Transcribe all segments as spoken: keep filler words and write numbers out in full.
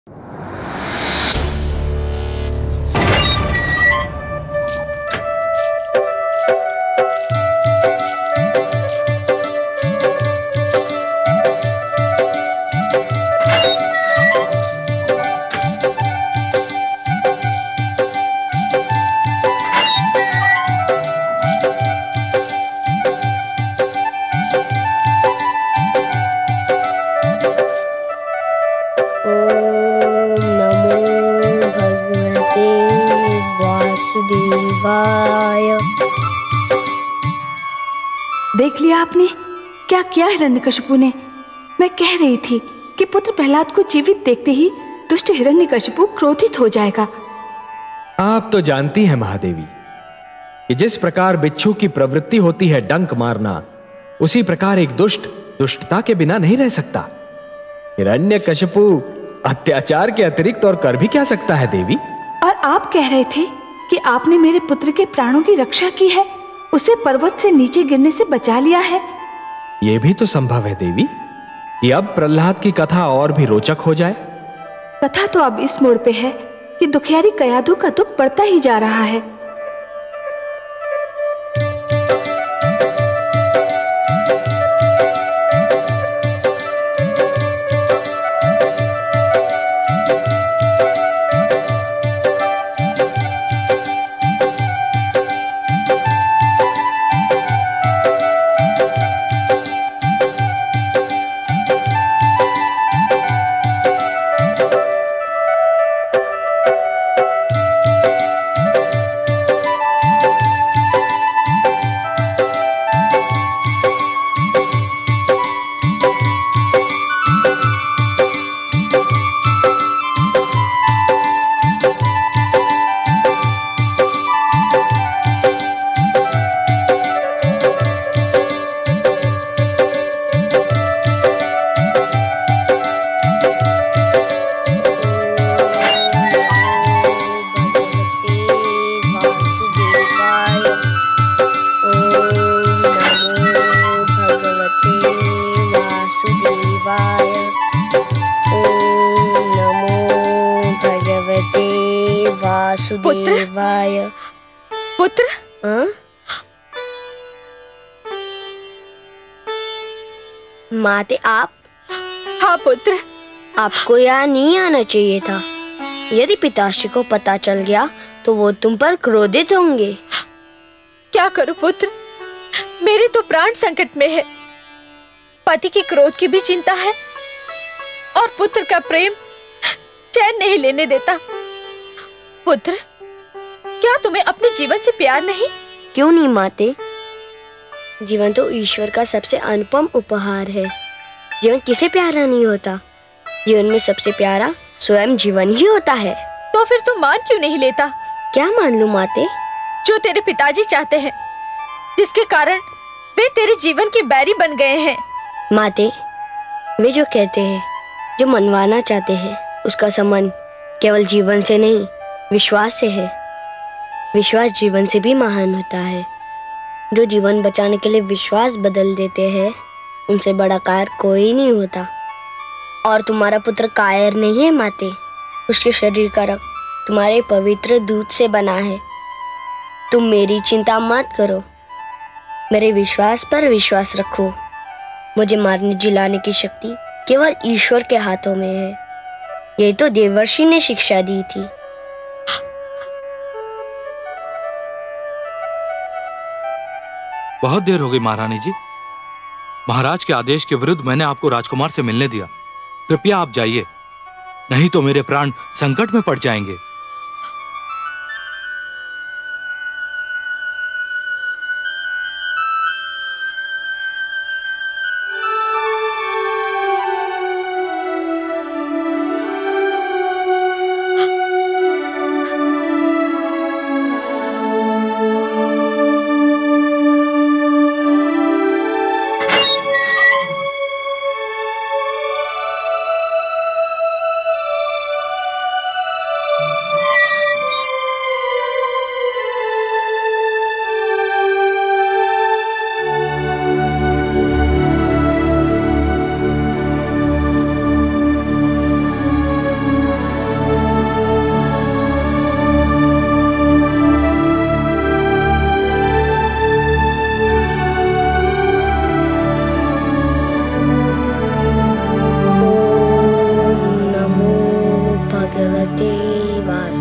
देख लिया आपने क्या किया हिरण्यकशिपु ने। मैं कह रही थी कि पुत्र प्रहलाद को जीवित देखते ही दुष्ट हिरण्यकशिपु क्रोधित हो जाएगा। आप तो जानती हैं महादेवी कि जिस प्रकार बिच्छू की प्रवृत्ति होती है डंक मारना, उसी प्रकार एक दुष्ट दुष्टता के बिना नहीं रह सकता। हिरण्यकशिपु अत्याचार के अतिरिक्त और कर भी क्या सकता है देवी? और आप कह रहे थे कि आपने मेरे पुत्र के प्राणों की रक्षा की है, उसे पर्वत से नीचे गिरने से बचा लिया है। यह भी तो संभव है देवी कि अब प्रहलाद की कथा और भी रोचक हो जाए। कथा तो अब इस मोड़ पे है कि दुखियारी कयाधु का दुख बढ़ता ही जा रहा है। वासुदेवाय। पुत्र हाँ? माते आप? हाँ पुत्र। आपको यहाँ नहीं आना चाहिए था। यदि पिताश्री को पता चल गया तो वो तुम पर क्रोधित होंगे। क्या करूं पुत्र, मेरे तो प्राण संकट में है। पति के क्रोध की भी चिंता है और पुत्र का प्रेम चैन नहीं लेने देता। पुत्र, क्या तुम्हें अपने जीवन से प्यार नहीं? क्यों नहीं माते, जीवन तो ईश्वर का सबसे अनुपम उपहार है। जीवन किसे प्यारा नहीं होता? जीवन में सबसे प्यारा स्वयं जीवन ही होता है। तो फिर तुम मान क्यों नहीं लेता? क्या मान लूं माते? जो तेरे पिताजी चाहते हैं, जिसके कारण वे तेरे जीवन के बैरी बन गए हैं। माते, वे जो कहते हैं, जो मनवाना चाहते हैं, उसका संबंध केवल जीवन से नहीं, विश्वास से है। विश्वास जीवन से भी महान होता है। जो जीवन बचाने के लिए विश्वास बदल देते हैं, उनसे बड़ा कार्य कोई नहीं होता। और तुम्हारा पुत्र कायर नहीं है माते। उसके शरीर का रक्त तुम्हारे पवित्र दूध से बना है। तुम मेरी चिंता मत करो, मेरे विश्वास पर विश्वास रखो। मुझे मारने जिलाने की शक्ति केवल ईश्वर के हाथों में है। यही तो देवर्षि ने शिक्षा दी थी। बहुत देर हो गई महारानी जी। महाराज के आदेश के विरुद्ध मैंने आपको राजकुमार से मिलने दिया। कृपया आप जाइए, नहीं तो मेरे प्राण संकट में पड़ जाएंगे।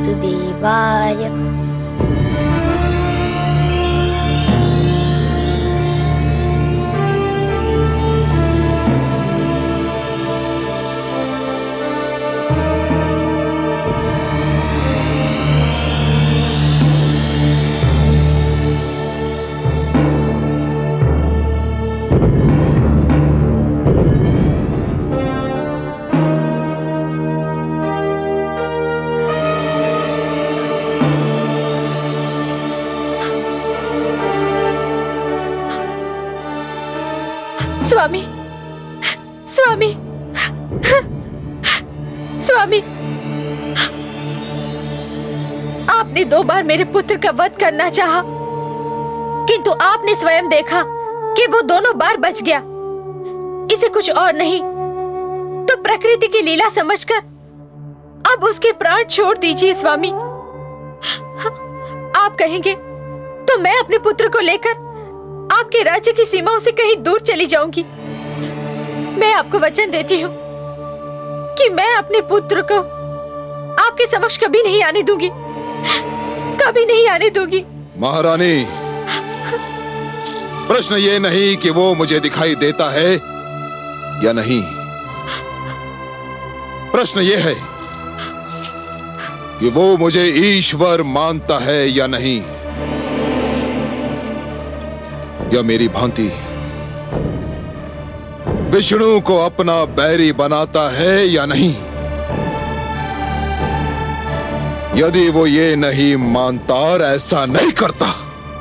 वासुदेवाय। स्वामी, स्वामी, स्वामी, आपने दो बार मेरे पुत्र का वध करना चाहा, किंतु आपने स्वयं देखा कि वो दोनों बार बच गया। इसे कुछ और नहीं तो प्रकृति की लीला समझकर अब उसके प्राण छोड़ दीजिए स्वामी। आप कहेंगे तो मैं अपने पुत्र को लेकर आपके राज्य की सीमाओं से कहीं दूर चली जाऊंगी। मैं आपको वचन देती हूँ कि मैं अपने पुत्र को आपके समक्ष कभी नहीं आने दूंगी, कभी नहीं आने दूंगी। महारानी, प्रश्न ये नहीं कि वो मुझे दिखाई देता है या नहीं, प्रश्न ये है कि वो मुझे ईश्वर मानता है या नहीं, या मेरी भांति विष्णु को अपना बैरी बनाता है या नहीं। यदि वो ये नहीं मानता और ऐसा नहीं करता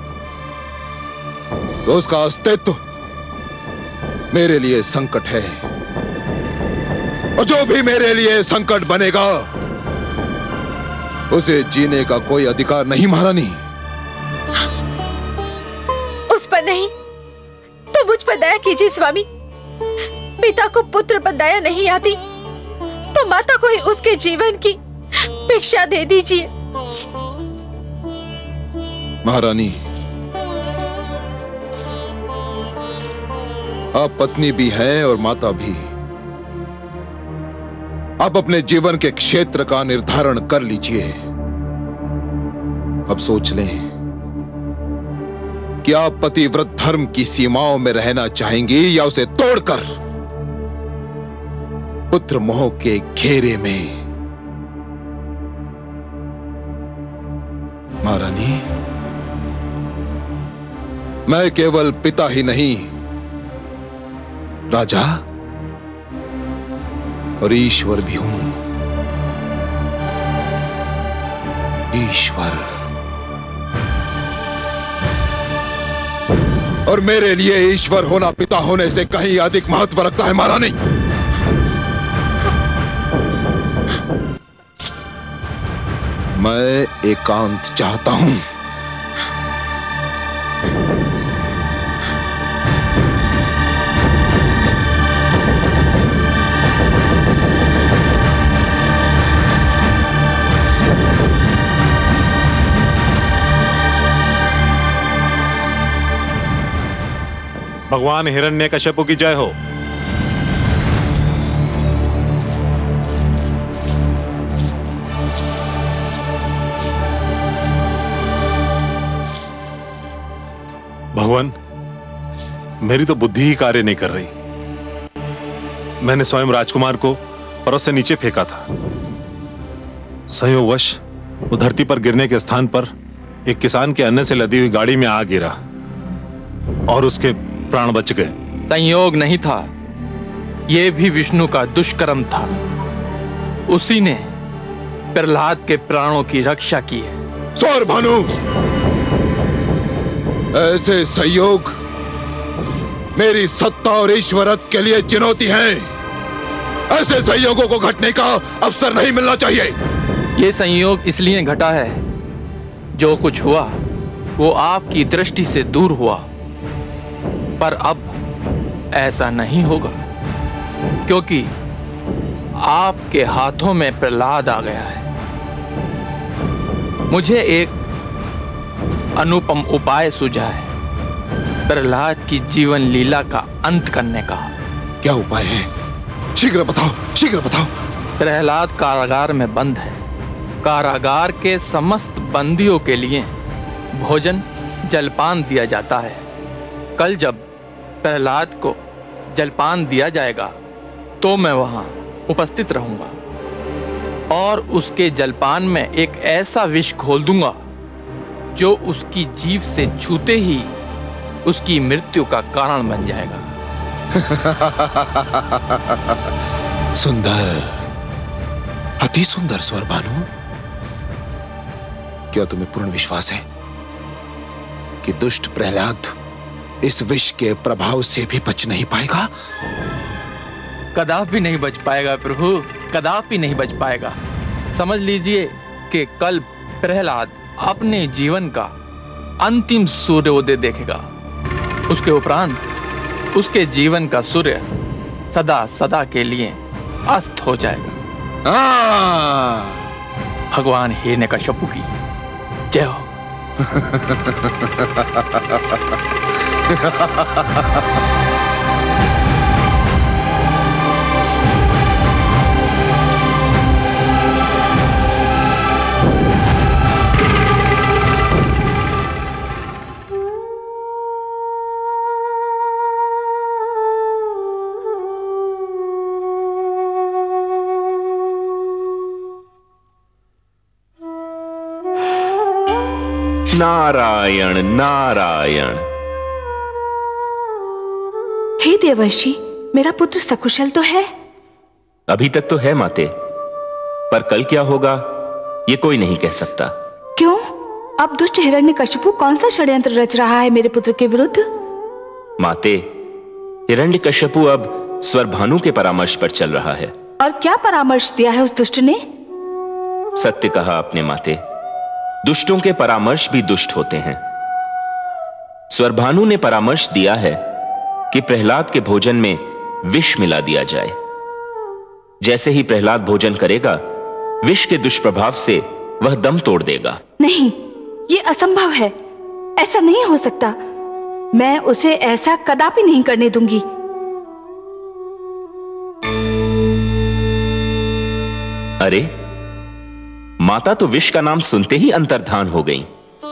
तो उसका अस्तित्व मेरे लिए संकट है, और जो भी मेरे लिए संकट बनेगा उसे जीने का कोई अधिकार नहीं। महारानी, उस पर नहीं तो मुझ पर दया कीजिए स्वामी। पिता को पुत्र पर दया नहीं आती तो माता को ही उसके जीवन की भिक्षा दे दीजिए। महारानी, आप पत्नी भी हैं और माता भी। आप अपने जीवन के क्षेत्र का निर्धारण कर लीजिए। अब सोच लें कि आप पतिव्रत धर्म की सीमाओं में रहना चाहेंगी या उसे तोड़कर पुत्र मोह के घेरे में। महारानी, मैं केवल पिता ही नहीं, राजा और ईश्वर भी हूं। ईश्वर, और मेरे लिए ईश्वर होना पिता होने से कहीं अधिक महत्व रखता है। महारानी, मैं एकांत चाहता हूं। भगवान हिरण्यकश्यप की जय हो। भगवान, मेरी तो बुद्धि ही कार्य नहीं कर रही। मैंने स्वयं राजकुमार को परस से नीचे फेंका था। संयोगवश वो धरती पर गिरने के स्थान पर एक किसान के अन्न से लदी हुई गाड़ी में आ गिरा और उसके प्राण बच गए। संयोग नहीं था, यह भी विष्णु का दुष्कर्म था। उसी ने प्रहलाद के प्राणों की रक्षा की है। सौर भानु, ऐसे संयोग मेरी सत्ता और ईश्वरत के लिए चुनौती है। ऐसे संयोगों को घटने का अवसर नहीं मिलना चाहिए। ये संयोग इसलिए घटा है, जो कुछ हुआ वो आपकी दृष्टि से दूर हुआ, पर अब ऐसा नहीं होगा, क्योंकि आपके हाथों में प्रहलाद आ गया है। मुझे एक अनुपम उपाय सूझा है, प्रहलाद की जीवन लीला का अंत करने का। क्या उपाय है? शीघ्र बताओ, शीघ्र बताओ। प्रहलाद कारागार में बंद है। कारागार के समस्त बंदियों के लिए भोजन जलपान दिया जाता है। कल जब प्रहलाद को जलपान दिया जाएगा तो मैं वहां उपस्थित रहूंगा और उसके जलपान में एक ऐसा विष घोल दूंगा जो उसकी जीभ से छूते ही उसकी मृत्यु का कारण बन जाएगा। सुंदर, अति सुंदर स्वर भानु। क्या तुम्हें पूर्ण विश्वास है कि दुष्ट प्रहलाद इस विष के प्रभाव से भी बच नहीं पाएगा? कदापि नहीं बच पाएगा प्रभु, कदापि नहीं बच पाएगा। समझ लीजिए कि कल प्रहलाद अपने जीवन का अंतिम सूर्योदय देखेगा। उसके उपरांत उसके जीवन का सूर्य सदा सदा के लिए अस्त हो जाएगा। भगवान हिरण्यकश्यपु की जय हो। नारायण नारायण। हे देवर्षि, मेरा पुत्र सकुशल तो है? अभी तक तो है माते, पर कल क्या होगा ये कोई नहीं कह सकता। क्यों? अब दुष्ट हिरण्यकश्यपु कौन सा षड्यंत्र रच रहा है मेरे पुत्र के विरुद्ध? माते, हिरण्यकश्यपु अब स्वरभानु के परामर्श पर चल रहा है। और क्या परामर्श दिया है उस दुष्ट ने? सत्य कहा आपने माते, दुष्टों के परामर्श भी दुष्ट होते हैं। स्वरभानु ने परामर्श दिया है कि प्रहलाद के भोजन में विष मिला दिया जाए। जैसे ही प्रहलाद भोजन करेगा, विष के दुष्प्रभाव से वह दम तोड़ देगा। नहीं, ये असंभव है, ऐसा नहीं हो सकता। मैं उसे ऐसा कदापि नहीं करने दूंगी। अरे, माता तो विष का नाम सुनते ही अंतर्धान हो गई।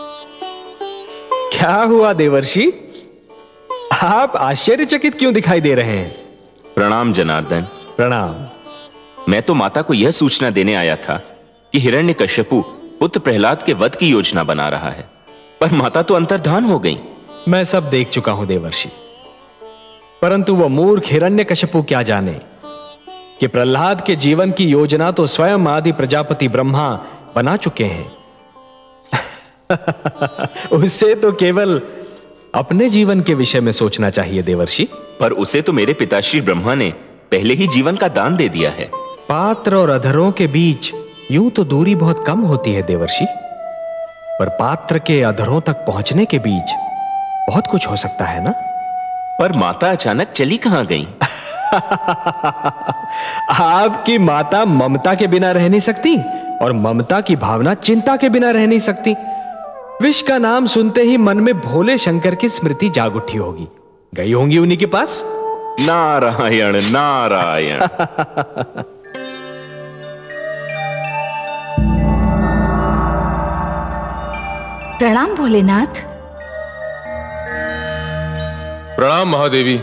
क्या हुआ देवर्षि? आप आश्चर्यचकित क्यों दिखाई दे रहे हैं? प्रणाम जनार्दन। प्रणाम। मैं तो माता को यह सूचना देने आया था कि हिरण्यकश्यपु पुत्र प्रहलाद के वध की योजना बना रहा है, पर माता तो अंतर्धान हो गई। मैं सब देख चुका हूं देवर्षि, परंतु वह मूर्ख हिरण्यकश्यपु क्या जाने कि प्रहलाद के जीवन की योजना तो स्वयं आदि प्रजापति ब्रह्मा बना चुके हैं। उससे तो केवल अपने जीवन के विषय में सोचना चाहिए देवर्षि। पर उसे तो मेरे पिताश्री ब्रह्मा ने पहले ही जीवन का दान दे दिया है। पात्र और अधरों के बीच यूं तो दूरी बहुत कम होती है देवर्षि, पर पात्र के अधरों तक पहुंचने के बीच बहुत कुछ हो सकता है ना। पर माता अचानक चली कहां गई? आपकी माता ममता के बिना रह नहीं सकती, और ममता की भावना चिंता के बिना रह नहीं सकती। विष का नाम सुनते ही मन में भोले शंकर की स्मृति जाग उठी होगी। गई होंगी उन्हीं के पास। नारायण नारायण। प्रणाम भोलेनाथ। प्रणाम महादेवी।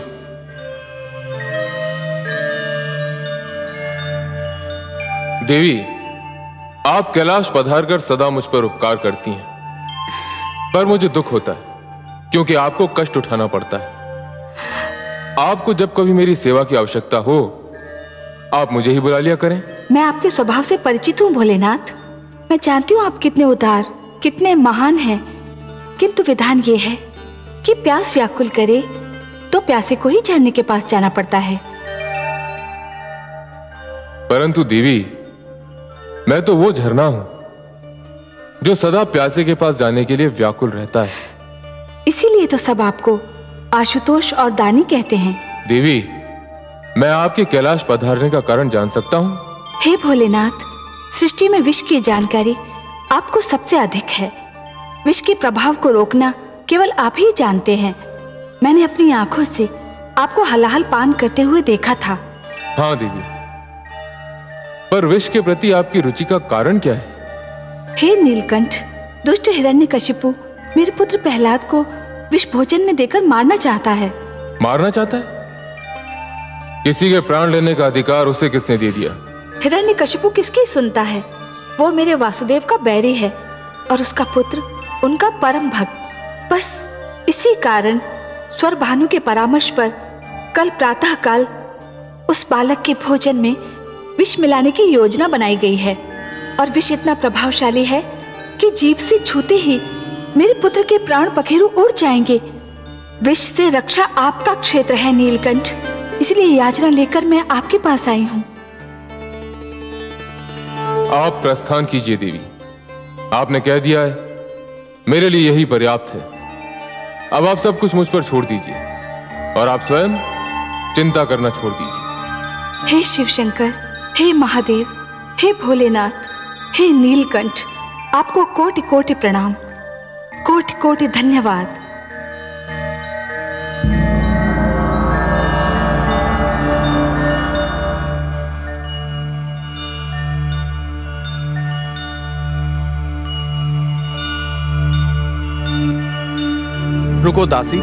देवी, आप कैलाश पधार कर सदा मुझ पर उपकार करती हैं, पर मुझे दुख होता है क्योंकि आपको कष्ट उठाना पड़ता है। आपको जब कभी मेरी सेवा की आवश्यकता हो, आप मुझे ही बुला लिया करें। मैं आपके स्वभाव से परिचित हूँ भोलेनाथ। मैं जानती हूँ आप कितने उदार, कितने महान हैं, किंतु विधान ये है कि प्यास व्याकुल करे तो प्यासे को ही झरने के पास जाना पड़ता है। परंतु देवी, मैं तो वो झरना हूं जो सदा प्यासे के पास जाने के लिए व्याकुल रहता है। इसीलिए तो सब आपको आशुतोष और दानी कहते हैं। देवी, मैं आपके कैलाश पधारने का कारण जान सकता हूं? हे भोलेनाथ, सृष्टि में विष की जानकारी आपको सबसे अधिक है। विष के प्रभाव को रोकना केवल आप ही जानते हैं। मैंने अपनी आंखों से आपको हलाहल पान करते हुए देखा था। हाँ देवी, पर विष के प्रति आपकी रुचि का कारण क्या है? हे नीलकंठ, दुष्ट हिरण्यकशिपु मेरे पुत्र प्रहलाद को विष भोजन में देकर मारना चाहता है। मारना चाहता है? किसी के प्राण लेने का अधिकार उसे किसने दे दिया? हिरण्यकशिपु किसकी सुनता है? वो मेरे वासुदेव का बैरी है और उसका पुत्र उनका परम भक्त। बस इसी कारण स्वर भानु के परामर्श पर कल प्रातः काल उस बालक के भोजन में विष मिलाने की योजना बनाई गई है। और विष इतना प्रभावशाली है कि जीभ से छूते ही मेरे पुत्र के प्राण पखेरु उड़ जाएंगे। विष से रक्षा आपका क्षेत्र है नीलकंठ, इसलिए याचना लेकर मैं आपके पास आई हूँ। आप प्रस्थान कीजिए देवी, आपने कह दिया है, मेरे लिए यही पर्याप्त है। अब आप सब कुछ मुझ पर छोड़ दीजिए और आप स्वयं चिंता करना छोड़ दीजिए। हे शिव शंकर, हे महादेव, हे भोलेनाथ, हे नीलकंठ, आपको कोटि कोटि प्रणाम, कोटि कोटि धन्यवाद। रुको दासी,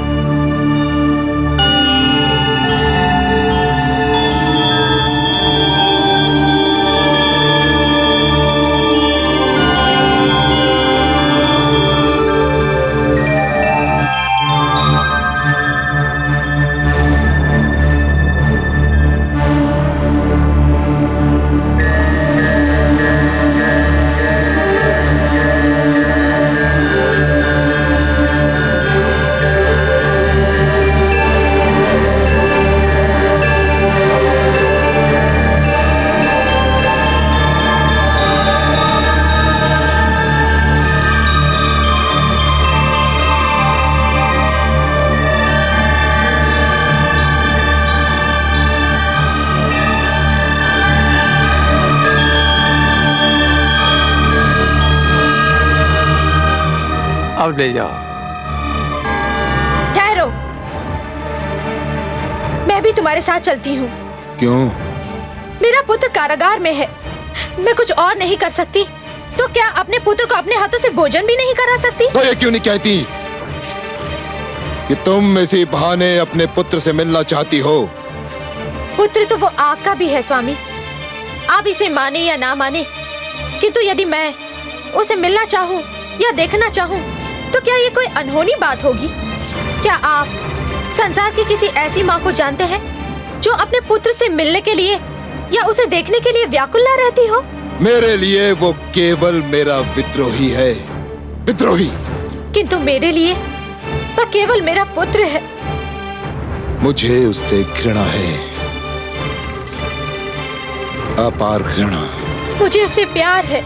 अब ले जाओ। ठहरो, मैं भी तुम्हारे साथ चलती हूँ। क्यों? मेरा पुत्र कारागार में है, मैं कुछ और नहीं कर सकती, तो क्या अपने पुत्र को अपने हाथों से भोजन भी नहीं करा सकती? तो ये क्यों नहीं कहती कि तुम इसी बहाने अपने पुत्र से मिलना चाहती हो? पुत्र तो वो आपका भी है स्वामी, आप इसे माने या ना माने, किंतु यदि मैं उसे मिलना चाहूँ या देखना चाहूँ तो क्या ये कोई अनहोनी बात होगी? क्या आप संसार की किसी ऐसी माँ को जानते हैं जो अपने पुत्र से मिलने के लिए या उसे देखने के लिए व्याकुल न रहती हो? मेरे लिए वो केवल मेरा विद्रोही है, विद्रोही। किंतु मेरे लिए तो केवल मेरा पुत्र है। मुझे उससे घृणा है, अपार घृणा। मुझे उससे प्यार है।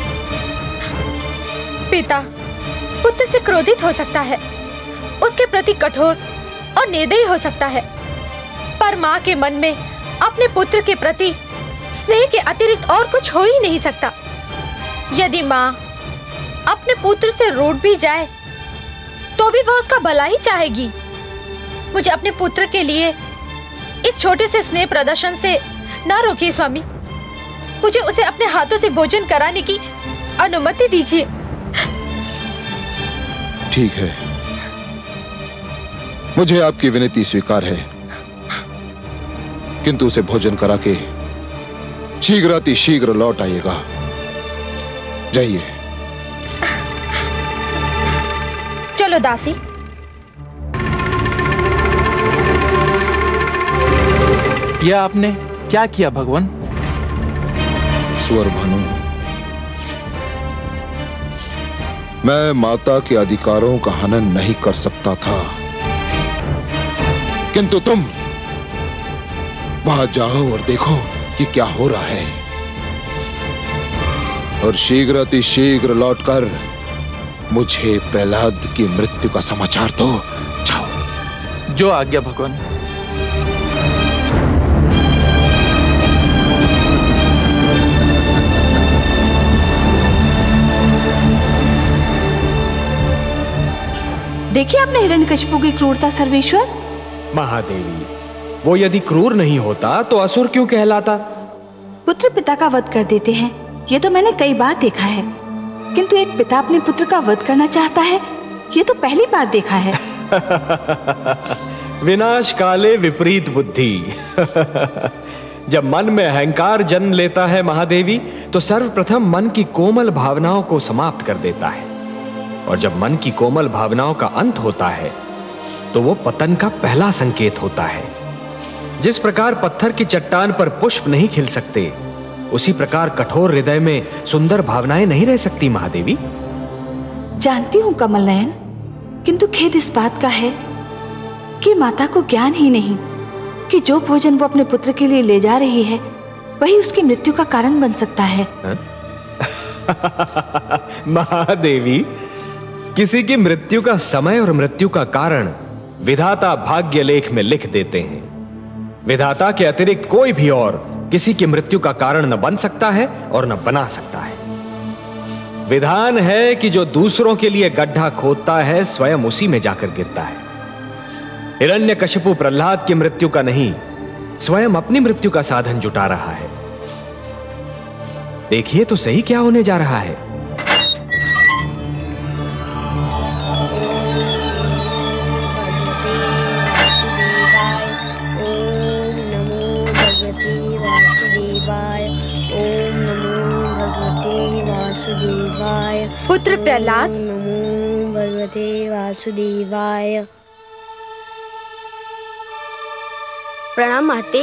पिता पुत्र से क्रोधित हो सकता है, उसके प्रति कठोर और निर्दयी हो सकता है, पर माँ के मन में अपने पुत्र के प्रति स्नेह के अतिरिक्त और कुछ हो ही नहीं सकता। यदि माँ अपने पुत्र से रूठ भी जाए तो भी वह उसका भला ही चाहेगी। मुझे अपने पुत्र के लिए इस छोटे से स्नेह प्रदर्शन से ना रोकिए स्वामी, मुझे उसे अपने हाथों से भोजन कराने की अनुमति दीजिए। ठीक है, मुझे आपकी विनती स्वीकार है, किंतु उसे भोजन करा के शीघ्राति शीघ्र लौट आइएगा। जाइए। चलो दासी। यह आपने क्या किया भगवान? स्वर भानु, मैं माता के अधिकारों का हनन नहीं कर सकता था, किंतु तुम वहां जाओ और देखो कि क्या हो रहा है, और शीघ्र अति शीघ्र लौटकर मुझे प्रहलाद की मृत्यु का समाचार दो। जाओ। जो आज्ञा भगवान। देखिए आपने हिरण्यकशिपु की क्रूरता सर्वेश्वर। महादेवी, वो यदि क्रूर नहीं होता तो असुर क्यों कहलाता? पुत्र पिता का वध कर देते हैं, ये तो मैंने कई बार देखा है। किंतु एक पिता अपने पुत्र का वध करना चाहता है, ये तो पहली बार देखा है। विनाश काले विपरीत बुद्धि। जब मन में अहंकार जन्म लेता है महादेवी, तो सर्वप्रथम मन की कोमल भावनाओं को समाप्त कर देता है, और जब मन की कोमल भावनाओं का अंत होता है तो वो पतन का पहला संकेत होता है। जिस प्रकार पत्थर की चट्टान पर पुष्प नहीं खिल सकते, उसी प्रकार कठोर हृदय में सुंदर भावनाएं नहीं रह सकती महादेवी। जानती हूँ कमल नयन, किंतु खेद इस बात का है कि माता को ज्ञान ही नहीं कि जो भोजन वो अपने पुत्र के लिए ले जा रही है वही उसकी मृत्यु का कारण बन सकता है। महादेवी, किसी की मृत्यु का समय और मृत्यु का कारण विधाता भाग्य लेख में लिख देते हैं। विधाता के अतिरिक्त कोई भी और किसी की मृत्यु का कारण न बन सकता है और न बना सकता है। विधान है कि जो दूसरों के लिए गड्ढा खोदता है, स्वयं उसी में जाकर गिरता है। हिरण्यकशिपु प्रहलाद की मृत्यु का नहीं, स्वयं अपनी मृत्यु का साधन जुटा रहा है। देखिए तो सही क्या होने जा रहा है। पुत्र प्रहलाद, नमो भगवते वासुदेवाय। प्रणाम माते।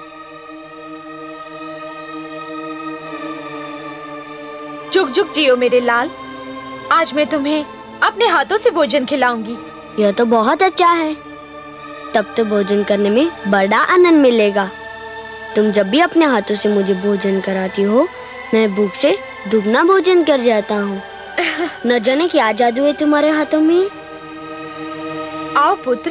जुग जुग जियो मेरे लाल। आज मैं तुम्हें अपने हाथों से भोजन खिलाऊंगी। यह तो बहुत अच्छा है। तब तो भोजन करने में बड़ा आनंद मिलेगा। तुम जब भी अपने हाथों से मुझे भोजन कराती हो, मैं भूख से दुगना भोजन कर जाता हूँ। न जाने क्या जादू है तुम्हारे हाथों में। आओ पुत्र।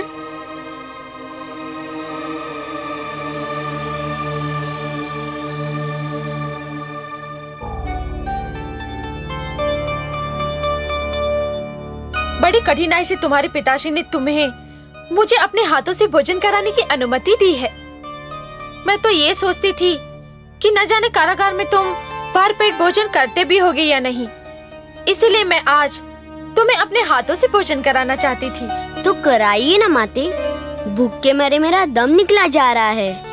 बड़ी कठिनाई से तुम्हारे पिताश्री ने तुम्हें मुझे अपने हाथों से भोजन कराने की अनुमति दी है। मैं तो ये सोचती थी कि न जाने कारागार में तुम भर पेट भोजन करते भी होगे या नहीं, इसीलिए मैं आज तुम्हें अपने हाथों से भोजन कराना चाहती थी। तो कराइए ना माते, भूख के मारे मेरा दम निकला जा रहा है।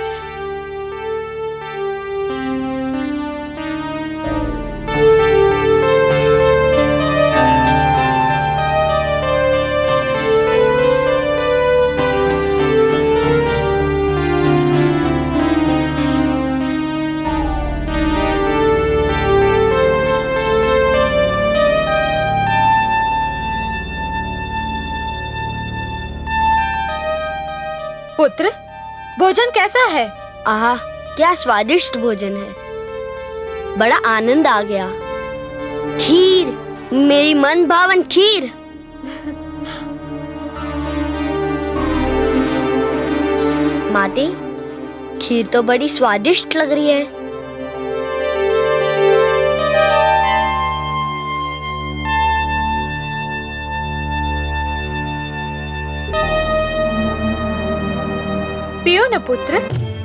पुत्र, भोजन कैसा है? आहा, क्या स्वादिष्ट भोजन है। बड़ा आनंद आ गया। खीर, मेरी मन भावन खीर। माते, खीर तो बड़ी स्वादिष्ट लग रही है। पियो न पुत्र।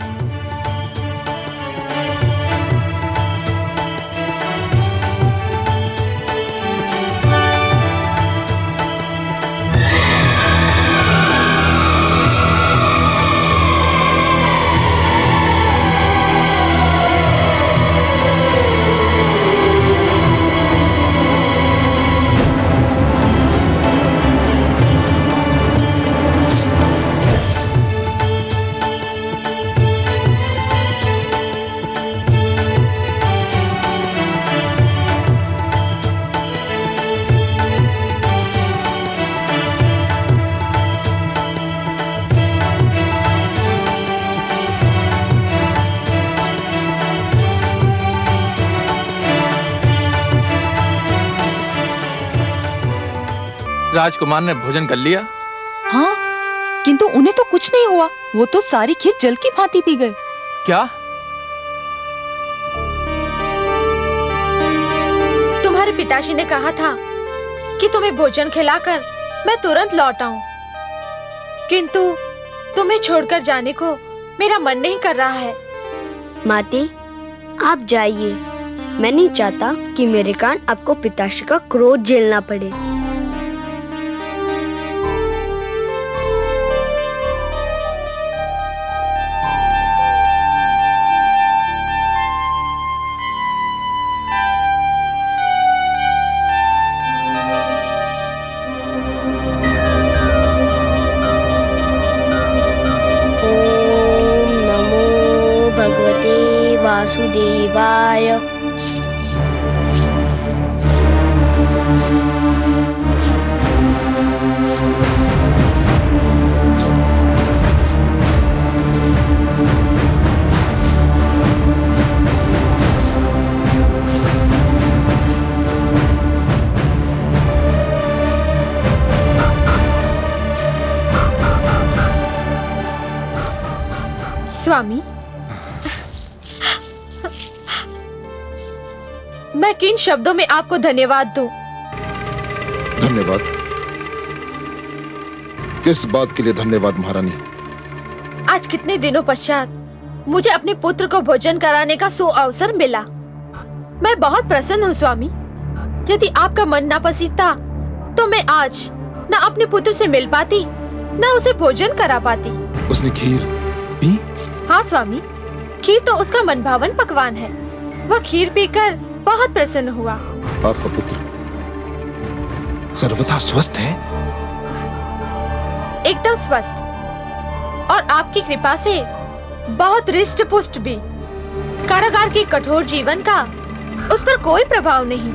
राजकुमार ने भोजन कर लिया? हाँ, किंतु उन्हें तो कुछ नहीं हुआ। वो तो सारी खीर जल की भांति पी गए। क्या? तुम्हारे पिताश्री ने कहा था कि तुम्हें भोजन खिलाकर मैं तुरंत लौट आऊं, किंतु तुम्हें छोड़कर जाने को मेरा मन नहीं कर रहा है। माते, आप जाइए। मैं नहीं चाहता कि मेरे कारण आपको पिताश्री का क्रोध झेलना पड़े। वासुदेवाय। स्वामी, मैं किन शब्दों में आपको धन्यवाद दूं? धन्यवाद? किस बात के लिए धन्यवाद महारानी? आज कितने दिनों पश्चात मुझे अपने पुत्र को भोजन कराने का सुअवसर मिला। मैं बहुत प्रसन्न हूँ स्वामी। यदि आपका मन नापसंद तो मैं आज न अपने पुत्र से मिल पाती न उसे भोजन करा पाती। उसने खीर पी? हाँ स्वामी, खीर तो उसका मनभावन पकवान है। वह खीर पीकर बहुत प्रसन्न हुआ। आपका पुत्र सर्वथा स्वस्थ है? एकदम स्वस्थ, और आपकी कृपा से बहुत हृष्ट पुष्ट भी। कारागार के कठोर जीवन का उस पर कोई प्रभाव नहीं।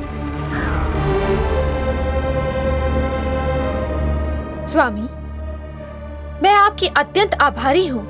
स्वामी, मैं आपकी अत्यंत आभारी हूँ।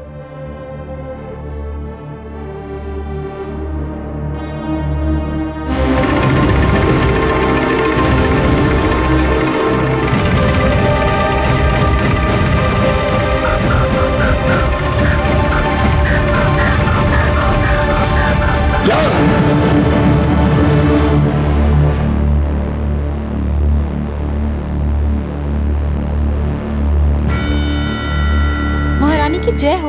जय हो।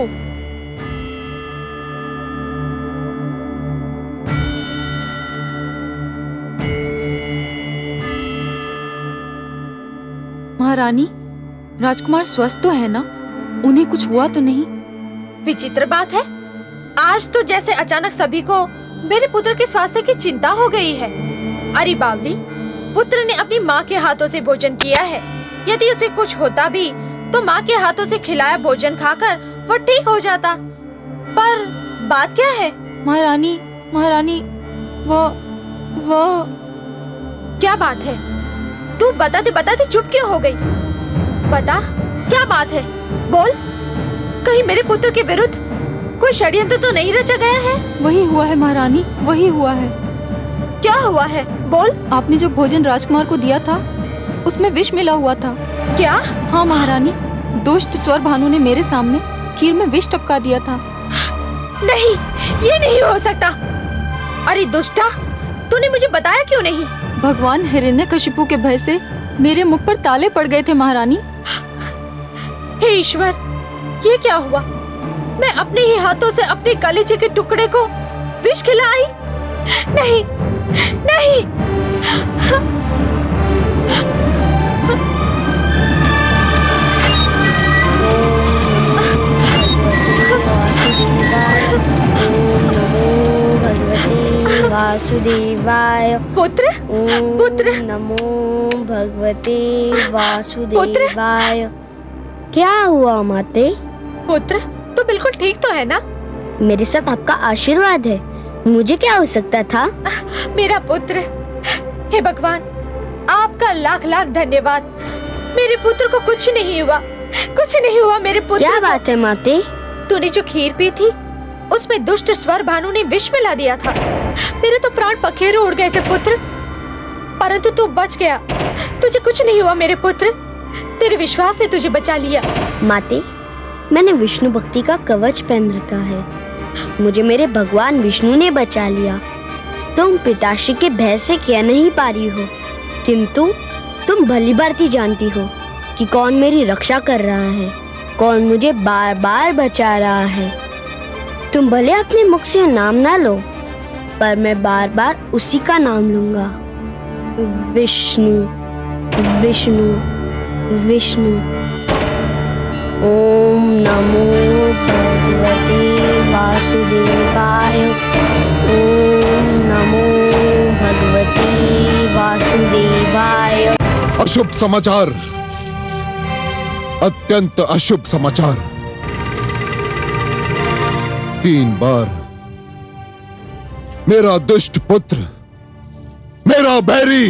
महारानी, राजकुमार स्वस्थ तो है ना? उन्हें कुछ हुआ तो नहीं? विचित्र बात है, आज तो जैसे अचानक सभी को मेरे पुत्र के स्वास्थ्य की चिंता हो गई है। अरे बावली, पुत्र ने अपनी माँ के हाथों से भोजन किया है। यदि उसे कुछ होता भी तो माँ के हाथों से खिलाया भोजन खाकर वो ठीक हो जाता। पर बात क्या है? महारानी, महारानी, वो वो क्या बात है? तू बताते बताते चुप क्यों हो गई? बता, क्या बात है? बोल। कहीं मेरे पुत्र के विरुद्ध कोई षड्यंत्र तो नहीं रचा गया है? वही हुआ है महारानी, वही हुआ है। क्या हुआ है? बोल। आपने जो भोजन राजकुमार को दिया था उसमें विष मिला हुआ था। क्या? हाँ महारानी, दुष्ट स्वर भानु ने मेरे सामने खीर में विष टपका दिया था। नहीं, ये नहीं हो सकता। अरे दुष्टा, तूने मुझे बताया क्यों नहीं? भगवान हिरण्यकशिपु के भय से मेरे मुख पर ताले पड़ गए थे महारानी। हे ईश्वर, ये क्या हुआ? मैं अपने ही हाथों से अपने कलेजे के टुकड़े को विष खिलाई? नहीं, नहीं। वासुदेवाय। पुत्र, पुत्र, नमो भगवते वासुदेवाय। क्या हुआ माते? पुत्र, तू बिल्कुल ठीक तो है ना? मेरे साथ आपका आशीर्वाद है, मुझे क्या हो सकता था? मेरा पुत्र, हे भगवान, आपका लाख लाख धन्यवाद। मेरे पुत्र को कुछ नहीं हुआ, कुछ नहीं हुआ मेरे पुत्र। क्या बात है माते? तूने जो खीर पी थी उसमें दुष्ट स्वर भानु ने विष मिला दिया था। मेरे तो प्राण पखेरु उड़ गए थे पुत्र, परंतु तू बच गया। तुझे कुछ नहीं हुआ मेरे पुत्र, तेरे विश्वास ने तुझे बचा लिया। माते, मैंने विष्णु भक्ति का कवच पहन रखा है, मुझे मेरे भगवान विष्णु ने बचा लिया। तुम पिताश्री के भय से कह नहीं पा रही हो, किंतु तुम भली भांति जानती हो कि कौन मेरी रक्षा कर रहा है, कौन मुझे बार बार बचा रहा है। तुम भले अपने मुख से नाम ना लो, पर मैं बार बार उसी का नाम लूंगा, विष्णु विष्णु विष्णु। ओम नमो भगवते वासुदेवाय। ओम नमो भगवते वासुदेवाय। अशुभ समाचार, अत्यंत अशुभ समाचार। तीन बार मेरा दुष्ट पुत्र, मेरा बैरी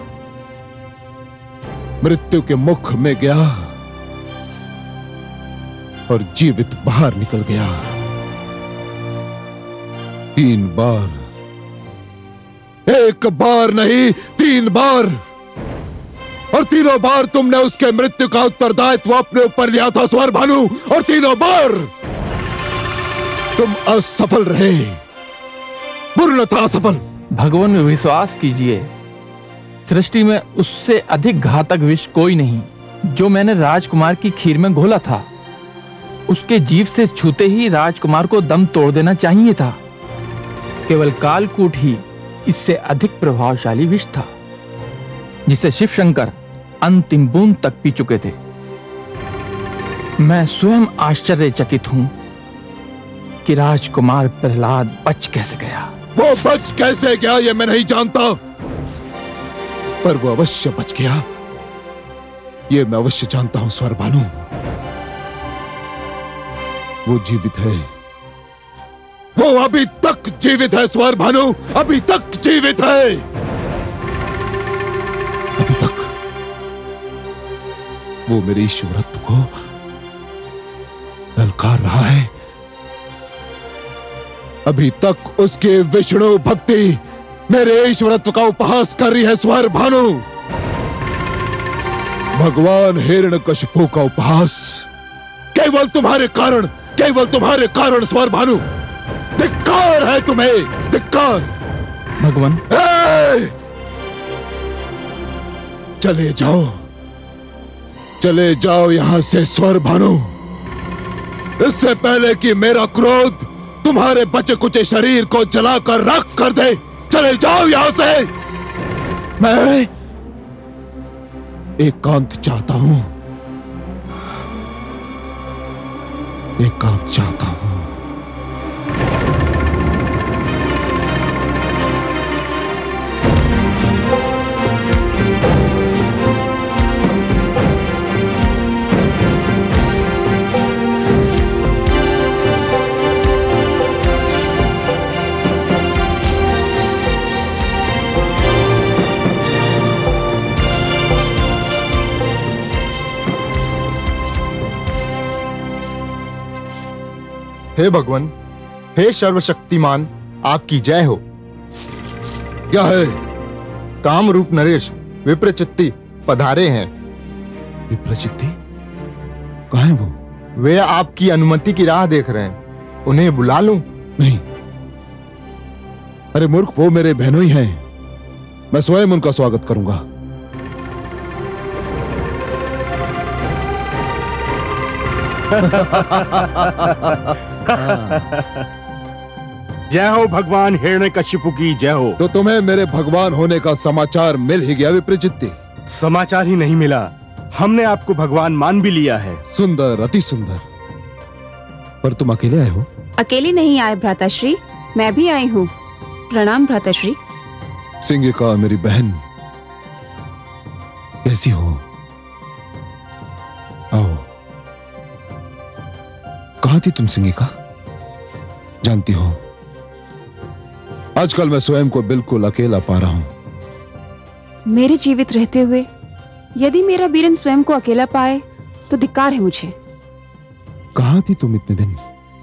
मृत्यु के मुख में गया और जीवित बाहर निकल गया। तीन बार, एक बार नहीं, तीन बार, और तीनों बार तुमने उसके मृत्यु का उत्तरदायित्व अपने ऊपर लिया था स्वर भानु, और तीनों बार तुम असफल रहे, पूर्णतः असफल। भगवान में विश्वास कीजिए, सृष्टि में उससे अधिक घातक विष कोई नहीं। जो मैंने राजकुमार की खीर में घोला था, उसके जीभ से छूते ही राजकुमार को दम तोड़ देना चाहिए था। केवल कालकूट ही इससे अधिक प्रभावशाली विष था, जिसे शिव शंकर अंतिम बूंद तक पी चुके थे। मैं स्वयं आश्चर्यचकित हूं कि राजकुमार प्रहलाद बच कैसे गया। वो बच कैसे गया ये मैं नहीं जानता, पर वो अवश्य बच गया, ये मैं अवश्य जानता हूं स्वर भानु। वो जीवित है, वो अभी तक जीवित है स्वर भानु, अभी तक जीवित है, अभी तक वो मेरे ईश्वरत्व को ललकार रहा है। अभी तक उसकी विष्णु भक्ति मेरे ईश्वरत्व का उपहास कर रही है स्वर भानु। भगवान हिरण्यकशिपु का उपहास केवल तुम्हारे कारण, केवल तुम्हारे कारण स्वर भानु। धिक्कार है तुम्हें, धिक्कार। भगवान, चले जाओ, चले जाओ यहां से स्वर भानु, इससे पहले कि मेरा क्रोध तुम्हारे बचे कुचे शरीर को जलाकर राख कर दे। चले जाओ यहां से। मैं एकांत चाहता हूं, एकांत चाहता हूं। हे भगवान, हे सर्वशक्तिमान, आपकी जय हो। क्या है? कामरूप नरेश विप्रचित्ती पधारे हैं। विप्रचित्ती? कहाँ है वो? वे आपकी अनुमति की राह देख रहे हैं, उन्हें बुला लूं? नहीं, अरे मूर्ख, वो मेरे बहनों ही हैं, मैं स्वयं उनका स्वागत करूंगा। जय हो भगवान हिरण्यकशिपु की जय हो। तो तुम्हें मेरे भगवान होने का समाचार मिल ही गया विप्रचित्ती? समाचार ही नहीं मिला, हमने आपको भगवान मान भी लिया है। सुंदर, अति सुंदर। पर तुम अकेले आए हो? अकेले नहीं आए भ्राताश्री, मैं भी आई हूँ। प्रणाम भ्राताश्री। सिंगिका मेरी बहन, कैसी हो? आओ। कहाँ थी तुम सिंगिका? जानती हो, आजकल मैं स्वयं को बिल्कुल अकेला पा रहा हूं। मेरे जीवित रहते हुए यदि मेरा वीरन स्वयं को अकेला पाए तो धिक्कार है मुझे। कहाँ थी तुम इतने दिन?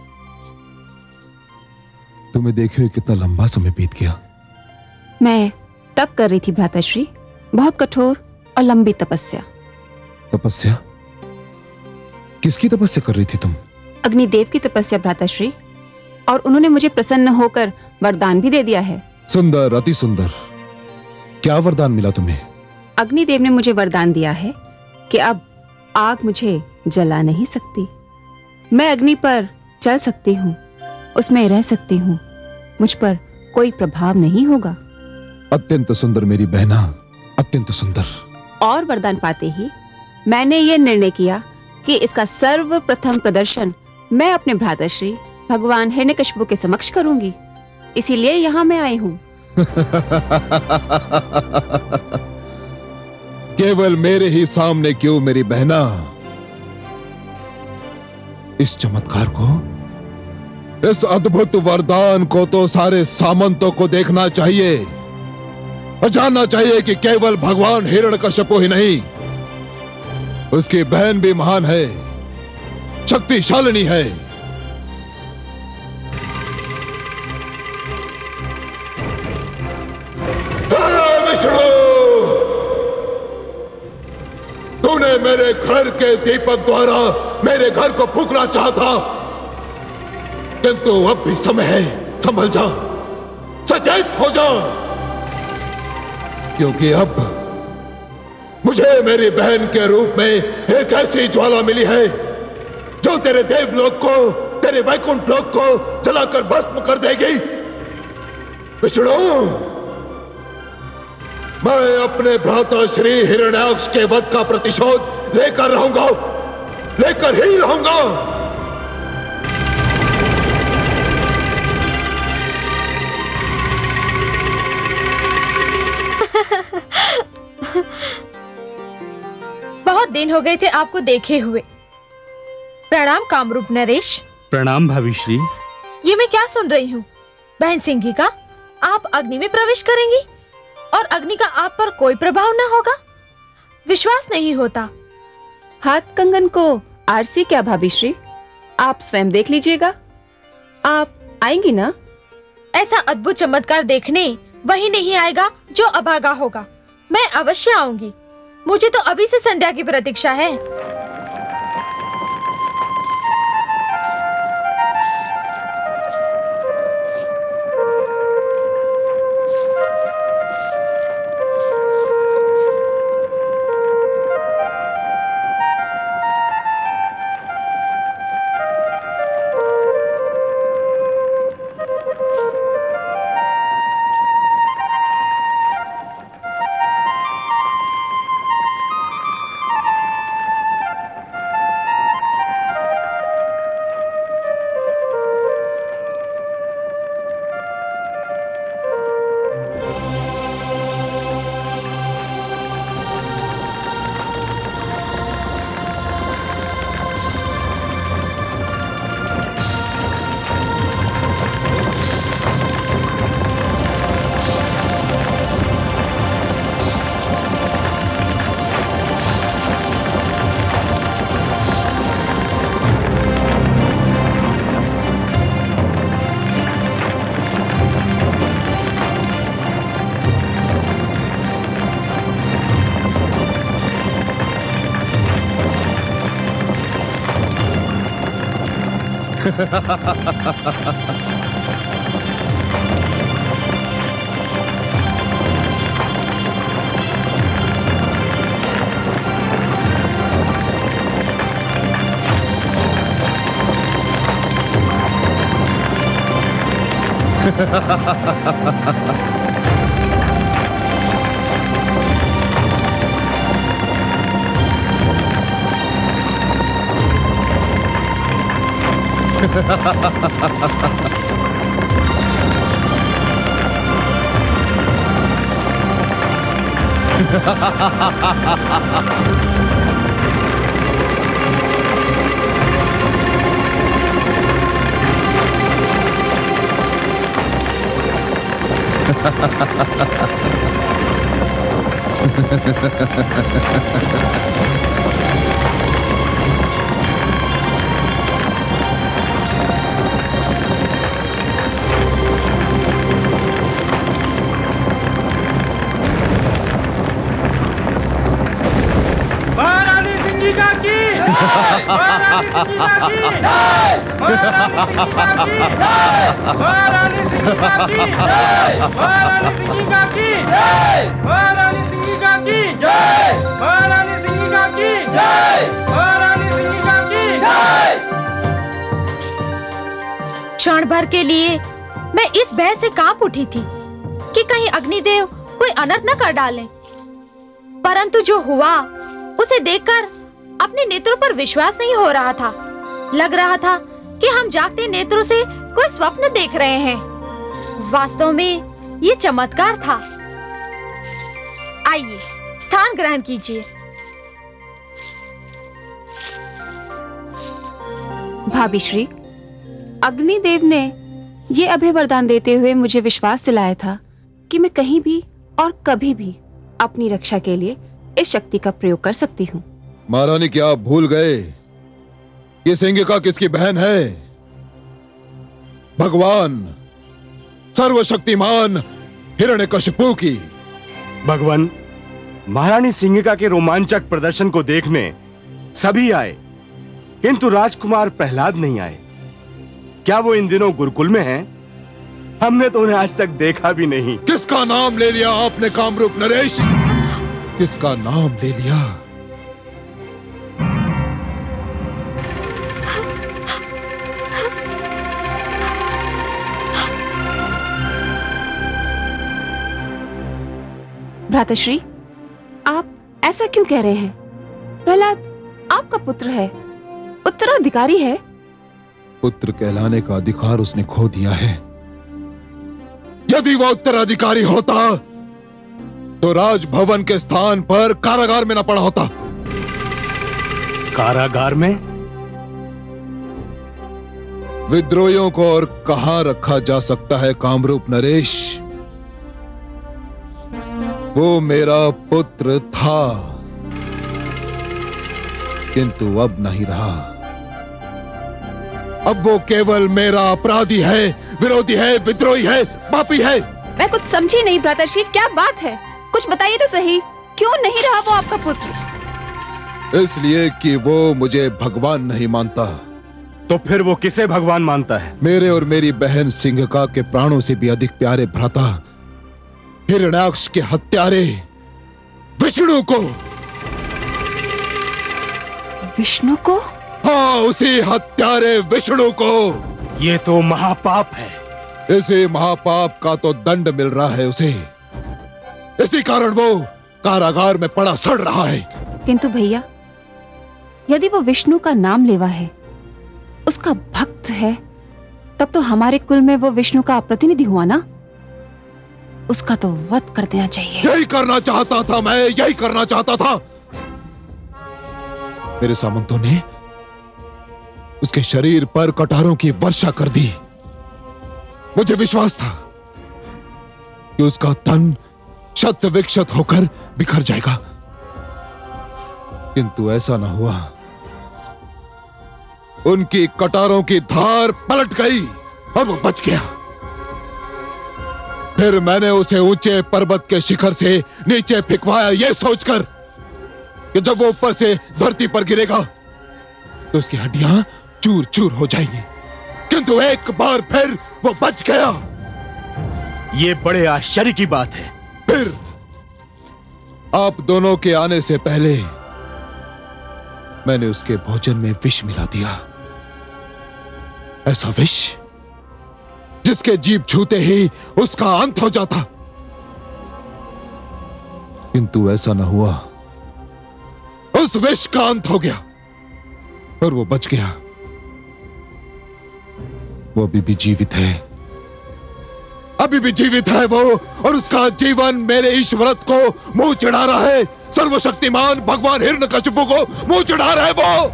तुम्हें देखे हुए कितना लंबा समय बीत गया। मैं तप कर रही थी भ्राताश्री, बहुत कठोर और लंबी तपस्या। तपस्या? किसकी तपस्या कर रही थी तुम? अग्निदेव की तपस्या भ्राताश्री, और उन्होंने मुझे प्रसन्न होकर वरदान भी दे दिया है। सुंदर, अति सुंदर। क्या वरदान मिला तुम्हें? अग्निदेव ने मुझे वरदान दिया है कि अब आग मुझे जला नहीं सकती। मैं अग्नि पर चल सकती हूँ, उसमें रह सकती हूँ, मुझ पर कोई प्रभाव नहीं होगा। अत्यंत सुंदर मेरी बहना, अत्यंत सुंदर। और वरदान पाते ही मैंने ये निर्णय किया कि इसका सर्वप्रथम प्रदर्शन मैं अपने भ्राताश्री भगवान हिरण्यकशिपु के समक्ष करूंगी। इसीलिए यहाँ मैं आई हूँ। केवल मेरे ही सामने क्यों मेरी बहना? इस चमत्कार को, इस अद्भुत वरदान को तो सारे सामंतों को देखना चाहिए और जानना चाहिए कि केवल भगवान हिरण्यकशिपु ही नहीं, उसकी बहन भी महान है, शक्तिशालिनी है। विष्णु, तूने मेरे घर के दीपक द्वारा मेरे घर को फूंकना चाहता, किंतु अब भी समय है, संभल जा, सचेत हो जा, क्योंकि अब मुझे मेरी बहन के रूप में एक ऐसी ज्वाला मिली है जो तेरे देवलोक को, तेरे वैकुंठ लोक को जलाकर भस्म कर देगी। विष्णु, मैं अपने भ्राता श्री हिरण्याक्ष के वध का प्रतिशोध लेकर रहूंगा, लेकर ही रहूंगा। बहुत दिन हो गए थे आपको देखे हुए। प्रणाम कामरूप नरेश। प्रणाम भाविश्री। ये मैं क्या सुन रही हूँ? बहन सिंघी का आप अग्नि में प्रवेश करेंगी और अग्नि का आप पर कोई प्रभाव न होगा? विश्वास नहीं होता। हाथ कंगन को आरसी क्या भाभिश्री, आप स्वयं देख लीजिएगा। आप आएंगी ना? ऐसा अद्भुत चमत्कार देखने वही नहीं आएगा जो अभागा होगा। मैं अवश्य आऊंगी। मुझे तो अभी से संध्या की प्रतीक्षा है। क्षण भर के लिए मैं इस भय से कांप उठी थी कि कहीं अग्निदेव कोई अनर्थ न कर डालें। परंतु जो हुआ उसे देखकर अपने नेत्रों पर विश्वास नहीं हो रहा था। लग रहा था कि हम जागते नेत्रों से कोई स्वप्न देख रहे हैं। वास्तव में ये चमत्कार था। आइए स्थान ग्रहण कीजिए। भाभी श्री, अग्निदेव ने ये अभय वरदान देते हुए मुझे विश्वास दिलाया था कि मैं कहीं भी और कभी भी अपनी रक्षा के लिए इस शक्ति का प्रयोग कर सकती हूँ। महारानी, क्या आप भूल गए ये सिंगिका किसकी बहन है? भगवान सर्वशक्तिमान हिरण्यकशिपु की। भगवान, महारानी सिंगिका के रोमांचक प्रदर्शन को देखने सभी आए, किंतु राजकुमार प्रहलाद नहीं आए। क्या वो इन दिनों गुरुकुल में हैं? हमने तो उन्हें आज तक देखा भी नहीं। किसका नाम ले लिया आपने कामरूप नरेश? किसका नाम ले लिया? भ्राताश्री, आप ऐसा क्यों कह रहे हैं? प्रहलाद आपका पुत्र है, उत्तराधिकारी है। पुत्र कहलाने का अधिकार उसने खो दिया है। यदि वो उत्तराधिकारी होता तो राजभवन के स्थान पर कारागार में न पड़ा होता। कारागार में? विद्रोहियों को और कहां रखा जा सकता है कामरूप नरेश? वो मेरा पुत्र था, किंतु अब नहीं रहा। अब वो केवल मेरा अपराधी है, विरोधी है, विद्रोही है, पापी है। मैं कुछ समझी नहीं भ्राताश्री, क्या बात है? कुछ बताइए तो सही, क्यों नहीं रहा वो आपका पुत्र? इसलिए कि वो मुझे भगवान नहीं मानता। तो फिर वो किसे भगवान मानता है? मेरे और मेरी बहन सिंगिका के प्राणों से भी अधिक प्यारे भ्राता हिरण्याक्ष के हत्यारे विष्णु को। विष्णु को? हाँ, उसी हत्यारे विष्णु को। ये तो महापाप है। इसी महापाप का तो दंड मिल रहा है उसे। इसी कारण वो कारागार में पड़ा सड़ रहा है। किंतु भैया, यदि वो विष्णु का नाम लेवा है, उसका भक्त है, तब तो हमारे कुल में वो विष्णु का प्रतिनिधि हुआ ना। उसका तो वध कर देना चाहिए। यही करना चाहता था मैं, यही करना चाहता था। मेरे सामंतों ने उसके शरीर पर कटारों की वर्षा कर दी। मुझे विश्वास था कि उसका तन शत विक्षत होकर बिखर जाएगा, किंतु ऐसा न हुआ। उनकी कटारों की धार पलट गई और वो बच गया। फिर मैंने उसे ऊंचे पर्वत के शिखर से नीचे फेंकवाया, यह सोचकर कि जब वो ऊपर से धरती पर गिरेगा तो उसकी हड्डियां चूर चूर हो जाएंगी, किंतु एक बार फिर वो बच गया। ये बड़े आश्चर्य की बात है। फिर आप दोनों के आने से पहले मैंने उसके भोजन में विष मिला दिया। ऐसा विष जिसके जीभ छूते ही उसका अंत हो जाता, किंतु ऐसा न हुआ। उस विष का अंत हो गया और वो बच गया। वो अभी भी जीवित है, अभी भी जीवित है वो, और उसका जीवन मेरे ईश्वरत्व को मुंह चढ़ा रहा है। सर्वशक्तिमान भगवान हिरण्यकशिपु को मुंह चढ़ा रहा है वो।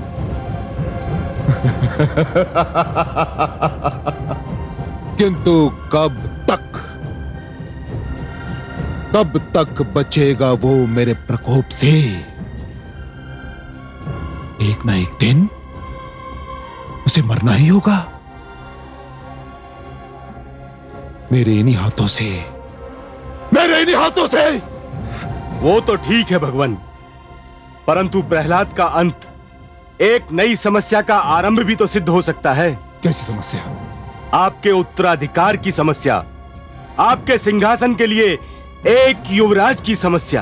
किंतु कब तक, कब तक बचेगा वो मेरे प्रकोप से? एक ना एक दिन उसे मरना ही होगा, मेरे इन्हीं हाथों से, मेरे इन्हीं हाथों से। वो तो ठीक है भगवान, परंतु प्रहलाद का अंत एक नई समस्या का आरंभ भी तो सिद्ध हो सकता है। कैसी समस्या? आपके उत्तराधिकार की समस्या, आपके सिंहासन के लिए एक युवराज की समस्या।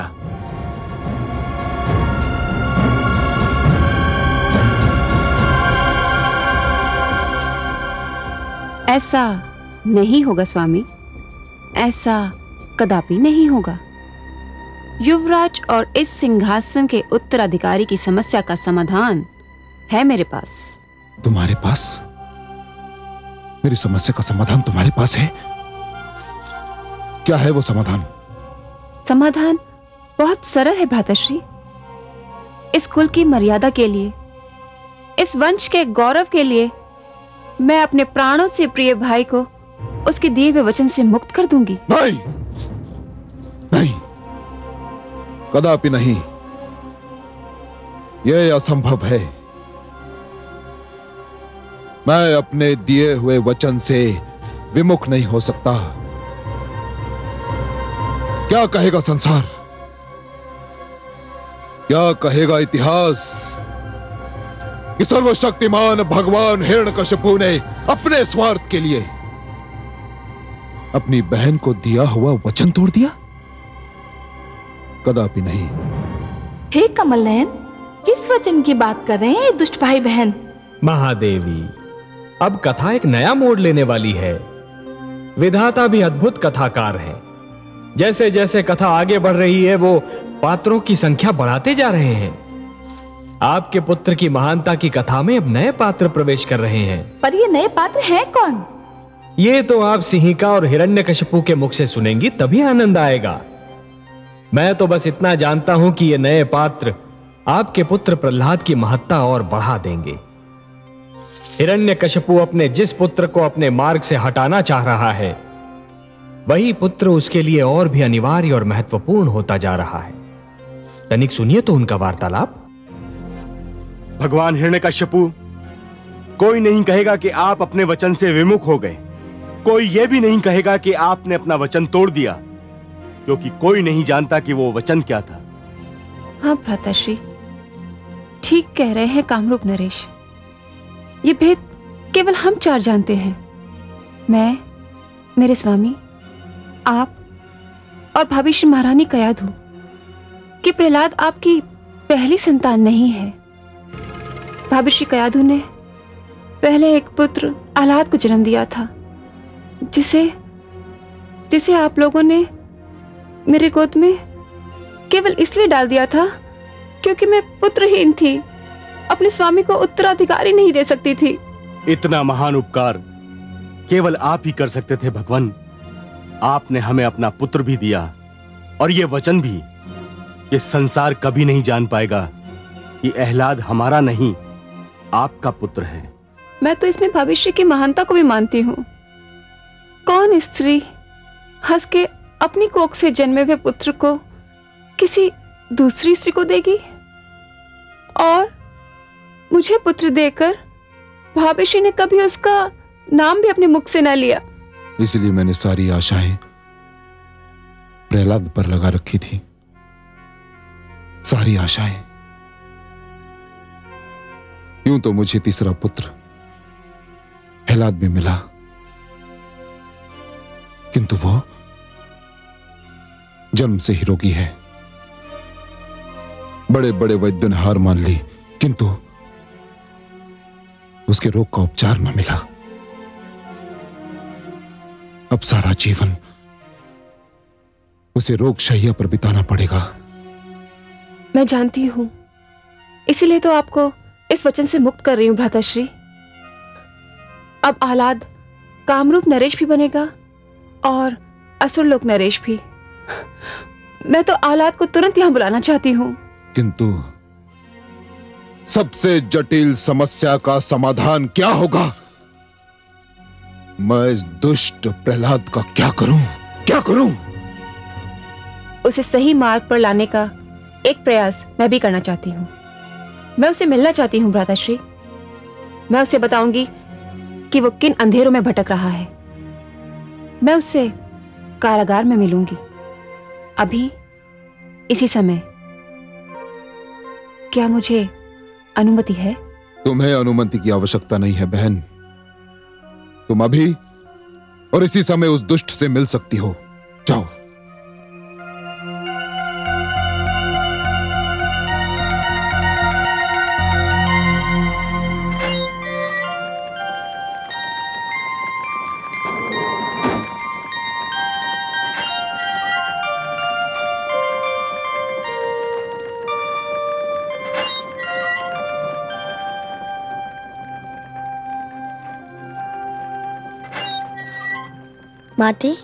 ऐसा नहीं होगा स्वामी, ऐसा कदापि नहीं होगा। युवराज और इस सिंहासन के उत्तराधिकारी की समस्या का समाधान है मेरे पास। तुम्हारे पास? मेरी समस्या का समाधान तुम्हारे पास है? क्या है वो समाधान? समाधान बहुत सरल है भ्राताश्री। इस कुल की मर्यादा के लिए, इस वंश के गौरव के लिए मैं अपने प्राणों से प्रिय भाई को उसके दिए हुए वचन से मुक्त कर दूंगी। नहीं, नहीं, कदापि नहीं। यह असंभव है। मैं अपने दिए हुए वचन से विमुख नहीं हो सकता। क्या कहेगा संसार? क्या कहेगा इतिहास कि सर्वशक्तिमान भगवान हिरण्यकशिपु ने अपने स्वार्थ के लिए अपनी बहन को दिया हुआ वचन तोड़ दिया? कदापि नहीं। हे कमल नयन, किस वचन की बात कर रहे हैं दुष्ट भाई बहन? महादेवी, अब कथा एक नया मोड़ लेने वाली है। विधाता भी अद्भुत कथाकार हैं। जैसे जैसे कथा आगे बढ़ रही है, वो पात्रों की संख्या बढ़ाते जा रहे हैं। आपके पुत्र की महानता की कथा में अब नए पात्र प्रवेश कर रहे हैं। पर ये नए पात्र हैं कौन? ये तो आप सिंहिका और हिरण्यकशिपु के मुख से सुनेंगी, तभी आनंद आएगा। मैं तो बस इतना जानता हूं कि ये नए पात्र आपके पुत्र प्रहलाद की महत्ता और बढ़ा देंगे। हिरण्यकशिपु अपने जिस पुत्र को अपने मार्ग से हटाना चाह रहा है, वही पुत्र उसके लिए और भी अनिवार्य और महत्वपूर्ण होता जा रहा है। तनिक सुनिए तो उनका वार्तालाप। भगवान हिरण्यकशिपु, कोई नहीं कहेगा कि आप अपने वचन से विमुख हो गए। कोई यह भी नहीं कहेगा कि आपने अपना वचन तोड़ दिया, क्योंकि कोई नहीं जानता कि वो वचन क्या था। हाँ भ्राताश्री, ठीक कह रहे हैं कामरूप नरेश। ये भेद केवल हम चार जानते हैं। मैं, मेरे स्वामी, आप और भाभी श्री महारानी कयाधु कि प्रहलाद आपकी पहली संतान नहीं है। भाभी श्री कयाधु ने पहले एक पुत्र आह्लाद को जन्म दिया था, जिसे जिसे आप लोगों ने मेरे गोद में केवल इसलिए डाल दिया था क्योंकि मैं पुत्रहीन थी, अपने स्वामी को उत्तराधिकारी नहीं दे सकती थी। इतना महान उपकार केवल आप ही कर सकते थे भगवान। आपने हमें अपना पुत्र भी दिया और ये वचन भी कि संसार कभी नहीं जान पाएगा कि आह्लाद हमारा नहीं, आपका पुत्र है। मैं तो इसमें भविष्य की महानता को भी मानती हूँ। कौन स्त्री हंस के अपनी कोख से जन्मे हुए पुत्र को किसी दूसरी स्त्री को देगी? और मुझे पुत्र देकर भावेशी ने कभी उसका नाम भी अपने मुख से न लिया। इसलिए मैंने सारी आशाएं प्रहलाद पर लगा रखी थी, सारी आशाएं। यूं तो मुझे तीसरा पुत्र आह्लाद भी मिला, किंतु वो जन्म से ही रोगी है। बड़े बड़े वैद्यों ने हार मान ली, किंतु उसके रोग का उपचार न मिला। अब सारा जीवन उसे रोग शैया पर बिताना पड़ेगा। मैं जानती हूं, इसीलिए तो आपको इस वचन से मुक्त कर रही हूं भ्राताश्री। अब आह्लाद कामरूप नरेश भी बनेगा और असुरलोक नरेश भी। मैं तो आह्लाद को तुरंत यहां बुलाना चाहती हूं। किंतु सबसे जटिल समस्या का समाधान क्या होगा? मैं इस दुष्ट प्रहलाद का क्या करूं? क्या करूं? उसे सही मार्ग पर लाने का एक प्रयास मैं भी करना चाहती हूँ। मैं उसे मिलना चाहती हूँ भ्राताश्री। मैं उसे बताऊंगी कि वो किन अंधेरों में भटक रहा है। मैं उससे कारागार में मिलूंगी, अभी इसी समय। क्या मुझे अनुमति है? तुम्हें अनुमति की आवश्यकता नहीं है बहन। तुम अभी और इसी समय उस दुष्ट से मिल सकती हो। जाओ। माते,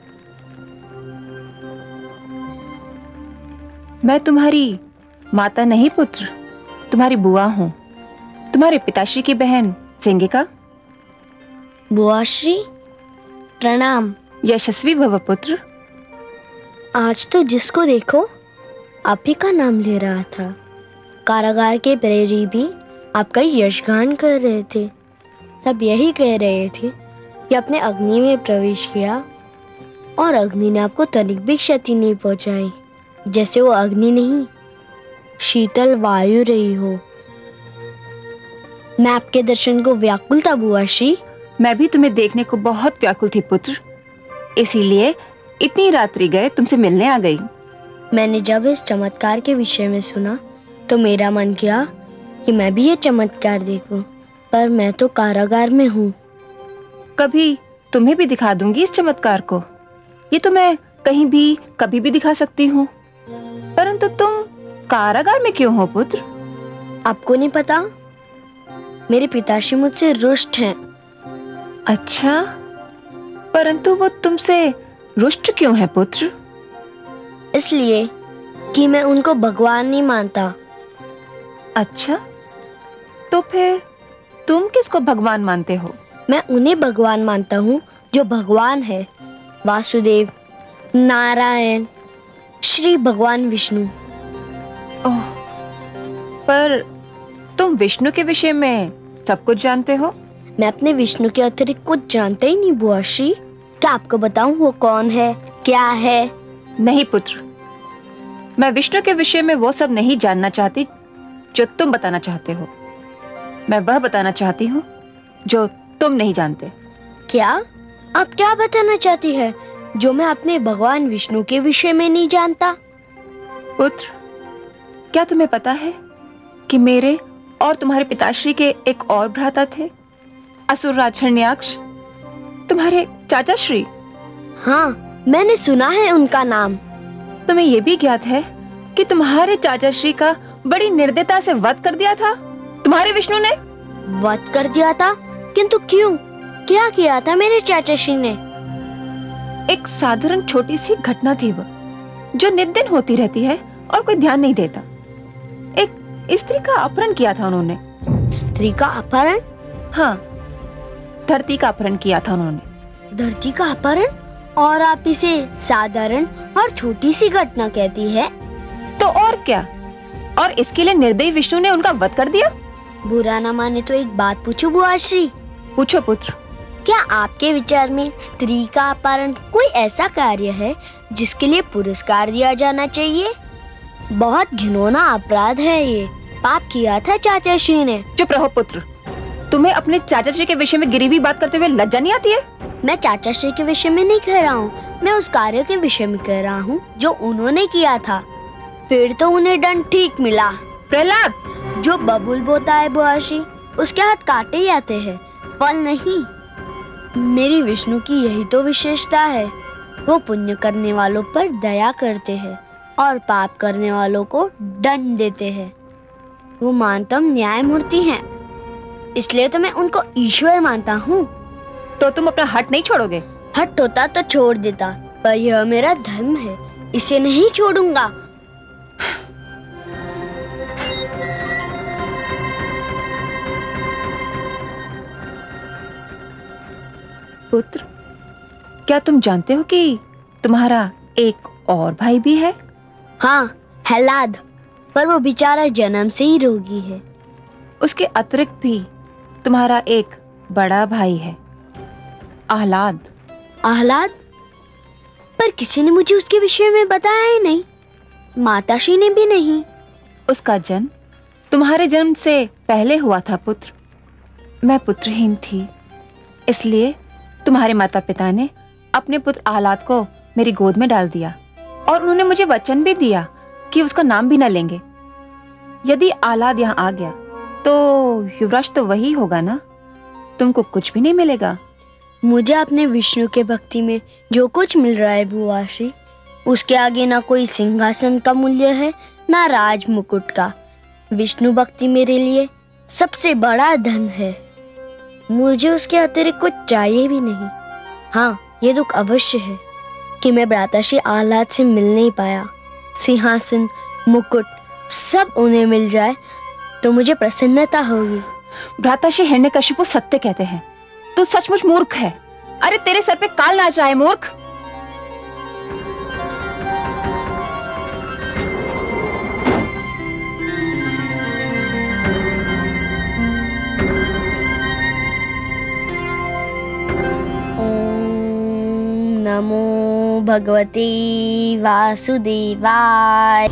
मैं तुम्हारी माता नहीं पुत्र, तुम्हारी बुआ हूँ, तुम्हारे पिताश्री की बहन सिंगिका। बुआश्री, प्रणाम। यशस्वी भव पुत्र। आज तो जिसको देखो आप ही का नाम ले रहा था। कारागार के प्रहरी भी आपका यशगान कर रहे थे। सब यही कह रहे थे कि आपने अग्नि में प्रवेश किया और अग्नि ने आपको तनिक भी क्षति नहीं पहुंचाई, जैसे वो अग्नि नहीं शीतल वायु रही हो। मैं आपके दर्शन को व्याकुल था बुआश्री। मैं भी तुम्हें देखने को बहुत व्याकुल थी पुत्र, इसीलिए इतनी रात्रि गए तुमसे मिलने आ गई। मैंने जब इस चमत्कार के विषय में सुना तो मेरा मन किया कि मैं भी ये चमत्कार देखूं, पर मैं तो कारागार में हूँ। कभी तुम्हें भी दिखा दूंगी इस चमत्कार को। ये तो मैं कहीं भी कभी भी दिखा सकती हूँ, परंतु तुम कारागार में क्यों हो पुत्र? आपको नहीं पता? मेरे पिताश्री मुझसे रुष्ट हैं। अच्छा, परंतु वो तुमसे रुष्ट क्यों है पुत्र? इसलिए कि मैं उनको भगवान नहीं मानता। अच्छा, तो फिर तुम किसको भगवान मानते हो? मैं उन्हें भगवान मानता हूँ जो भगवान है, वासुदेव, नारायण, श्री भगवान विष्णु। ओह, पर तुम विष्णु के विषय में सब कुछ जानते हो? मैं अपने विष्णु के अतिरिक्त कुछ जानते ही नहीं बुआश्री। क्या आपको बताऊं वो कौन है, क्या है? नहीं पुत्र, मैं विष्णु के विषय में वो सब नहीं जानना चाहती जो तुम बताना चाहते हो। मैं वह बताना चाहती हूँ जो तुम नहीं जानते। क्या? आप क्या बताना चाहती है जो मैं अपने भगवान विष्णु के विषय में नहीं जानता? पुत्र, क्या तुम्हें पता है कि मेरे और तुम्हारे पिताश्री के एक और भ्राता थे, असुरराज हिरण्याक्ष, तुम्हारे चाचा श्री? हाँ, मैंने सुना है उनका नाम। तुम्हें यह भी ज्ञात है कि तुम्हारे चाचा श्री का बड़ी निर्दयता से वध कर दिया था तुम्हारे विष्णु ने? वध कर दिया था? किंतु क्यों? क्या किया था मेरे चाचा श्री ने? एक साधारण छोटी सी घटना थी वो, जो नित दिन होती रहती है और कोई ध्यान नहीं देता। एक स्त्री का अपहरण किया था उन्होंने। स्त्री का अपहरण? हाँ, धरती का अपहरण किया था उन्होंने। धरती का अपहरण? और आप इसे साधारण और छोटी सी घटना कहती है? तो और क्या? और इसके लिए निर्दयी विष्णु ने उनका वध कर दिया। बुरा न माने तो एक बात पूछूं बुआश्री? पूछो पुत्र। क्या आपके विचार में स्त्री का अपहरण कोई ऐसा कार्य है जिसके लिए पुरस्कार दिया जाना चाहिए? बहुत घिनौना अपराध है ये। पाप किया था चाचा श्री ने। चुप रहो पुत्र, तुम्हें अपने चाचा श्री के विषय में गिरी हुई बात करते हुए लज्जा नहीं आती है? मैं चाचा श्री के विषय में नहीं कह रहा हूँ, मैं उस कार्य के विषय में कह रहा हूँ जो उन्होंने किया था। फिर तो उन्हें दंड ठीक मिला। प्रहलाद, जो बबूल बोता है बुआश्री, उसके हाथ काटे ही आते हैं, फल नहीं। मेरी विष्णु की यही तो विशेषता है। वो पुण्य करने वालों पर दया करते हैं और पाप करने वालों को दंड देते हैं। वो मानतम न्यायमूर्ति हैं, इसलिए तो मैं उनको ईश्वर मानता हूँ। तो तुम अपना हट नहीं छोड़ोगे? हट होता तो छोड़ देता, पर यह मेरा धर्म है, इसे नहीं छोड़ूंगा। पुत्र, क्या तुम जानते हो कि तुम्हारा एक और भाई भी है? हाँ, हलाद, पर वो बेचारा जन्म से ही रोगी है। उसके अतिरिक्त भी तुम्हारा एक बड़ा भाई है, आह्लाद। आह्लाद? पर किसी ने मुझे उसके विषय में बताया ही नहीं, माताश्री ने भी नहीं। उसका जन्म तुम्हारे जन्म से पहले हुआ था पुत्र। मैं पुत्रहीन थी, इसलिए तुम्हारे माता पिता ने अपने पुत्र आह्लाद को मेरी गोद में डाल दिया और उन्होंने मुझे वचन भी दिया कि उसका नाम भी न लेंगे। यदि आह्लाद यहाँ आ गया तो युवराज तो वही होगा ना, तुमको कुछ भी नहीं मिलेगा। मुझे अपने विष्णु के भक्ति में जो कुछ मिल रहा है बुआश्री, उसके आगे ना कोई सिंहासन का मूल्य है ना राज मुकुट का। विष्णु भक्ति मेरे लिए सबसे बड़ा धन है। मुझे उसके अतिरिक्त कुछ चाहिए भी नहीं। हाँ, ये दुख अवश्य है कि मैं भ्राताश्री आह्लाद से मिल नहीं पाया। सिंहासन, मुकुट सब उन्हें मिल जाए तो मुझे प्रसन्नता होगी। भ्राताश्री हिरण्यकशिपु सत्य कहते हैं, तू सचमुच मूर्ख है। अरे तेरे सर पे काल नाच रहा है मूर्ख। नमो भगवते वासुदेवाय।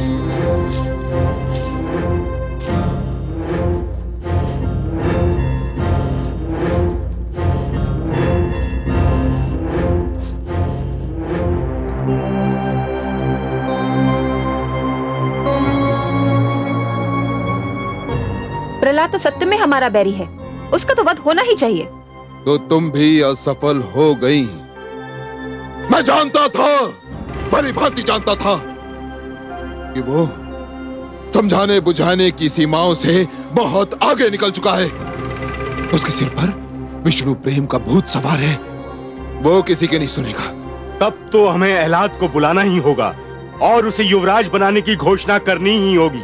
प्रहलाद तो सत्य में हमारा बैरी है, उसका तो वध होना ही चाहिए। तो तुम भी असफल हो गई। मैं जानता था, भली भांति जानता था कि वो समझाने बुझाने की सीमाओं से बहुत आगे निकल चुका है। उसके सिर पर विष्णु प्रेम का भूत सवार है, वो किसी के नहीं सुनेगा। तब तो हमें एलाद को बुलाना ही होगा और उसे युवराज बनाने की घोषणा करनी ही होगी।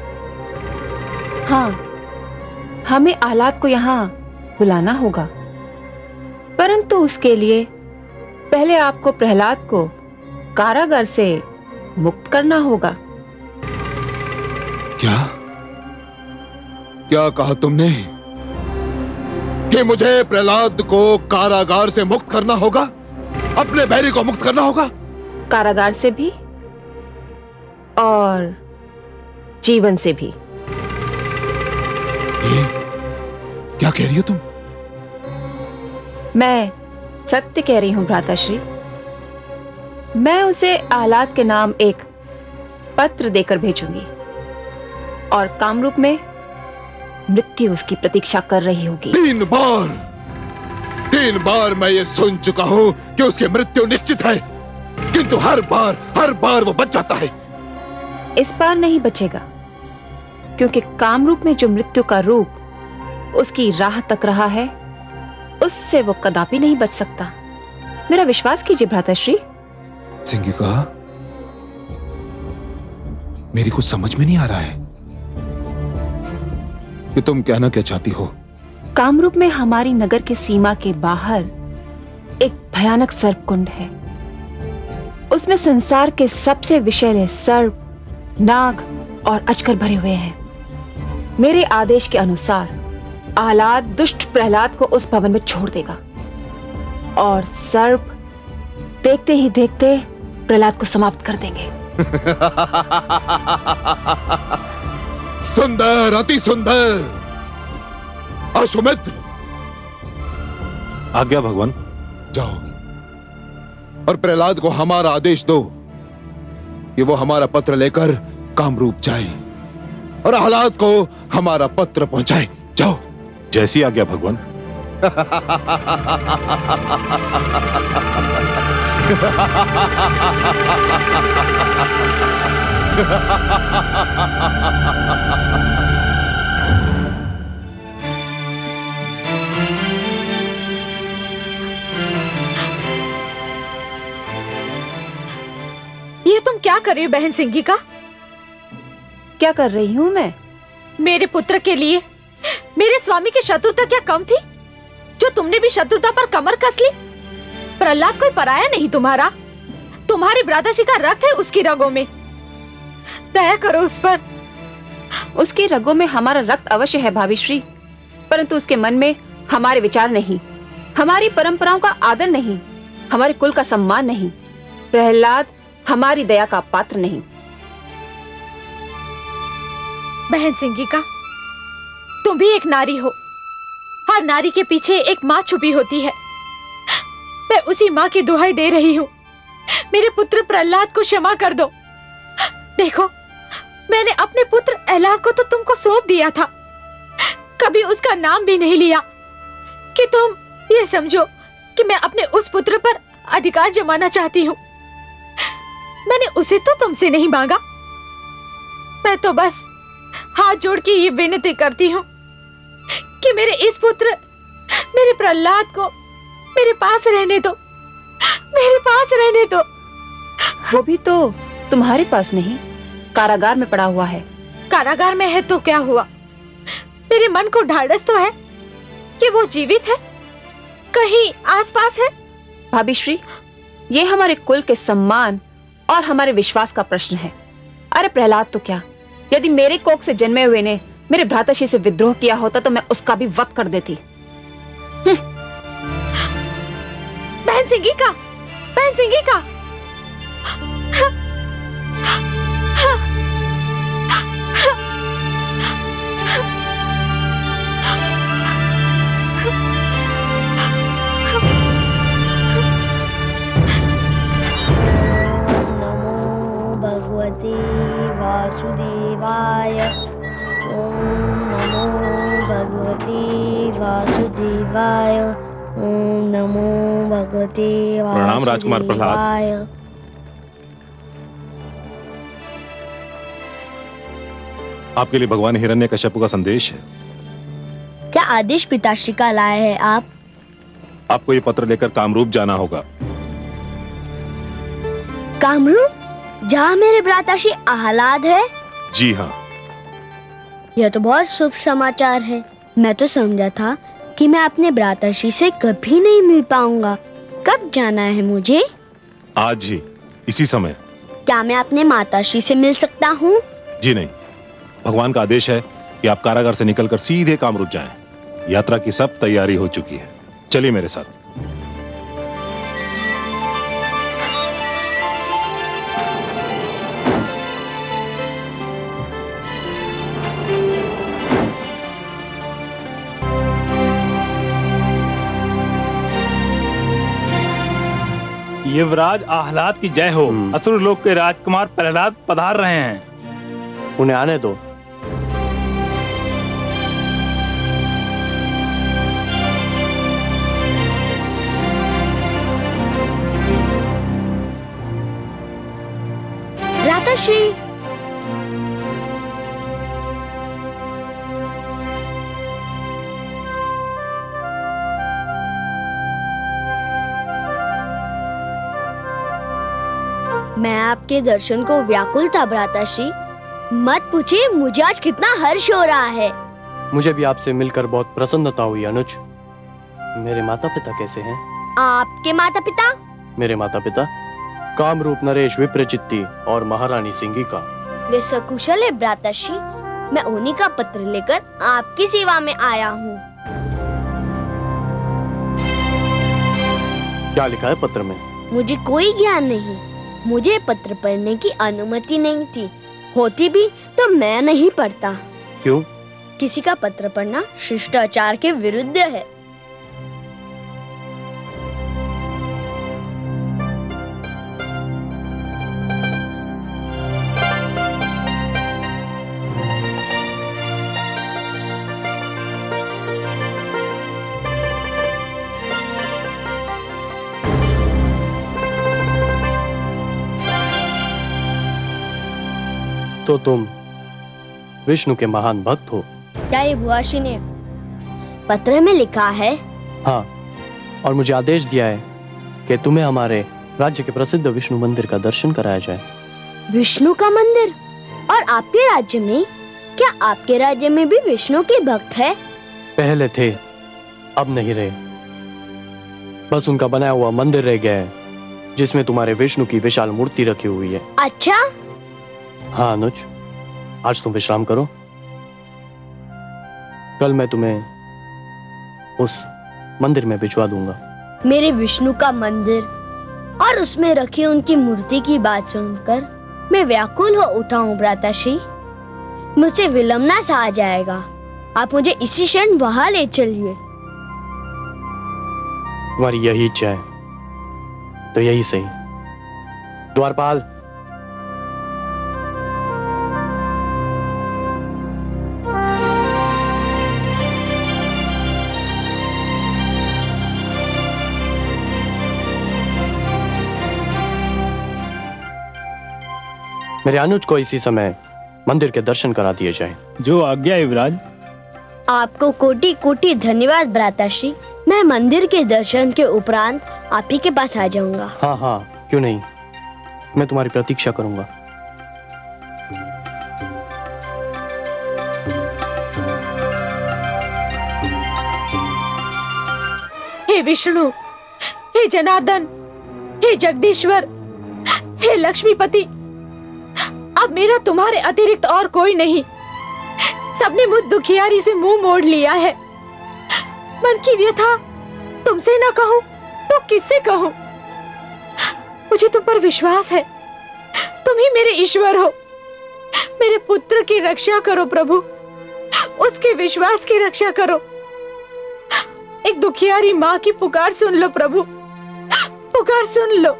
हाँ, हमें आह्लाद को यहाँ बुलाना होगा, परंतु उसके लिए पहले आपको प्रहलाद को कारागार से मुक्त करना होगा। क्या क्या कहा तुमने कि मुझे प्रहलाद को कारागार से मुक्त करना होगा? अपने बैरी को मुक्त करना होगा? कारागार से भी और जीवन से भी। ये क्या कह रही हो तुम? मैं सत्य कह रही हूं भ्राताश्री। मैं उसे आह्लाद के नाम एक पत्र देकर भेजूंगी और कामरूप में मृत्यु उसकी प्रतीक्षा कर रही होगी। तीन बार तीन बार मैं ये सुन चुका हूं कि उसकी मृत्यु निश्चित है, किंतु हर बार हर बार वो बच जाता है। इस बार नहीं बचेगा, क्योंकि कामरूप में जो मृत्यु का रूप उसकी राह तक रहा है, उससे वो कदापि नहीं बच सकता। मेरा विश्वास कीजिए भ्राताश्री। सिंगिका, मेरी कुछ समझ में नहीं आ रहा है कि तुम कहना क्या चाहती हो। कामरूप में हमारी नगर के सीमा के बाहर एक भयानक सर्प कुंड है। उसमें संसार के सबसे विषैले सर्प, नाग और अजगर भरे हुए हैं। मेरे आदेश के अनुसार आह्लाद दुष्ट प्रहलाद को उस भवन में छोड़ देगा और सर्प देखते ही देखते प्रहलाद को समाप्त कर देंगे। सुंदर, अति सुंदर। अश्वमित्र, आज्ञा भगवान। जाओ और प्रहलाद को हमारा आदेश दो कि वो हमारा पत्र लेकर कामरूप जाए और आह्लाद को हमारा पत्र पहुंचाए। जाओ। जैसी आज्ञा भगवान। ये तुम क्या कर रही हो बहन सिंगिका? क्या कर रही हूँ मैं? मेरे पुत्र के लिए मेरे स्वामी की शत्रुता क्या कम थी, जो तुमने भी शत्रुता पर कमर कस ली? प्रहलाद कोई पराया नहीं तुम्हारा, तुम्हारी भ्राताश्री का रक्त है उसकी रगों में। दया करो उस पर। उसकी रगों में हमारा रक्त अवश्य है भाभीश्री, परंतु उसके मन में हमारे विचार नहीं, हमारी परंपराओं का आदर नहीं, हमारे कुल का सम्मान नहीं। प्रहलाद हमारी दया का पात्र नहीं। बहन सिंगिका, तुम भी एक नारी हो। हर नारी के पीछे एक माँ छुपी होती है। मैं उसी माँ की दुहाई दे रही हूँ, मेरे पुत्र प्रहलाद को क्षमा कर दो। देखो, मैंने अपने पुत्र आह्लाद को तो तुमको सौंप दिया था, कभी उसका नाम भी नहीं लिया कि तुम ये समझो कि मैं अपने उस पुत्र पर अधिकार जमाना चाहती हूँ। मैंने उसे तो तुमसे नहीं मांगा, मैं तो बस हाथ जोड़ के ये विनती करती हूँ कि मेरे इस पुत्र, मेरे प्रहलाद को मेरे पास रहने दो। मेरे पास रहने दो। वो भी तो तुम्हारे पास नहीं, कारागार में पड़ा हुआ है। कारागार में है तो क्या हुआ? मेरे मन को ढाढ़स तो है कि वो जीवित है, कहीं आसपास है। भाभी श्री, ये हमारे कुल के सम्मान और हमारे विश्वास का प्रश्न है। अरे प्रहलाद तो क्या, यदि मेरे कोख से जन्मे हुए ने मेरे भ्राताश्री से विद्रोह किया होता तो मैं उसका भी वध कर देती। बहन सिंगिका, बहन सिंगिका, वासुदेवाय। ओम नमो भगवते वासुदेवाय। ओम नमो भगवते प्रणाम राजकुमार वासुदेवाय। आपके लिए भगवान हिरण्यकश्यप का संदेश है। क्या आदेश पिताश्री का लाए हैं आप? आपको ये पत्र लेकर कामरूप जाना होगा। कामरूप, जहाँ मेरे भ्राताश्री आह्लाद है? जी हाँ। यह तो बहुत शुभ समाचार है। मैं तो समझा था कि मैं अपने भ्राताश्री से कभी नहीं मिल पाऊंगा। कब जाना है मुझे? आज ही, इसी समय। क्या मैं अपने माताश्री से मिल सकता हूँ? जी नहीं, भगवान का आदेश है कि आप कारागार से निकलकर सीधे कामरूप जाएं। यात्रा की सब तैयारी हो चुकी है। चलिए मेरे साथ। युवराज आह्लाद की जय हो। असुर लोक के राजकुमार प्रहलाद पधार रहे हैं। उन्हें आने दो। भ्राताश्री, मैं आपके दर्शन को व्याकुल था भ्राताश्री। मत पूछिए मुझे आज कितना हर्ष हो रहा है। मुझे भी आपसे मिलकर बहुत प्रसन्नता हुई अनुज। मेरे माता पिता कैसे हैं? आपके माता पिता? मेरे माता पिता कामरूप नरेश विप्रचित्ती और महारानी सिंगिका। वे सकुशल है भ्राताश्री। मैं उन्हीं का पत्र लेकर आपकी सेवा में आया हूँ। क्या लिखा है पत्र में? मुझे कोई ज्ञान नहीं। मुझे पत्र पढ़ने की अनुमति नहीं थी। होती भी तो मैं नहीं पढ़ता। क्यों? किसी का पत्र पढ़ना शिष्टाचार के विरुद्ध है। तो तुम विष्णु के महान भक्त हो? क्या ये भुआशी ने पत्र में लिखा है? हाँ, और मुझे आदेश दिया है कि तुम्हें हमारे राज्य के प्रसिद्ध विष्णु मंदिर का दर्शन कराया जाए। विष्णु का मंदिर? और आपके राज्य में? क्या आपके राज्य में भी विष्णु के भक्त है? पहले थे, अब नहीं रहे। बस उनका बनाया हुआ मंदिर रह गया है, जिसमें तुम्हारे विष्णु की विशाल मूर्ति रखी हुई है। अच्छा? हाँ अनुज, आज तुम विश्राम करो। कल मैं तुम्हें उस मंदिर में भिजवा दूंगा। मेरे विष्णु का मंदिर और उसमें रखी उनकी मूर्ति की बात सुनकर मैं व्याकुल हो उठा हूँ भ्राताश्री। मुझसे विलंबना सा आ जाएगा। आप मुझे इसी क्षण वहां ले चलिए। तुम्हारी यही इच्छा है तो यही सही। द्वारपाल, मेरे अनुज को इसी समय मंदिर के दर्शन करा दिए जाए। जो आज्ञा युवराज। आपको कोटि कोटि धन्यवाद भ्राताश्री। मैं मंदिर के दर्शन के उपरांत आप ही के पास आ जाऊंगा। हाँ हाँ, क्यों नहीं, मैं तुम्हारी प्रतीक्षा करूंगा। हे विष्णु, हे जनार्दन, हे जगदीश्वर, हे लक्ष्मीपति, अब मेरा तुम्हारे अतिरिक्त और कोई नहीं। सबने मुझ दुखियारी से मुंह मोड़ लिया है। मन की व्यथा तुमसे ना कहूं तो किससे कहूं? मुझे तुम पर विश्वास है, तुम ही मेरे ईश्वर हो। मेरे पुत्र की रक्षा करो प्रभु, उसके विश्वास की रक्षा करो। एक दुखियारी माँ की पुकार सुन लो प्रभु, पुकार सुन लो।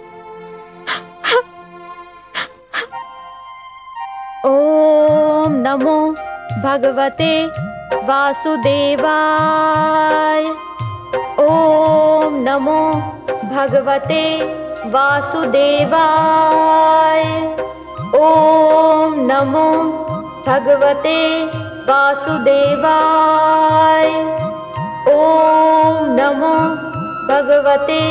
ओम नमो भगवते वासुदेवाय। ओम नमो भगवते वासुदेवाय। ओम नमो भगवते वासुदेवाय। ओम नमो भगवते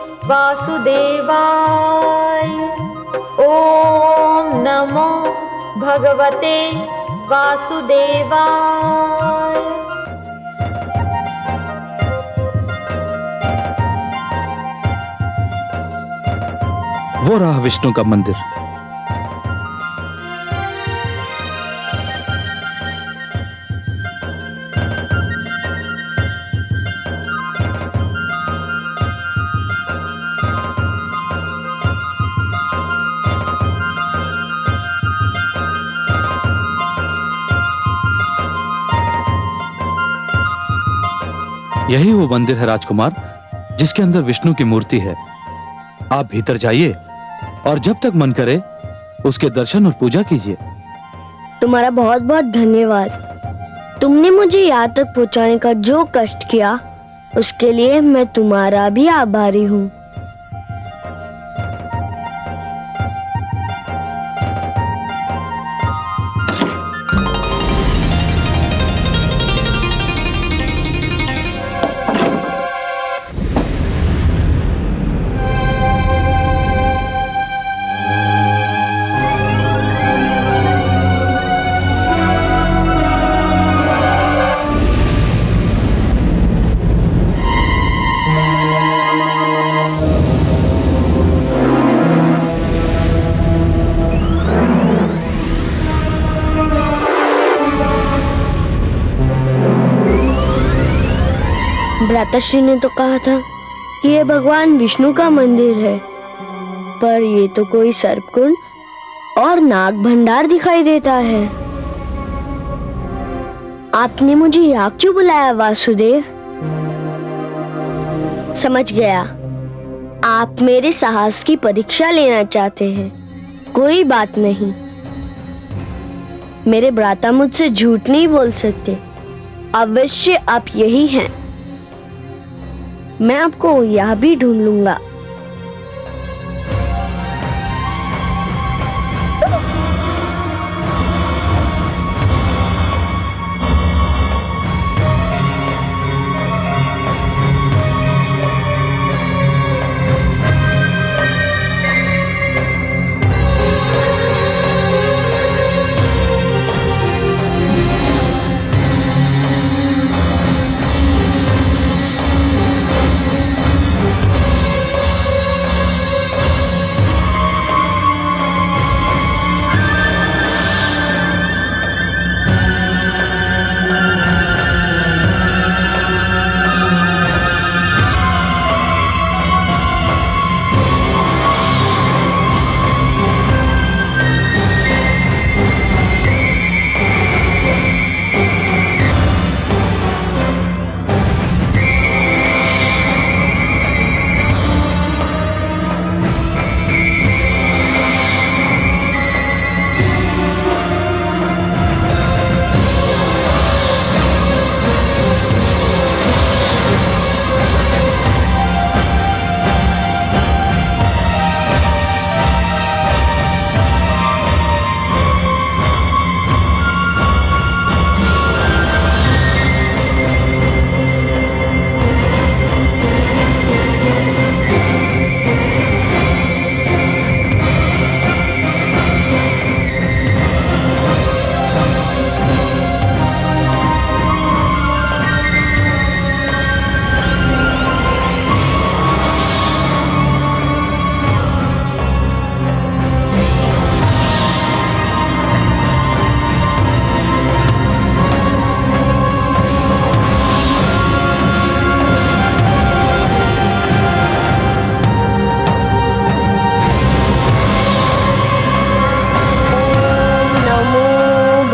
वासुदेवाय। ओम नमो भगवते वासुदेवाय। वो रहा विष्णु का मंदिर। यही वो मंदिर है राजकुमार, जिसके अंदर विष्णु की मूर्ति है। आप भीतर जाइए और जब तक मन करे उसके दर्शन और पूजा कीजिए। तुम्हारा बहुत बहुत धन्यवाद। तुमने मुझे यहाँ तक पहुँचाने का जो कष्ट किया, उसके लिए मैं तुम्हारा भी आभारी हूँ। भ्राताश्री ने तो कहा था कि ये भगवान विष्णु का मंदिर है, पर ये तो कोई सर्पकुंड और नाग भंडार दिखाई देता है। आपने मुझे यहाँ क्यों बुलाया वासुदेव? समझ गया, आप मेरे साहस की परीक्षा लेना चाहते हैं। कोई बात नहीं, मेरे भ्राता मुझसे झूठ नहीं बोल सकते। अवश्य आप यही हैं। मैं आपको यह भी ढूंढ लूंगा।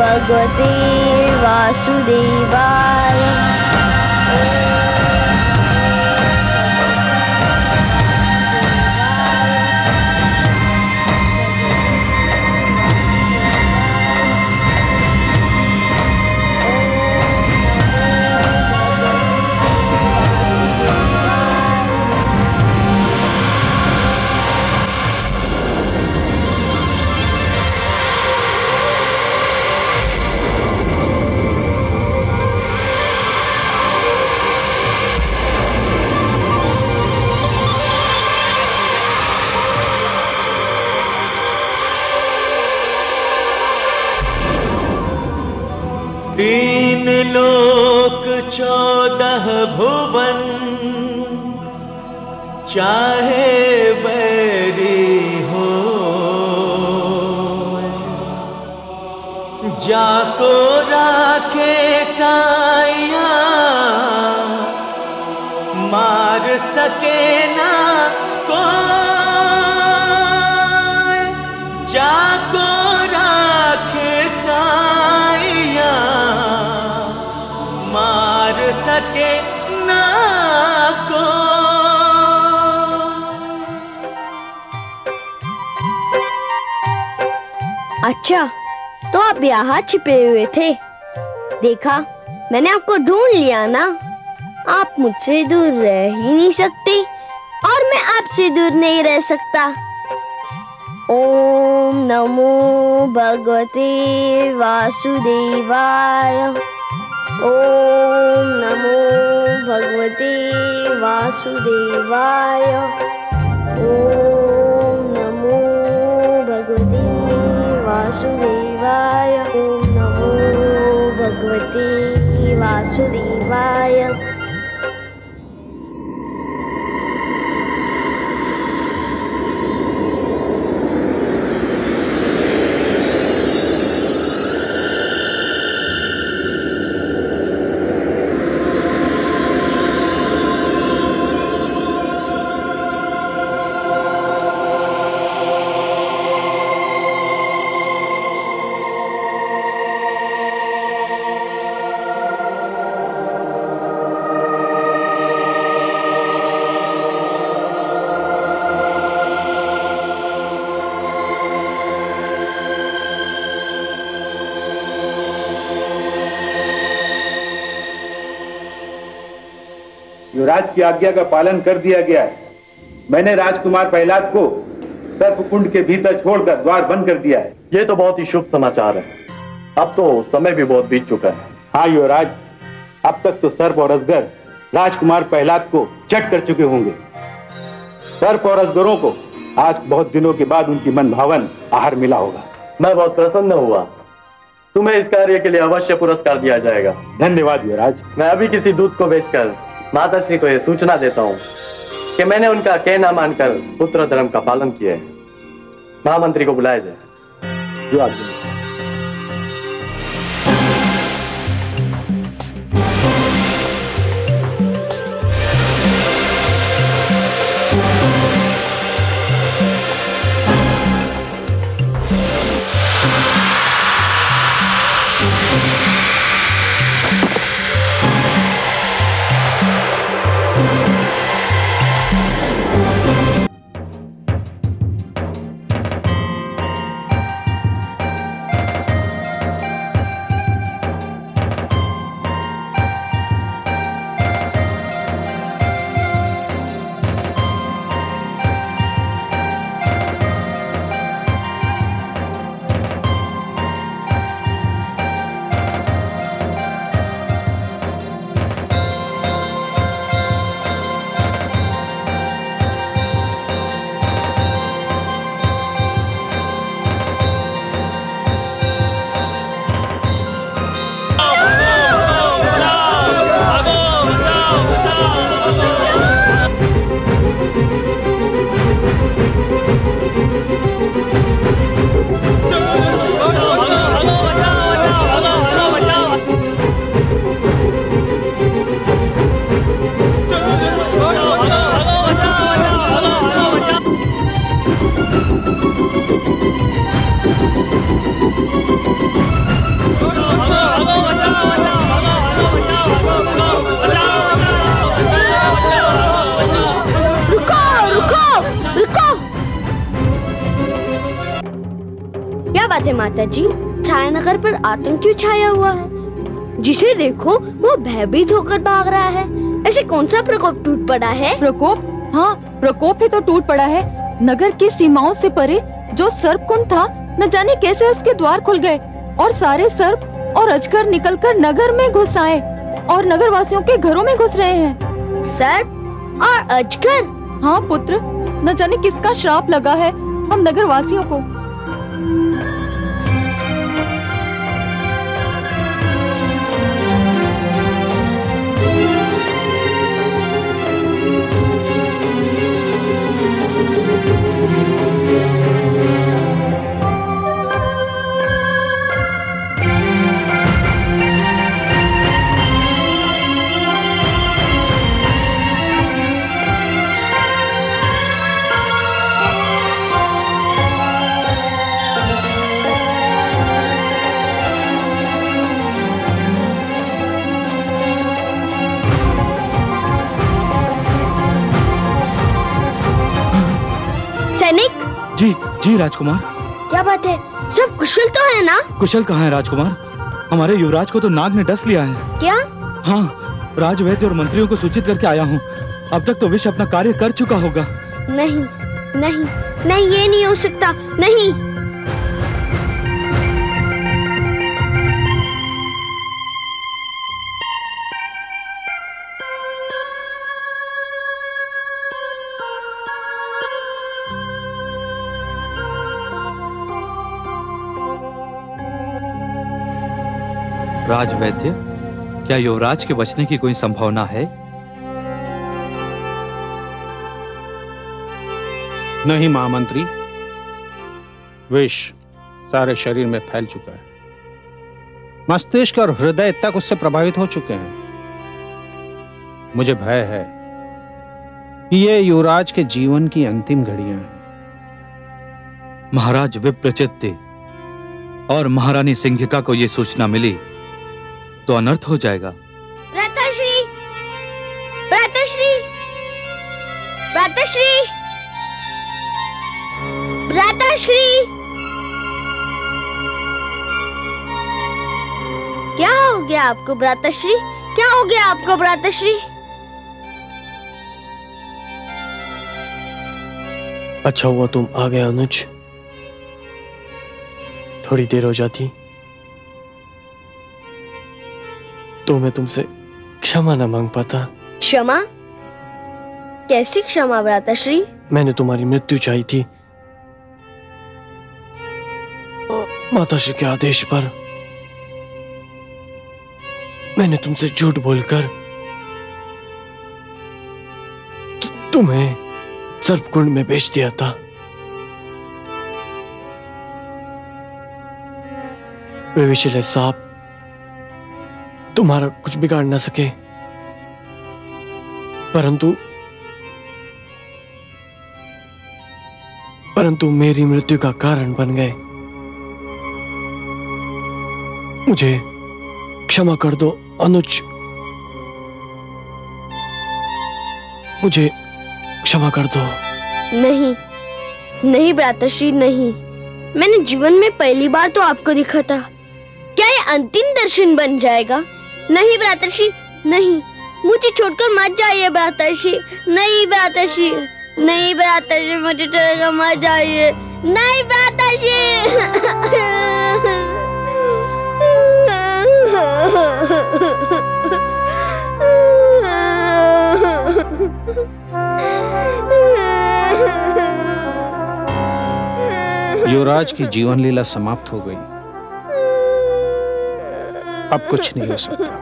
भगवते वासुदेवाय। तीन लोक चौदह भुवन, चाहे बैरी हो, जाको राखे साइया, मार सके ना कोई। जाको राखे साइया, मार सके ना को। अच्छा, तो आप यहाँ छिपे हुए थे। देखा, मैंने आपको ढूंढ लिया ना। आप मुझसे दूर रह ही नहीं सकते और मैं आपसे दूर नहीं रह सकता। ओम नमो भगवते वासुदेवाय। ओम नमो भगवते वासुदेवाय। ओम नमो भगवते वासुदेवाय। ओम नमो भगवते वासुदेवाय। युवराज की आज्ञा का पालन कर दिया गया है। मैंने राजकुमार प्रहलाद को सर्पकुंड के भीतर छोड़कर द्वार बंद कर दिया है। ये तो बहुत ही शुभ समाचार है। अब तो समय भी बहुत बीत चुका है। हाँ युवराज, अब तक तो सर्प और अजगर राजकुमार प्रहलाद को चट कर चुके होंगे। सर्प और अजगरों को आज बहुत दिनों के बाद उनकी मन भावन आहार मिला होगा। मैं बहुत प्रसन्न हुआ। तुम्हें इस कार्य के लिए अवश्य पुरस्कार दिया जाएगा। धन्यवाद युवराज। मैं अभी किसी दूत को भेजकर माताश्री को यह सूचना देता हूँ कि मैंने उनका कहना मानकर पुत्र धर्म का पालन किया है। महामंत्री को बुलाया जाए। जो आज्ञा। बात है माता जी, छायानगर पर आतंक क्यों छाया हुआ है? जिसे देखो वो भयभीत होकर भाग रहा है। ऐसे कौन सा प्रकोप टूट पड़ा है? प्रकोप? हाँ, प्रकोप ही तो टूट पड़ा है। नगर की सीमाओं से परे जो सर्पकुंड था, न जाने कैसे उसके द्वार खुल गए और सारे सर्प और अजगर निकलकर नगर में घुस आए और नगर वासियों के घरों में घुस रहे हैं। सर्प और अजगर? हाँ पुत्र, न जाने किसका श्राप लगा है हम नगर वासियों को। जी जी राजकुमार। क्या बात है, सब कुशल तो है ना? कुशल कहाँ है राजकुमार? हमारे युवराज को तो नाग ने डस लिया है। क्या? हाँ, राजवैद्य और मंत्रियों को सूचित करके आया हूँ। अब तक तो विष अपना कार्य कर चुका होगा। नहीं नहीं नहीं, ये नहीं हो सकता, नहीं। राजवैद्य, क्या युवराज के बचने की कोई संभावना है? नहीं महामंत्री, विष सारे शरीर में फैल चुका है। मस्तिष्क और हृदय तक उससे प्रभावित हो चुके हैं। मुझे भय है कि ये युवराज के जीवन की अंतिम घड़ियां हैं। महाराज विप्रचित्त और महारानी सिंघिका को यह सूचना मिली तो अनर्थ हो जाएगा। भ्राताश्री, भ्राताश्री, भ्राताश्री, भ्राताश्री, क्या हो गया आपको भ्राताश्री? क्या हो गया आपको भ्राताश्री? अच्छा हुआ तुम आ गए अनुज, थोड़ी देर हो जाती तो मैं तुमसे क्षमा न मांग पाता। क्षमा? कैसी क्षमा भ्राताश्री? मैंने तुम्हारी मृत्यु चाही थी। माताश्री के आदेश पर मैंने तुमसे झूठ बोलकर तु, तुम्हें सर्पकुंड में बेच दिया था। वे विषैले सांप तुम्हारा कुछ बिगाड़ ना सके, परंतु परंतु मेरी मृत्यु का कारण बन गए। मुझे क्षमा कर दो अनुज, मुझे क्षमा कर दो। नहीं नहीं भ्राताश्री, नहीं। मैंने जीवन में पहली बार तो आपको देखा था। क्या ये अंतिम दर्शन बन जाएगा? नहीं भ्राताश्री, नहीं। मुझे छोड़कर मत जाइए भ्राताश्री। नहीं भ्राताश्री, नहीं भ्राताश्री, मुझे छोड़कर मत जाइए। नहीं भ्राताश्री। युवराज की जीवन लीला समाप्त हो गई। अब कुछ नहीं हो सकता।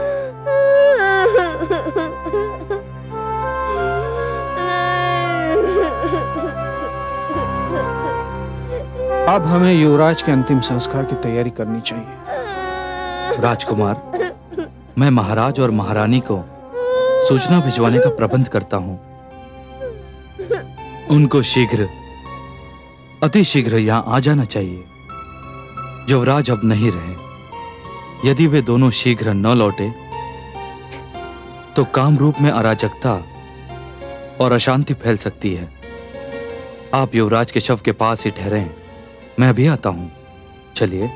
अब हमें युवराज के अंतिम संस्कार की तैयारी करनी चाहिए। राजकुमार, मैं महाराज और महारानी को सूचना भिजवाने का प्रबंध करता हूं। उनको शीघ्र, अति शीघ्र यहां आ जाना चाहिए। युवराज अब नहीं रहे। यदि वे दोनों शीघ्र न लौटे तो कामरूप में अराजकता और अशांति फैल सकती है। आप युवराज के शव के पास ही ठहरे, मैं भी आता हूं। चलिए।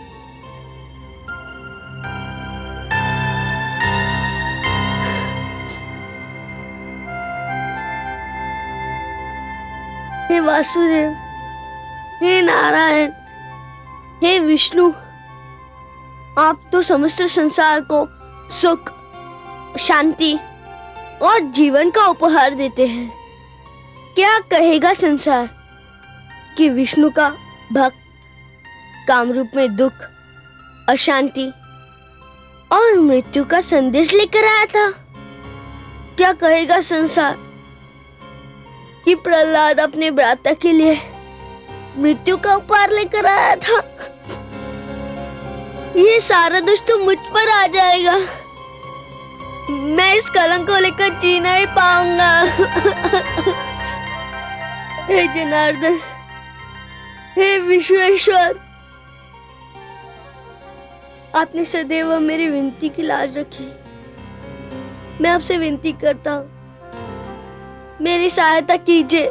हे वासुदेव, हे नारायण, हे विष्णु, आप तो समस्त संसार को सुख, शांति और जीवन का उपहार देते हैं। क्या कहेगा संसार कि विष्णु का भक्त काम रूप में दुख, अशांति और मृत्यु का संदेश लेकर आया था? क्या कहेगा संसार कि प्रहलाद अपने भ्राता के लिए मृत्यु का उपहार लेकर आया था? ये सारा दोष तो मुझ पर आ जाएगा। मैं इस कलंक को लेकर जी नहीं पाऊंगा। हे जनार्दन, हे विश्वेश्वर, आपने सदैव मेरी विनती की लाज रखी। मैं आपसे विनती करता हूँ, मेरी सहायता कीजिए।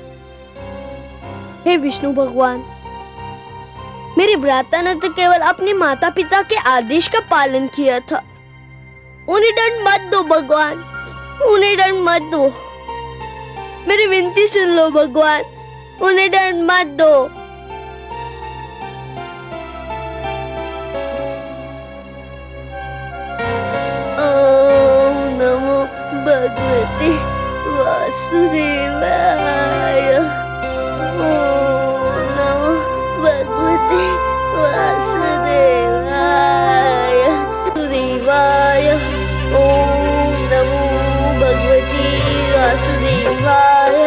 हे विष्णु भगवान, मेरे भ्राता ने तो केवल अपने माता पिता के आदेश का पालन किया था। उन्हें दंड मत दो भगवान, उन्हें दंड मत दो। मेरी विनती सुन लो भगवान, उन्हें दंड मत दो। ओम नमो भगवते वासुदेवाय। ओम नमो भगवते वासुदेवाय। वासुदेवाय। ओम नमो भगवते वासुदेवाय।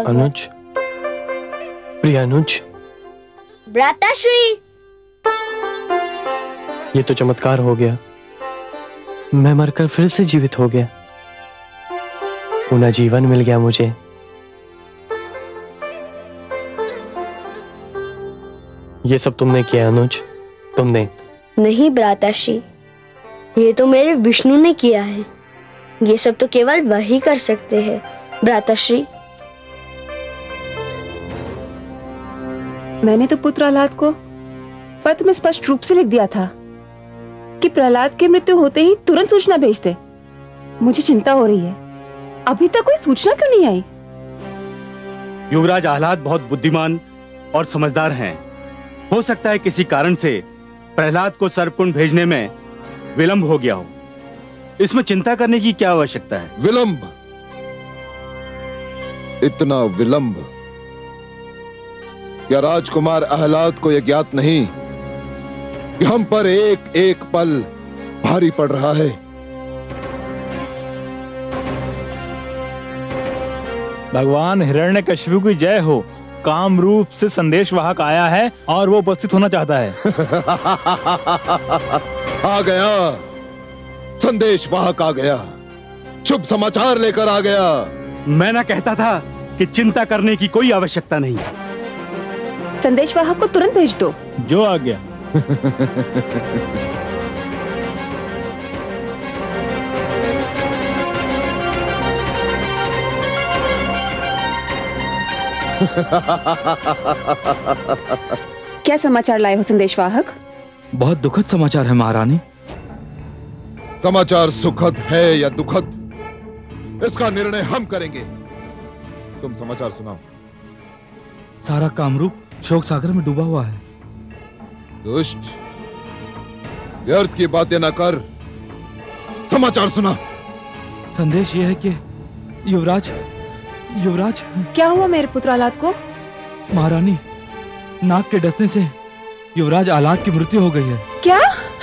भगवान। अनुज, प्रिय अनुज, भ्राताश्री, ये तो चमत्कार हो गया। मैं मरकर फिर से जीवित हो गया। पुनः जीवन मिल गया मुझे। ये सब तुमने किया अनुज, तुमने। नहीं भ्राताश्री, ये तो मेरे विष्णु ने किया है। ये सब तो केवल वही कर सकते हैं भ्राताश्री। मैंने तो पुत्र प्रहलाद को पत्र में स्पष्ट रूप से लिख दिया था कि प्रहलाद की मृत्यु होते ही तुरंत सूचना भेज दे। मुझे चिंता हो रही है, अभी तक कोई सूचना क्यों नहीं आई? युवराज आह्लाद बहुत बुद्धिमान और समझदार हैं। हो सकता है किसी कारण से प्रहलाद को सर्पकुंड भेजने में विलंब हो गया हो। इसमें चिंता करने की क्या आवश्यकता है? विलंब? इतना विलंब? क्या राजकुमार आह्लाद को यह ज्ञात नहीं कि हम पर एक एक पल भारी पड़ रहा है? भगवान हिरण्यकशिपु की जय हो। काम रूप से संदेश वाहक आया है और वो उपस्थित होना चाहता है। आ गया, संदेश वाहक आ गया, शुभ समाचार लेकर आ गया। मैं ना कहता था कि चिंता करने की कोई आवश्यकता नहीं। संदेश वाहक को तुरंत भेज दो। जो आ गया। क्या समाचार लाए हो संदेश वाहक? बहुत दुखद समाचार है महारानी। समाचार सुखद है या दुखद, इसका निर्णय हम करेंगे। तुम समाचार सुनाओ। सारा कामरूप शोक सागर में डूबा हुआ है। दुष्ट, व्यर्थ की बातें न कर, समाचार सुना। संदेश यह है कि युवराज युवराज क्या हुआ मेरे पुत्र आह्लाद को? महारानी, नाग के डसने से युवराज आह्लाद की मृत्यु हो गई है। क्या?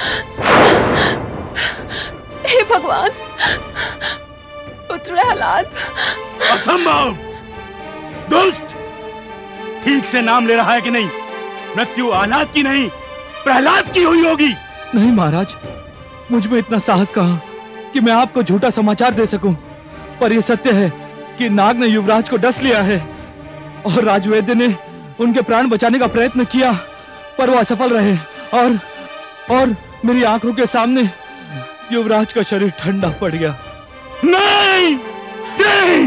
हे भगवान, पुत्र आह्लाद। असंभव! दुष्ट! ठीक से नाम ले रहा है कि नहीं? मृत्यु आह्लाद की नहीं, प्रहलाद की हुई होगी। नहीं महाराज, मुझ में इतना साहस कहां कि मैं आपको झूठा समाचार दे सकूं। पर यह सत्य है कि नाग ने युवराज को डस लिया है और राजवैद्य ने उनके प्राण बचाने का प्रयत्न किया, पर वो असफल रहे और और मेरी आंखों के सामने युवराज का शरीर ठंडा पड़ गया। नहीं! नहीं!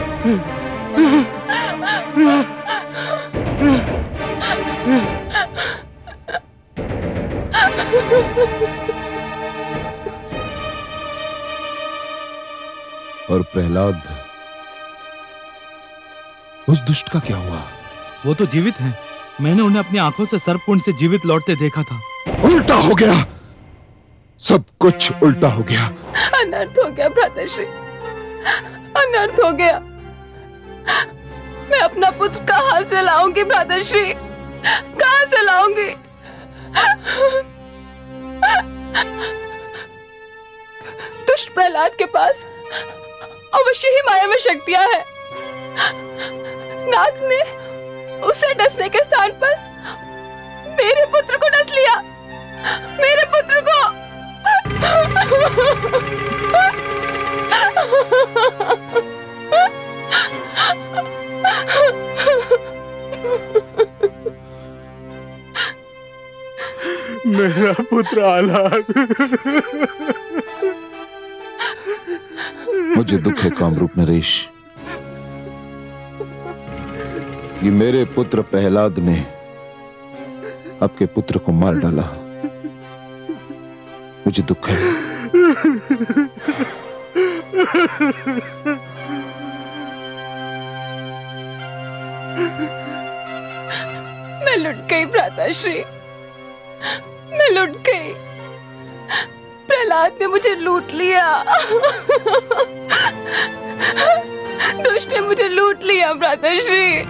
और प्रहलाद, उस दुष्ट का क्या हुआ? वो तो जीवित हैं। मैंने उन्हें अपनी आंखों से सर्पकुंड से जीवित लौटते देखा था। उल्टा हो गया, सब कुछ उल्टा हो गया। अनर्थ हो गया भ्राताश्री, अनर्थ हो गया। मैं अपना पुत्र कहां से लाऊंगी भ्राताश्री, कहां से लाऊंगी? दुष्ट प्रहलाद के पास अवश्य ही मायावी शक्तियां हैं। नाग ने उसे डसने के स्थान पर मेरे पुत्र को डस लिया, मेरे पुत्र को। मेरा पुत्र आह्लाद। मुझे दुख है कामरूप नरेश कि मेरे पुत्र प्रहलाद ने आपके पुत्र को मार डाला। मुझे दुख है। मैं लुट गई भ्राताश्री, मैं लुट गई। प्रहलाद ने मुझे लूट लिया, दुष्ट ने मुझे लूट लिया भ्राताश्री।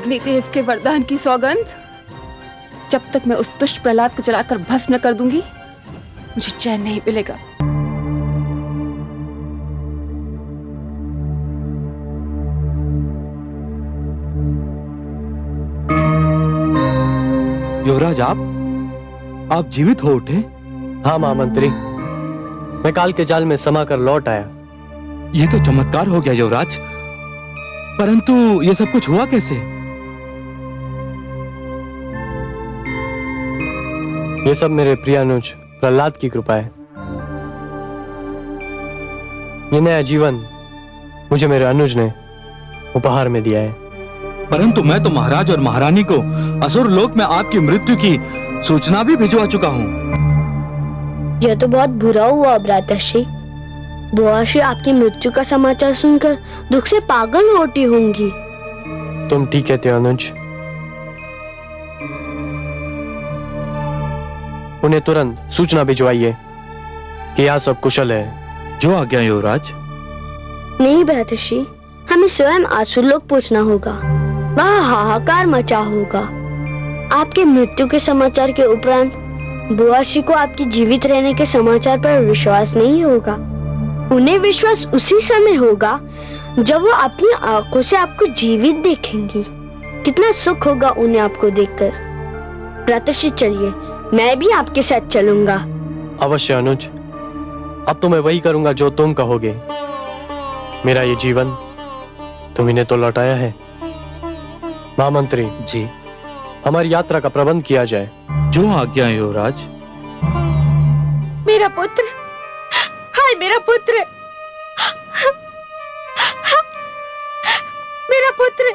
अग्निदेव के वरदान की सौगंध, जब तक मैं उस दुष्ट प्रहलाद को जलाकर भस्म न कर दूंगी मुझे चैन नहीं मिलेगा। युवराज, आप आप जीवित हो उठे? हाँ महामंत्री, मैं काल के जाल में समा कर लौट आया। ये तो चमत्कार हो गया युवराज, परंतु ये सब कुछ हुआ कैसे? ये सब मेरे प्रियानुज प्रहलाद की कृपा है। ये नया जीवन मुझे मेरे अनुज ने उपहार में दिया है। परंतु मैं तो महाराज और महारानी को असुर लोक में आपकी मृत्यु की सूचना भी भिजवा चुका हूँ। यह तो बहुत बुरा हुआ भ्राताश्री। बुआश्री आपकी मृत्यु का समाचार सुनकर दुख से पागल हो उठी होंगी। तुम ठीक कहते हो अनुज। उन्हें तुरंत सूचना भिजवाइए कि यहाँ सब कुशल है। जो आज्ञा युवराज। नहीं भ्राताश्री, हमें स्वयं आसुरलोक पहुंचना होगा। वहाँ हाहाकार मचा होगा। आपके मृत्यु के समाचार के उपरांत बुआश्री को आपके जीवित रहने के समाचार पर विश्वास नहीं होगा। उन्हें विश्वास उसी समय होगा जब वो अपनी आंखों से आपको जीवित देखेंगी। कितना सुख होगा उन्हें आपको देखकर। भ्राताश्री चलिए, मैं भी आपके साथ चलूंगा। अवश्य अनुज, अब तो मैं वही करूंगा जो तुम कहोगे। मेरा ये जीवन तुम्ही तो लौटाया है। महामंत्री जी, हमारी यात्रा का प्रबंध किया जाए। जो आज्ञा युवराज। मेरा पुत्र, हाय मेरा पुत्र, मेरा पुत्र,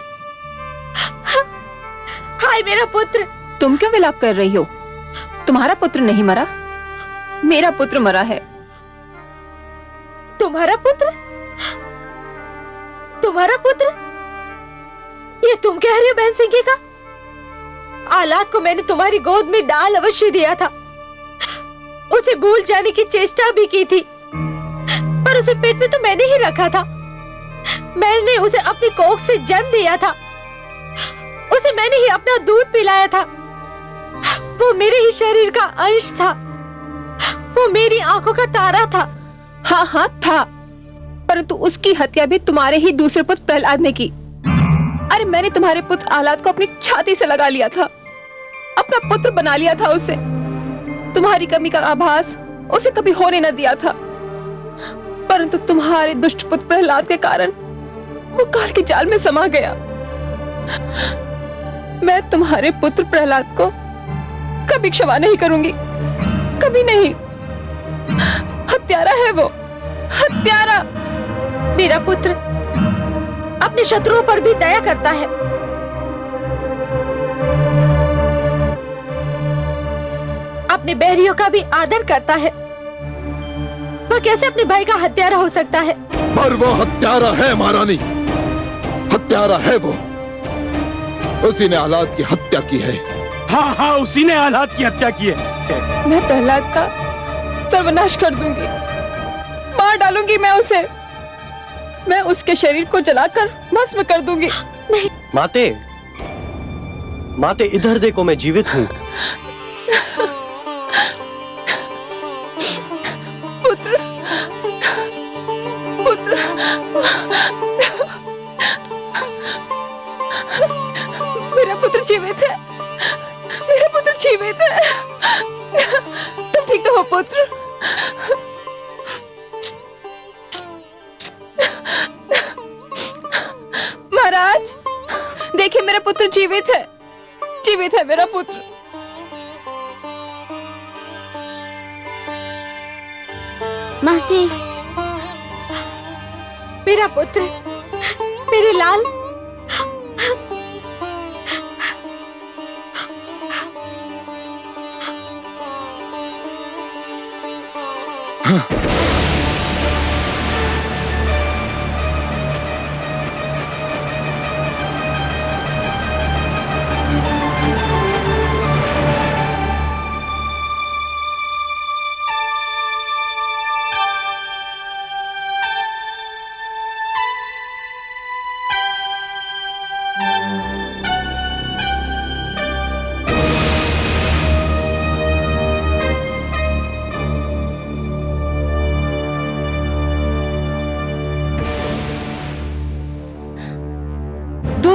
हाय मेरा पुत्र। तुम क्यों विलाप कर रही हो? तुम्हारा पुत्र नहीं मरा, मेरा पुत्र मरा है। तुम्हारा पुत्र? तुम्हारा पुत्र? ये तुम कह रही हो बहन सिंह का? आलाद को मैंने तुम्हारी गोद में डाल अवश्य दिया था। उसे भूल जाने की चेष्टा भी की थी, पर उसे पेट में तो मैंने ही रखा था। मैंने उसे अपनी कोख से जन्म दिया था। उसे मैंने ही अपना दूध पिलाया था। वो मेरे ही शरीर का अंश था। वो मेरी आंखों का तारा था। हाँ हाँ था, परंतु उसकी हत्या भी तुम्हारे ही दूसरे पुत्र प्रहलाद ने की। अरे मैंने तुम्हारे पुत्र आलाद को अपनी छाती से लगा लिया था, अपना पुत्र बना लिया था उसे। तुम्हारी कमी का आभास उसे कभी होने न दिया था, परंतु तुम्हारे दुष्ट पुत्र प्रहलाद के कारण वो काल के जाल में समा गया। मैं तुम्हारे पुत्र प्रहलाद को कभी क्षमा नहीं करूंगी, कभी नहीं। हत्यारा है वो, हत्यारा। मेरा पुत्र अपने शत्रुओं पर भी दया करता है। अपने बैरियों का भी आदर करता है। वह कैसे अपने भाई का हत्यारा हो सकता है? पर वो हत्यारा है महारानी, हत्यारा है वो। उसी ने आलाद की हत्या की है। हाँ हाँ, उसी ने आलाद की हत्या की है। मैं प्रहलाद का सर्वनाश कर दूंगी, मार डालूंगी मैं उसे। मैं उसके शरीर को जलाकर भस्म कर दूंगी। नहीं माते, माते इधर देखो, मैं जीवित हूँ। पुत्र, पुत्र, मेरा पुत्र जीवित है, मेरा पुत्र जीवित है। तुम ठीक तो हो पुत्र? महाराज देखिए, मेरा पुत्र जीवित है, जीवित है मेरा पुत्र। माते, मेरा पुत्र, मेरे लाल।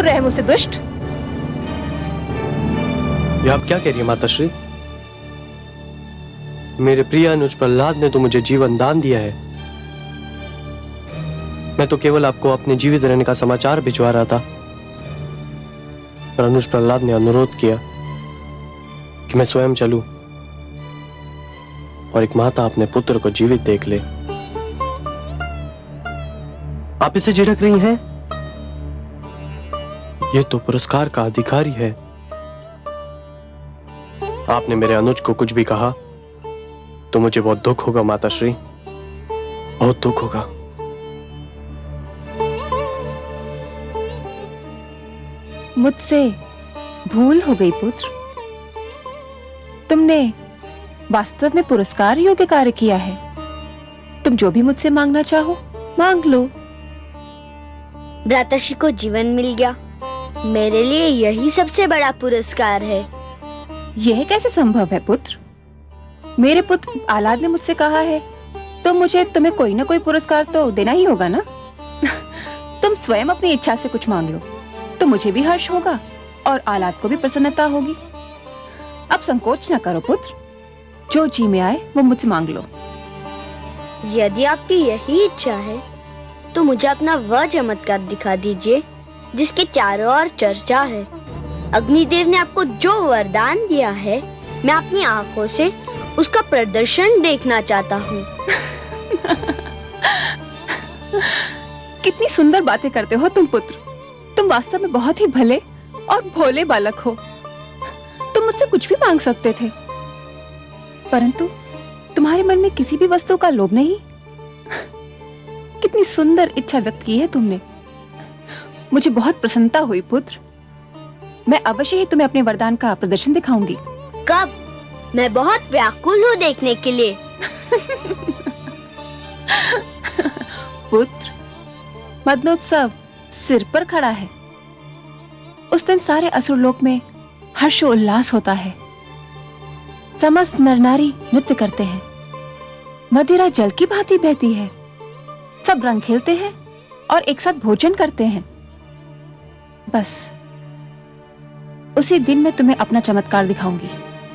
दूर रहे मुझसे दुष्ट। ये आप क्या कह रही है माताश्री? मेरे प्रिय अनुज प्रहलाद ने तो मुझे जीवन दान दिया है। मैं तो केवल आपको अपने जीवित रहने का समाचार भिजवा रहा था, पर अनुज प्रहलाद ने अनुरोध किया कि मैं स्वयं चलूं और एक माता अपने पुत्र को जीवित देख ले। आप इसे झिड़क रही हैं? यह तो पुरस्कार का अधिकारी है। आपने मेरे अनुज को कुछ भी कहा तो मुझे बहुत दुख होगा माताश्री, बहुत दुख होगा। मुझसे भूल हो गई पुत्र। तुमने वास्तव में पुरस्कार योग्य कार्य किया है। तुम जो भी मुझसे मांगना चाहो मांग लो। भ्राताश्री को जीवन मिल गया, मेरे लिए यही सबसे बड़ा पुरस्कार है। यह कैसे संभव है पुत्र? मेरे पुत्र आलाद ने मुझसे कहा है तो मुझे तुम्हें कोई ना कोई पुरस्कार तो देना ही होगा ना। तुम स्वयं अपनी इच्छा से कुछ मांग लो तो मुझे भी हर्ष होगा और आलाद को भी प्रसन्नता होगी। अब संकोच न करो पुत्र, जो जी में आए वो मुझसे मांग लो। यदि आपकी यही इच्छा है तो मुझे अपना वह चमत्कार दिखा दीजिए जिसके चारों ओर चर्चा है। अग्निदेव ने आपको जो वरदान दिया है, मैं अपनी आंखों से उसका प्रदर्शन देखना चाहता हूँ। कितनी सुंदर बातें करते हो तुम पुत्र। तुम वास्तव में बहुत ही भले और भोले बालक हो। तुम मुझसे कुछ भी मांग सकते थे, परंतु तुम्हारे मन में किसी भी वस्तु का लोभ नहीं। कितनी सुंदर इच्छा व्यक्त की है तुमने। मुझे बहुत प्रसन्नता हुई पुत्र। मैं अवश्य ही तुम्हें अपने वरदान का प्रदर्शन दिखाऊंगी। कब? मैं बहुत व्याकुल हूँ देखने के लिए। पुत्र, मदनोत्सव सिर पर खड़ा है। उस दिन सारे असुर लोक में हर्षोल्लास होता है। समस्त नर नारी नृत्य करते हैं, मदिरा जल की भांति बहती है, सब रंग खेलते हैं और एक साथ भोजन करते हैं। बस उसी दिन मैं तुम्हें अपना चमत्कार दिखाऊंगी।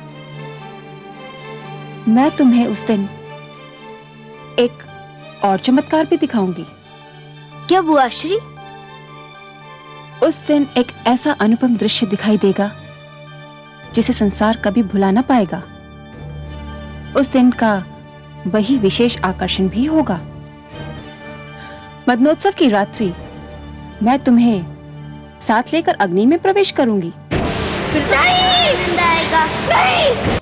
मैं तुम्हें उस दिन एक और चमत्कार भी दिखाऊंगी। क्या बुआ श्री? उस दिन एक ऐसा अनुपम दृश्य दिखाई देगा जिसे संसार कभी भुला ना पाएगा। उस दिन का वही विशेष आकर्षण भी होगा। मदनोत्सव की रात्रि मैं तुम्हें साथ लेकर अग्नि में प्रवेश करूंगी। नहीं! नहीं!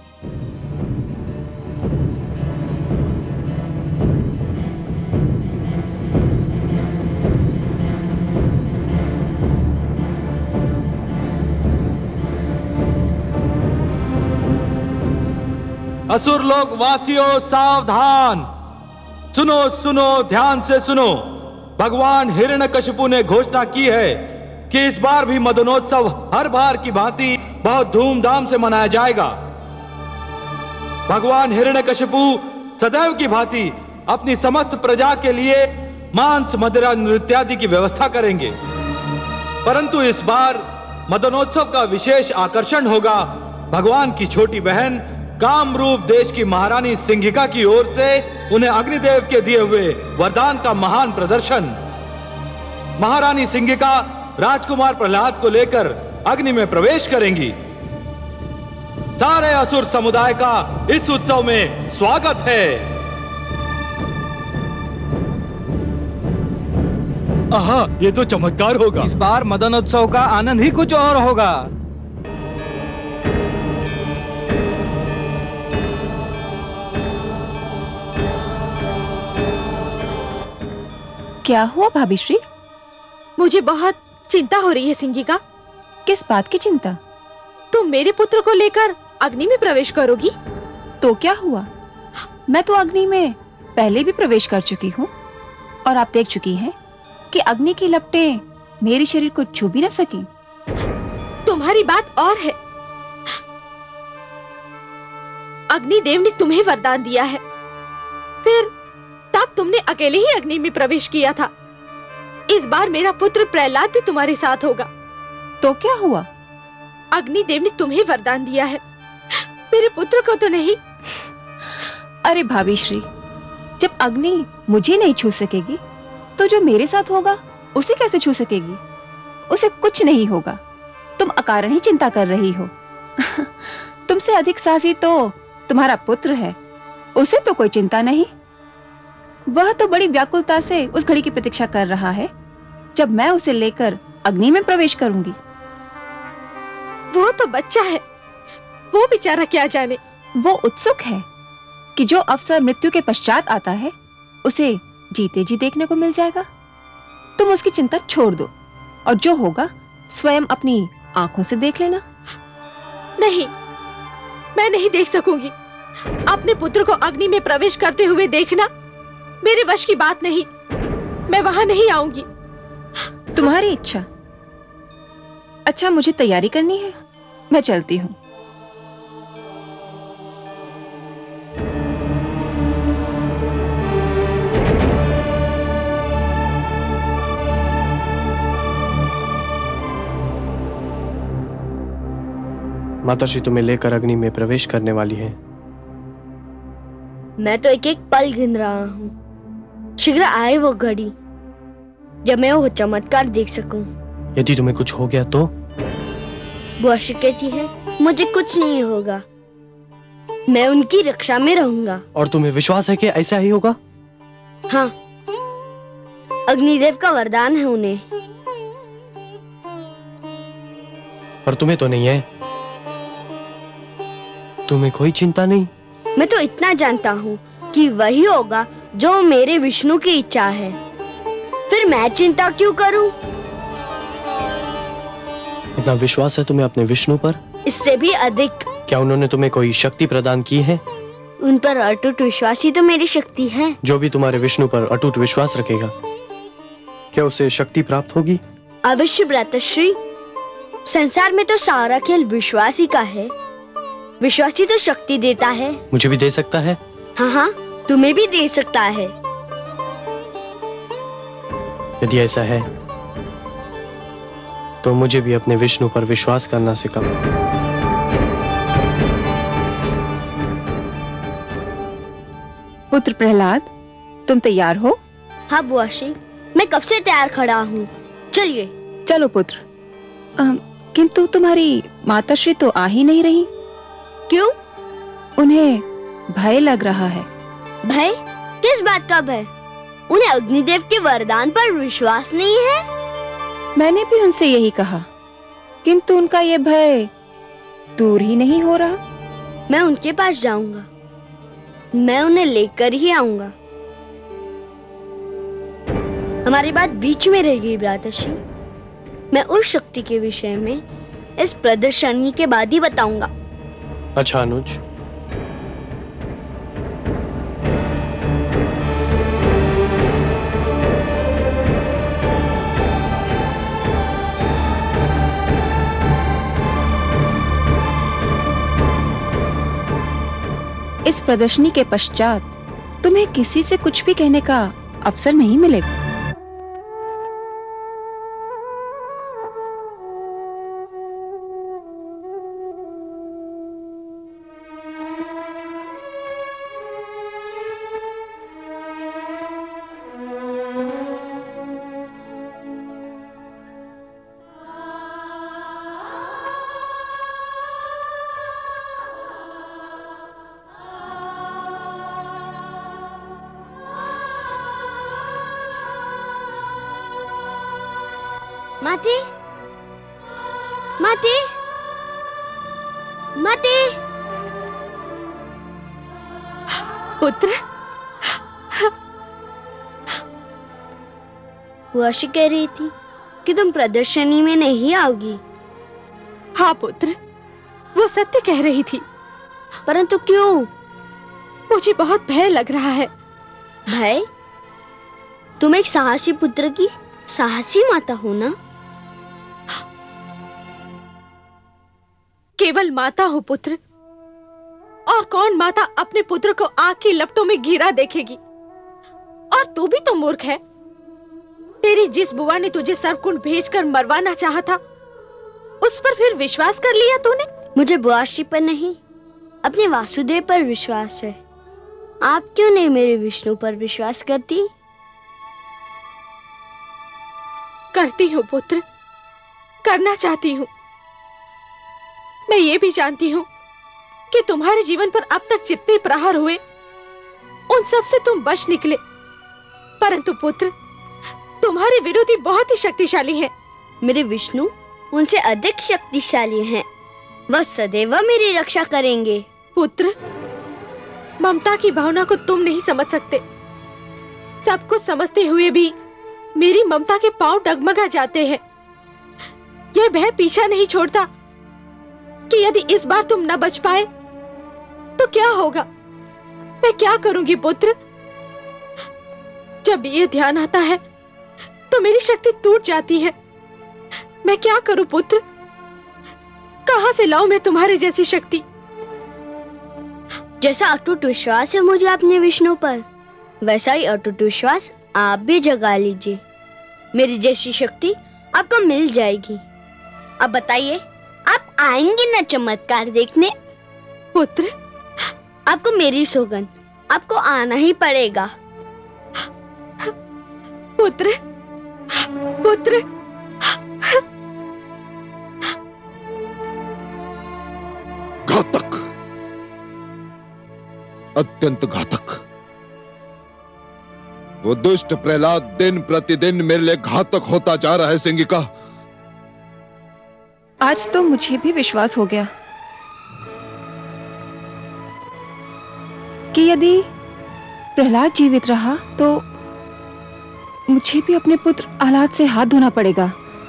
असुर लोक वासियों सावधान, सुनो सुनो ध्यान से सुनो। भगवान हिरण्यकशिपु ने घोषणा की है कि इस बार भी मदनोत्सव हर बार की भांति बहुत धूमधाम से मनाया जाएगा। भगवान हिरण्यकशिपु सदैव की भांति अपनी समस्त प्रजा के लिए मांस मदिरा नृत्यादि की व्यवस्था करेंगे, परंतु इस बार मदनोत्सव का विशेष आकर्षण होगा भगवान की छोटी बहन कामरूप देश की महारानी सिंघिका की ओर से उन्हें अग्निदेव के दिए हुए वरदान का महान प्रदर्शन। महारानी सिंघिका राजकुमार प्रहलाद को लेकर अग्नि में प्रवेश करेंगी। सारे असुर समुदाय का इस उत्सव में स्वागत है। आहा, ये तो चमत्कार होगा। इस बार मदनोत्सव का आनंद ही कुछ और होगा। क्या हुआ भाभी श्री? मुझे बहुत चिंता हो रही है सिंघिका। किस बात की चिंता? तुम मेरे पुत्र को लेकर अग्नि में प्रवेश करोगी? तो क्या हुआ? मैं तो अग्नि में पहले भी प्रवेश कर चुकी हूँ और आप देख चुकी हैं कि अग्नि की लपटें मेरे शरीर को छू भी न सकी। तुम्हारी बात और है। अग्निदेव ने तुम्हें वरदान दिया है, फिर तब तुमने अकेले ही अग्नि में प्रवेश किया था। इस बार मेरा पुत्र प्रहलाद भी तुम्हारे साथ होगा। तो क्या हुआ? अग्निदेव ने तुम्हें वरदान दिया है, मेरे पुत्र को तो नहीं। अरे भाभी श्री, जब अग्नि मुझे नहीं छू सकेगी तो जो मेरे साथ होगा उसे कैसे छू सकेगी? उसे कुछ नहीं होगा। तुम अकारण ही चिंता कर रही हो। तुमसे अधिक साहसी तो तुम्हारा पुत्र है, उसे तो कोई चिंता नहीं। वह तो बड़ी व्याकुलता से उस घड़ी की प्रतीक्षा कर रहा है जब मैं उसे लेकर अग्नि में प्रवेश करूंगी। वो तो बच्चा है, वो बेचारा क्या जाने। वो उत्सुक है कि जो अवसर मृत्यु के पश्चात आता है उसे जीते जी देखने को मिल जाएगा। तुम उसकी चिंता छोड़ दो और जो होगा स्वयं अपनी आंखों से देख लेना। नहीं, मैं नहीं देख सकूंगी। अपने पुत्र को अग्नि में प्रवेश करते हुए देखना मेरे वश की बात नहीं। मैं वहां नहीं आऊंगी। तुम्हारी इच्छा। अच्छा, मुझे तैयारी करनी है, मैं चलती हूँ। माताश्री तुम्हें लेकर अग्नि में प्रवेश करने वाली है। मैं तो एक एक पल गिन रहा हूँ। शीघ्र आए वो घड़ी जब मैं वो चमत्कार देख सकूं। यदि तुम्हें कुछ हो गया तो? वो कहती है मुझे कुछ नहीं होगा, मैं उनकी रक्षा में रहूंगा। और तुम्हें विश्वास है कि ऐसा ही होगा? हाँ, अग्निदेव का वरदान है उन्हें। पर तुम्हें तो नहीं है। तुम्हें कोई चिंता नहीं? मैं तो इतना जानता हूँ कि वही होगा जो मेरे विष्णु की इच्छा है, फिर मैं चिंता क्यों करूं? इतना विश्वास है तुम्हें अपने विष्णु पर? इससे भी अधिक। क्या उन्होंने तुम्हें कोई शक्ति प्रदान की है? उन पर अटूट विश्वास ही तो मेरी शक्ति है। जो भी तुम्हारे विष्णु पर अटूट विश्वास रखेगा, क्या उसे शक्ति प्राप्त होगी? अवश्य भ्रातश्री, संसार में तो सारा खेल विश्वास ही का है। विश्वास ही तो शक्ति देता है। मुझे भी दे सकता है? हाँ हाँ, तुम्हें भी दे सकता है। यदि ऐसा है तो मुझे भी अपने विष्णु पर विश्वास करना सिखाओ। पुत्र प्रहलाद, तुम तैयार हो? हाँ बुआश्री, मैं कब से तैयार खड़ा हूँ। चलिए। चलो पुत्र। अम, किंतु तुम्हारी माताश्री तो आ ही नहीं रही। क्यों? उन्हें भय लग रहा है। भय? किस बात का भय? उन्हें अग्निदेव के वरदान पर विश्वास नहीं है? मैंने भी उनसे यही कहा, किंतु उनका ये भय दूर ही नहीं हो रहा। मैं उनके पास जाऊंगा, मैं उन्हें लेकर ही आऊंगा। हमारी बात बीच में रह गई भ्राताश्री। मैं उस शक्ति के विषय में इस प्रदर्शनी के बाद ही बताऊंगा। अच्छा अनुज, इस प्रदर्शनी के पश्चात तुम्हें किसी से कुछ भी कहने का अवसर नहीं मिलेगा। माते, माते, माते। पुत्र, बुआशी कह रही थी कि तुम प्रदर्शनी में नहीं आओगी। हाँ पुत्र, वो सत्य कह रही थी। परंतु क्यों? मुझे बहुत भय लग रहा है। भय? तुम एक साहसी पुत्र की साहसी माता हो ना? केवल माता हो पुत्र, और कौन माता अपने पुत्र को आग की लपटों में घिरा देखेगी? और तू भी तो मूर्ख है। तेरी जिस बुआ ने तुझे सर्पकुंड भेजकर मरवाना चाहा था, उस पर फिर विश्वास कर लिया तूने? मुझे बुआश्री पर नहीं, अपने वासुदेव पर विश्वास है। आप क्यों नहीं मेरे विष्णु पर विश्वास करती? करती हूँ पुत्र, करना चाहती हूँ। मैं ये भी जानती हूँ कि तुम्हारे जीवन पर अब तक जितने प्रहार हुए उन सब से तुम बच निकले, परंतु पुत्र तुम्हारे विरोधी बहुत ही शक्तिशाली हैं। मेरे विष्णु उनसे अधिक शक्तिशाली हैं। वह सदैव मेरी रक्षा करेंगे। पुत्र, ममता की भावना को तुम नहीं समझ सकते। सब कुछ समझते हुए भी मेरी ममता के पांव डगमगा जाते हैं। यह भय पीछा नहीं छोड़ता कि यदि इस बार तुम न बच पाए तो क्या होगा। मैं क्या करूंगी पुत्र? जब ये ध्यान आता है तो मेरी शक्ति टूट जाती है। मैं क्या करूं पुत्र? कहां से लाऊं मैं तुम्हारे जैसी शक्ति? जैसा अटूट विश्वास है मुझे अपने विष्णु पर, वैसा ही अटूट विश्वास आप भी जगा लीजिए। मेरी जैसी शक्ति आपको मिल जाएगी। अब बताइए, आप आएंगे ना चमत्कार देखने? पुत्र, आपको मेरी सौगंध, आपको आना ही पड़ेगा। पुत्र, पुत्र, घातक, अत्यंत घातक। वो दुष्ट प्रहलाद दिन प्रतिदिन मेरे लिए घातक होता जा रहा है सिंगिका। आज तो मुझे भी विश्वास हो गया कि यदि प्रहलाद जीवित रहा तो मुझे भी अपने पुत्र आह्लाद से हाथ धोना पड़ेगा।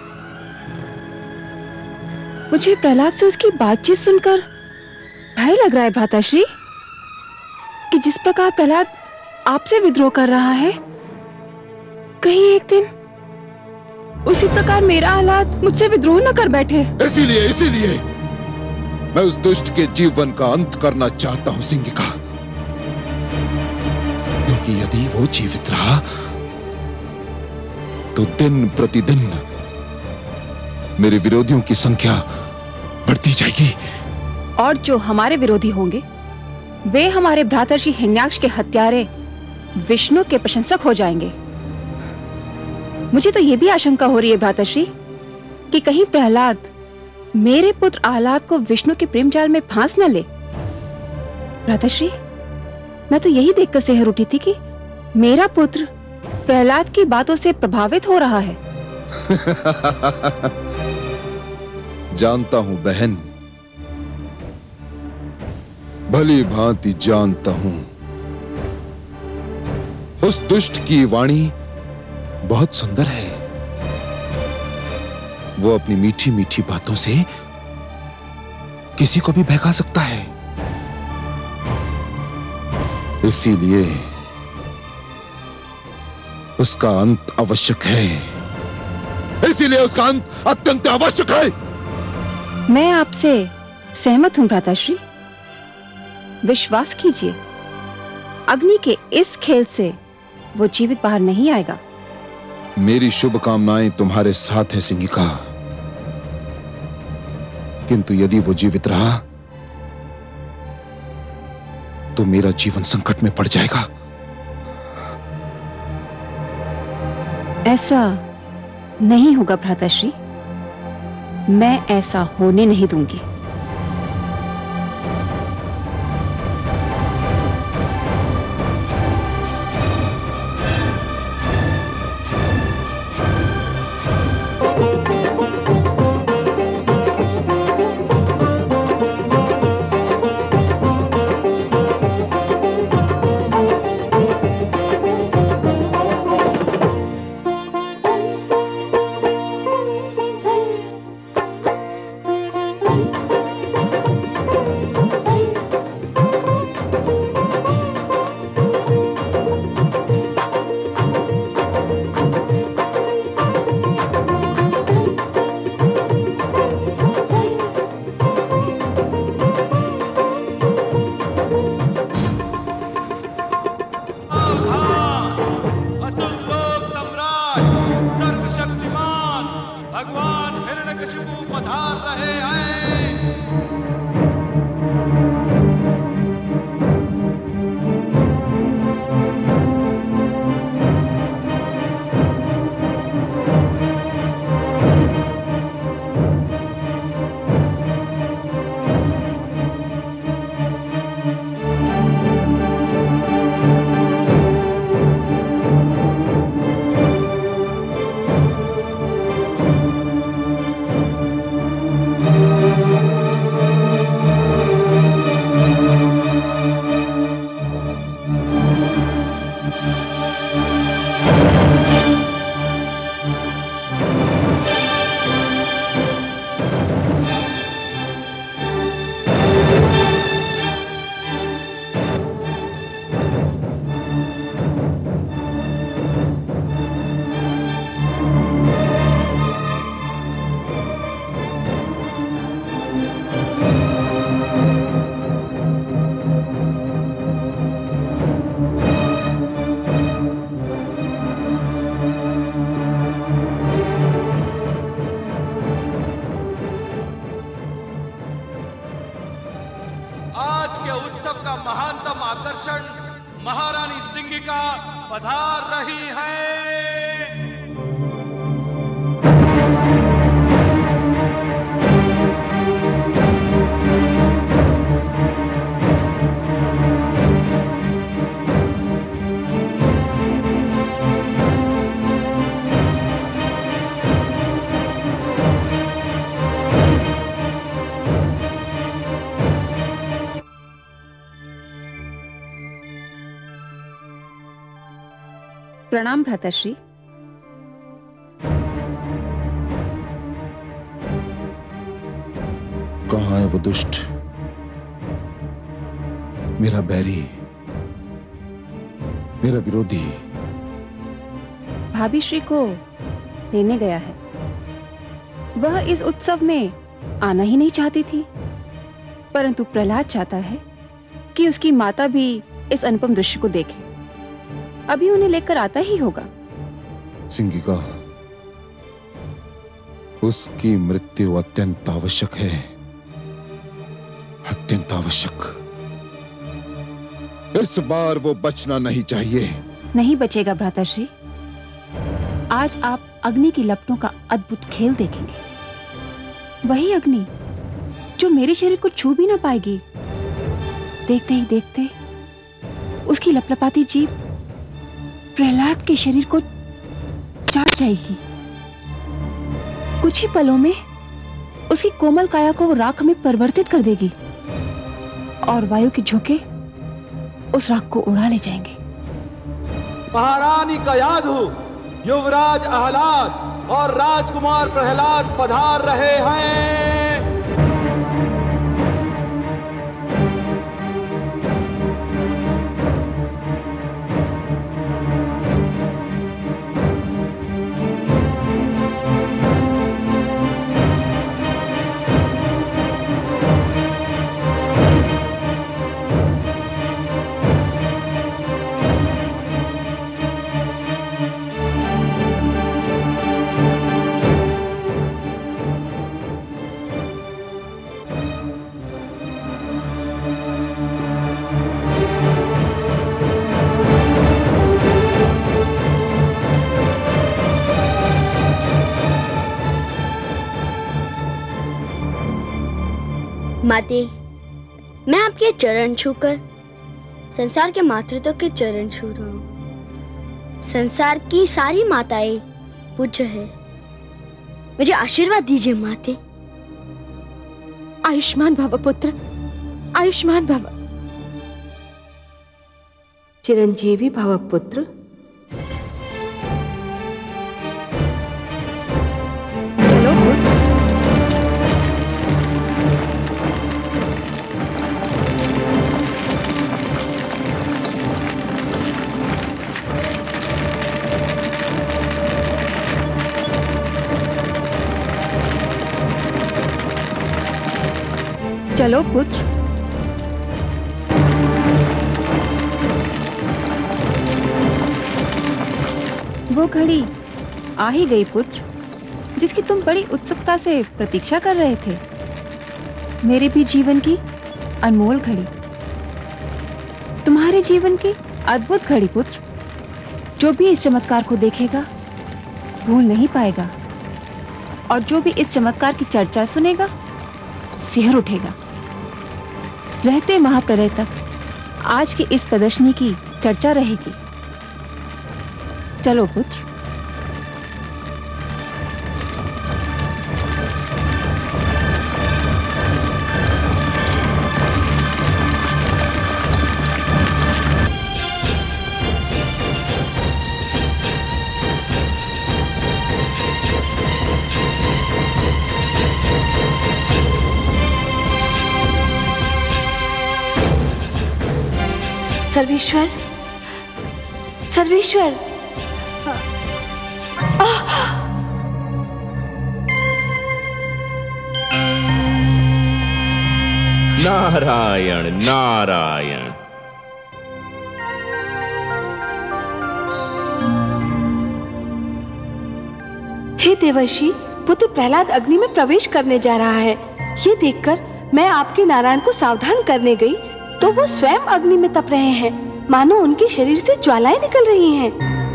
मुझे प्रहलाद से उसकी बातचीत सुनकर भय लग रहा है भ्राताश्री, कि जिस प्रकार प्रहलाद आपसे विद्रोह कर रहा है, कहीं एक दिन उसी प्रकार मेरा आह्लाद मुझसे विद्रोह न कर बैठे। इसीलिए इसीलिए मैं उस दुष्ट के जीवन का अंत करना चाहता हूं सिंगिका, क्योंकि यदि वो जीवित रहा तो दिन प्रतिदिन मेरे विरोधियों की संख्या बढ़ती जाएगी। और जो हमारे विरोधी होंगे वे हमारे भ्रातर्षि हिरण्याक्ष के हत्यारे विष्णु के प्रशंसक हो जाएंगे। मुझे तो यह भी आशंका हो रही है भ्रातर्षि कि कहीं प्रहलाद मेरे पुत्र आह्लाद को विष्णु के प्रेम जाल में फांस न ले। भ्रातर्षि, मैं तो यही देखकर सेहर उठी थी कि मेरा पुत्र प्रहलाद की बातों से प्रभावित हो रहा है। जानता हूं बहन, भली भांति जानता हूं। उस दुष्ट की वाणी बहुत सुंदर है। वो अपनी मीठी मीठी बातों से किसी को भी बहका सकता है। इसीलिए उसका अंत आवश्यक है। इसीलिए उसका अंत अत्यंत आवश्यक है। मैं आपसे सहमत हूं भ्राताश्री। विश्वास कीजिए, अग्नि के इस खेल से वो जीवित बाहर नहीं आएगा। मेरी शुभकामनाएं तुम्हारे साथ है सिंगिका, किंतु यदि वो जीवित रहा तो मेरा जीवन संकट में पड़ जाएगा। ऐसा नहीं होगा भ्राताश्री, मैं ऐसा होने नहीं दूंगी। पधार रहे हैं। महानतम आकर्षण महारानी सिंगिका पधार रही है। प्रणाम भ्राताश्री। कहाँ है वो दुष्ट, मेरा बैरी, मेरा विरोधी? भाभी श्री को लेने गया है। वह इस उत्सव में आना ही नहीं चाहती थी, परंतु प्रहलाद चाहता है कि उसकी माता भी इस अनुपम दृश्य को देखे। अभी उन्हें लेकर आता ही होगा। सिंगिका, उसकी मृत्यु अत्यंत आवश्यक है, अत्यंत आवश्यक। इस बार वो बचना नहीं चाहिए। नहीं बचेगा भ्राताश्री। आज आप अग्नि की लपटों का अद्भुत खेल देखेंगे। वही अग्नि जो मेरे शरीर को छू भी ना पाएगी। देखते ही देखते उसकी लपलपाती जीभ प्रहलाद के शरीर को चाट जाएगी। कुछ ही पलों में उसकी कोमल काया को राख में परिवर्तित कर देगी और वायु के झोंके उस राख को उड़ा ले जाएंगे। महारानी का याद हो, युवराज आह्लाद और राजकुमार प्रहलाद पधार रहे हैं। माते, मैं आपके चरण छूकर संसार के मातृत्व के चरण छू रहा हूँ। संसार की सारी माताएं पूज्य है। मुझे आशीर्वाद दीजिए माते। आयुष्मान भव पुत्र, आयुष्मान भव। चिरंजीवी भव पुत्र। चलो पुत्र। चलो पुत्र। वो घड़ी आ ही गई पुत्र, जिसकी तुम बड़ी उत्सुकता से प्रतीक्षा कर रहे थे। मेरे भी जीवन की अनमोल घड़ी, तुम्हारे जीवन की अद्भुत घड़ी पुत्र। जो भी इस चमत्कार को देखेगा भूल नहीं पाएगा, और जो भी इस चमत्कार की चर्चा सुनेगा सिहर उठेगा। रहते महाप्रलय तक आज की इस प्रदर्शनी की चर्चा रहेगी। चलो पुत्र। सर्वेश्वर, सर्वेश्वर, नारायण नारायण। हे देवर्षि, पुत्र प्रहलाद अग्नि में प्रवेश करने जा रहा है। ये देखकर मैं आपके नारायण को सावधान करने गई तो वो स्वयं अग्नि में तप रहे हैं, मानो उनके शरीर से ज्वालाएं निकल रही हैं।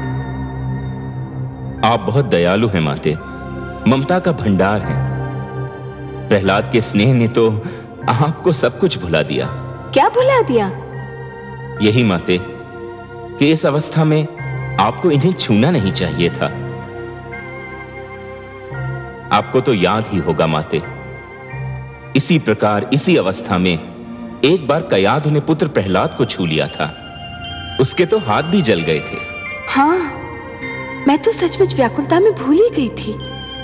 आप बहुत दयालु हैं माते, ममता का भंडार है। प्रहलाद के स्नेह ने तो आपको सब कुछ भुला दिया। क्या भुला दिया? यही माते कि इस अवस्था में आपको इन्हें छूना नहीं चाहिए था। आपको तो याद ही होगा माते, इसी प्रकार इसी अवस्था में एक बार कयाधु ने पुत्र प्रहलाद को छू लिया था। उसके तो हाथ भी जल गए थे। हाँ, मैं तो सचमुच व्याकुलता में भूल ही गई थी।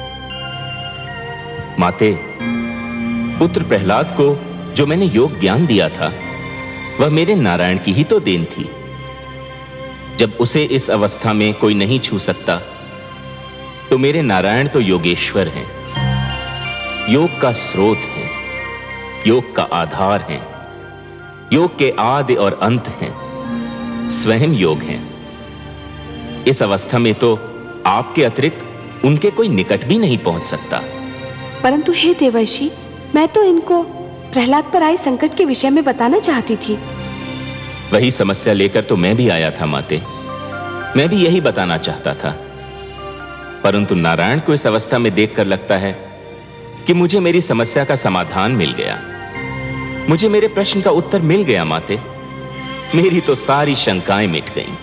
माते, पुत्र प्रहलाद को जो मैंने योग ज्ञान दिया था वह मेरे नारायण की ही तो देन थी। जब उसे इस अवस्था में कोई नहीं छू सकता तो मेरे नारायण तो योगेश्वर हैं, योग का स्रोत हैं, योग का आधार हैं, योग के आदि और अंत हैं, स्वयं योग हैं। इस अवस्था में तो आपके अतिरिक्त उनके कोई निकट भी नहीं पहुंच सकता। परंतु हे देवर्षि, मैं तो इनको प्रहलाद पर आए संकट के विषय में बताना चाहती थी। वही समस्या लेकर तो मैं भी आया था माते, मैं भी यही बताना चाहता था। परंतु नारायण को इस अवस्था में देखकर लगता है कि मुझे मेरी समस्या का समाधान मिल गया, मुझे मेरे प्रश्न का उत्तर मिल गया माते। मेरी तो सारी शंकाएं मिट गईं।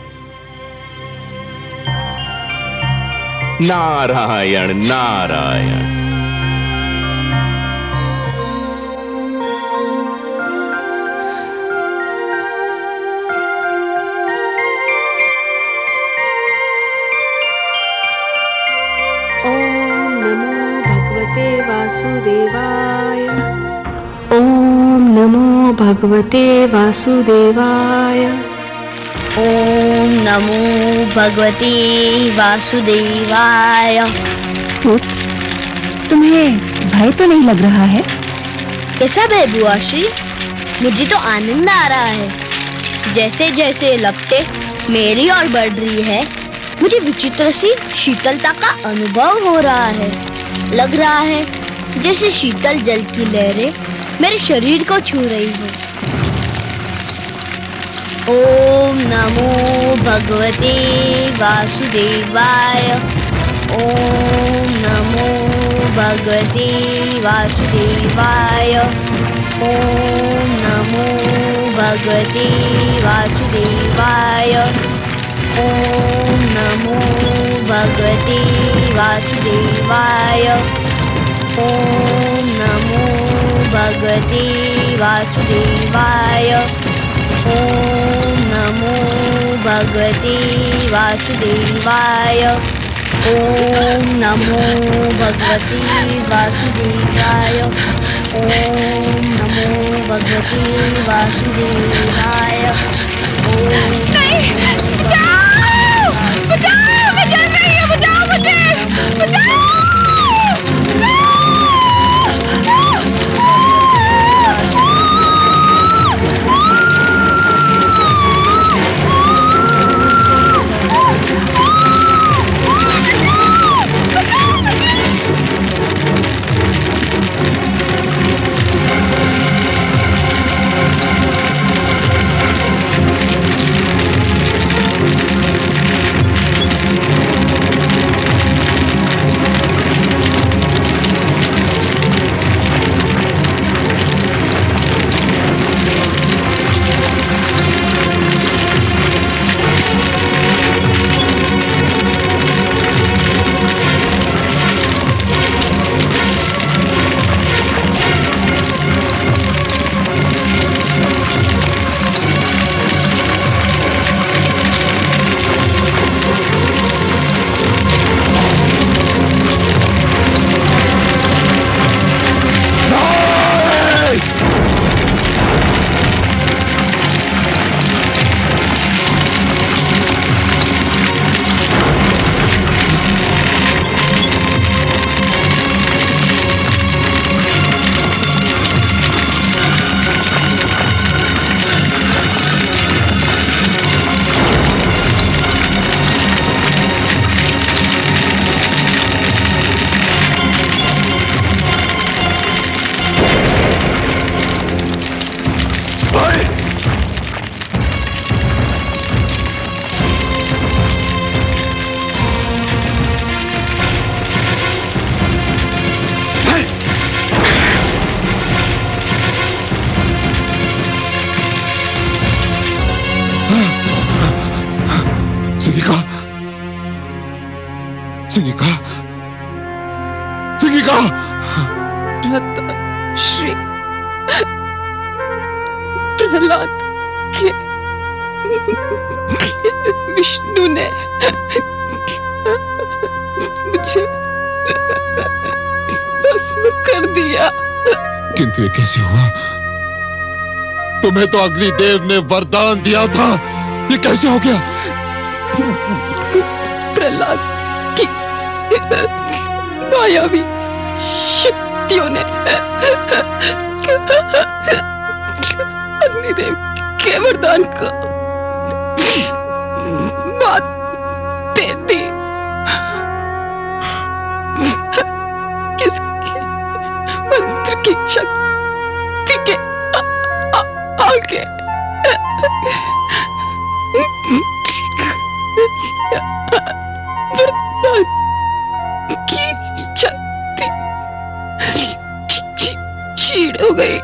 नारायण नारायण। ओम नमो भगवते वासुदेवाय। ओम नमो भगवते वासुदेवाय। पुत्र, तुम्हें भय तो नहीं लग रहा है? कैसा भय बुआ श्री? मुझे तो आनंद आ रहा है। जैसे जैसे लपटे मेरी ओर बढ़ रही है, मुझे विचित्र सी शीतलता का अनुभव हो रहा है। लग रहा है जैसे शीतल जल की लहरें मेरे शरीर को छू रही हो। ओम नमो भगवते वासुदेवाय। ओम नमो भगवते वासुदेवाय। ओम नमो भगवते वासुदेवाय। ओम नमो भगवते वासुदेवाय। ओम नमो भगवते वासुदेवाय। ओम नमो भगवते वासुदेवाय। ओम नमो भगवते वासुदेवाय। ओम नमो भगवते वासुदेवाय। ओम नहीं, बचाओ! बचाओ! मैं जल रही हूँ, बचाओ मुझे! बचाओ! बचाओ! सिंहिका, सिंहिका। श्री प्रहलाद के विष्णु ने मुझे भस्म कर दिया। किंतु ये कैसे हुआ? तुम्हें तो अग्निदेव ने वरदान दिया था, ये कैसे हो गया? प्रहलाद की मायावी शक्तियों ने अग्निदेव के वरदान को मात दे दी। किसके मंत्र की शक्ति के आ, आ, आगे वरदान की शक्ति क्षीण हो गई।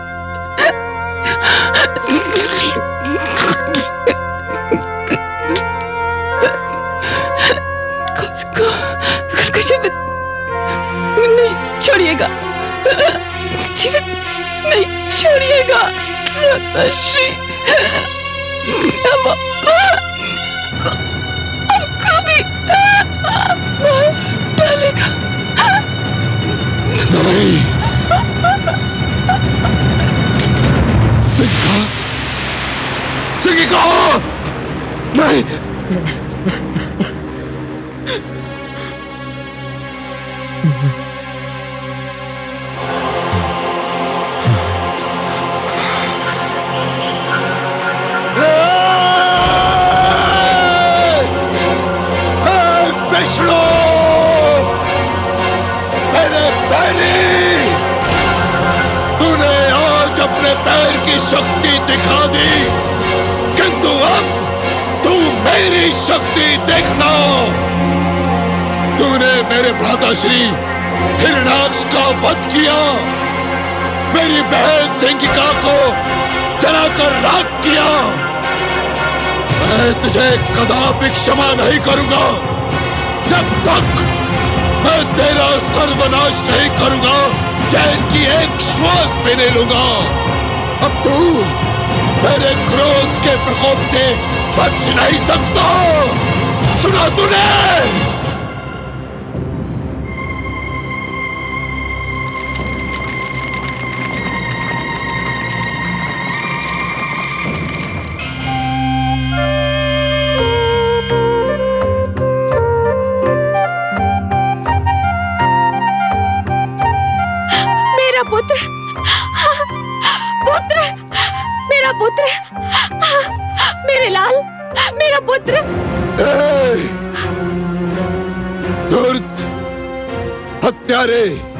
उसको उसको जीवित नहीं छोड़िएगा, जीवित नहीं छोड़िएगा माताश्री। हमको भी मार डालेगा। नहीं, सिंहिका, सिंहिका, नहीं। पैर की शक्ति दिखा दी, किंतु अब तू मेरी शक्ति देखना। तूने मेरे भ्राताश्री हिरण्याक्ष का वध किया, मेरी बहन सिंहिका को जलाकर राख किया। मैं तुझे कदापि क्षमा नहीं करूंगा जब तक मैं तेरा सर्वनाश नहीं करूंगा, चैन की एक श्वास भी नहीं लूंगा। अब तू मेरे क्रोध के प्रकोप से बच नहीं सकता, सुना तूने? मेरा पुत्र, पुत्र, मेरा पुत्र, मेरे लाल, मेरा पुत्र। धूर्त, हत्यारे,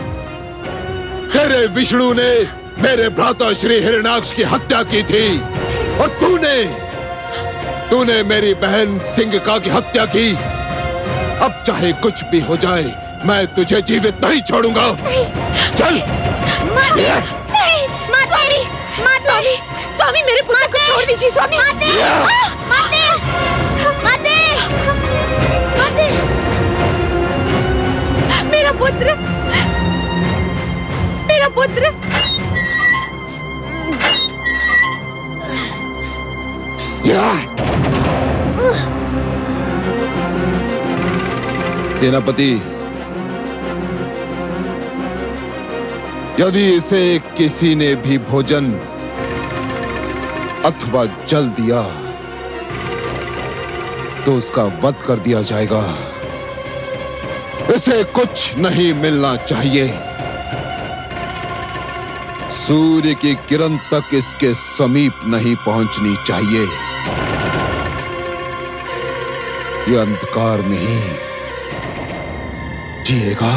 तेरे विष्णु ने मेरे भ्राता श्री हिरण्याक्ष की हत्या की थी और तूने तूने मेरी बहन सिंहिका की हत्या की। अब चाहे कुछ भी हो जाए, मैं तुझे जीवित नहीं छोड़ूंगा। चल। नहीं, स्वामी, स्वामी, स्वामी, मेरे पुत्र को छोड़ दीजिए स्वामी। माते, माते, माते, माते, मेरा पुत्र, मेरा पुत्र। सेनापति, यदि इसे किसी ने भी भोजन अथवा जल दिया तो उसका वध कर दिया जाएगा। इसे कुछ नहीं मिलना चाहिए। सूर्य की किरण तक इसके समीप नहीं पहुंचनी चाहिए। यह अंधकार में ही जिएगा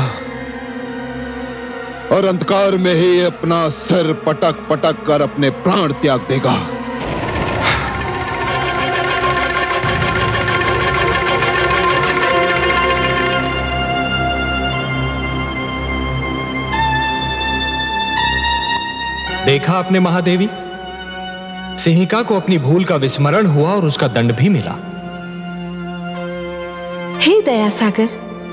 और अंधकार में ही अपना सिर पटक पटक कर अपने प्राण त्याग देगा। देखा आपने महादेवी, सिंहिका को अपनी भूल का विस्मरण हुआ और उसका दंड भी मिला। हे दया सागर,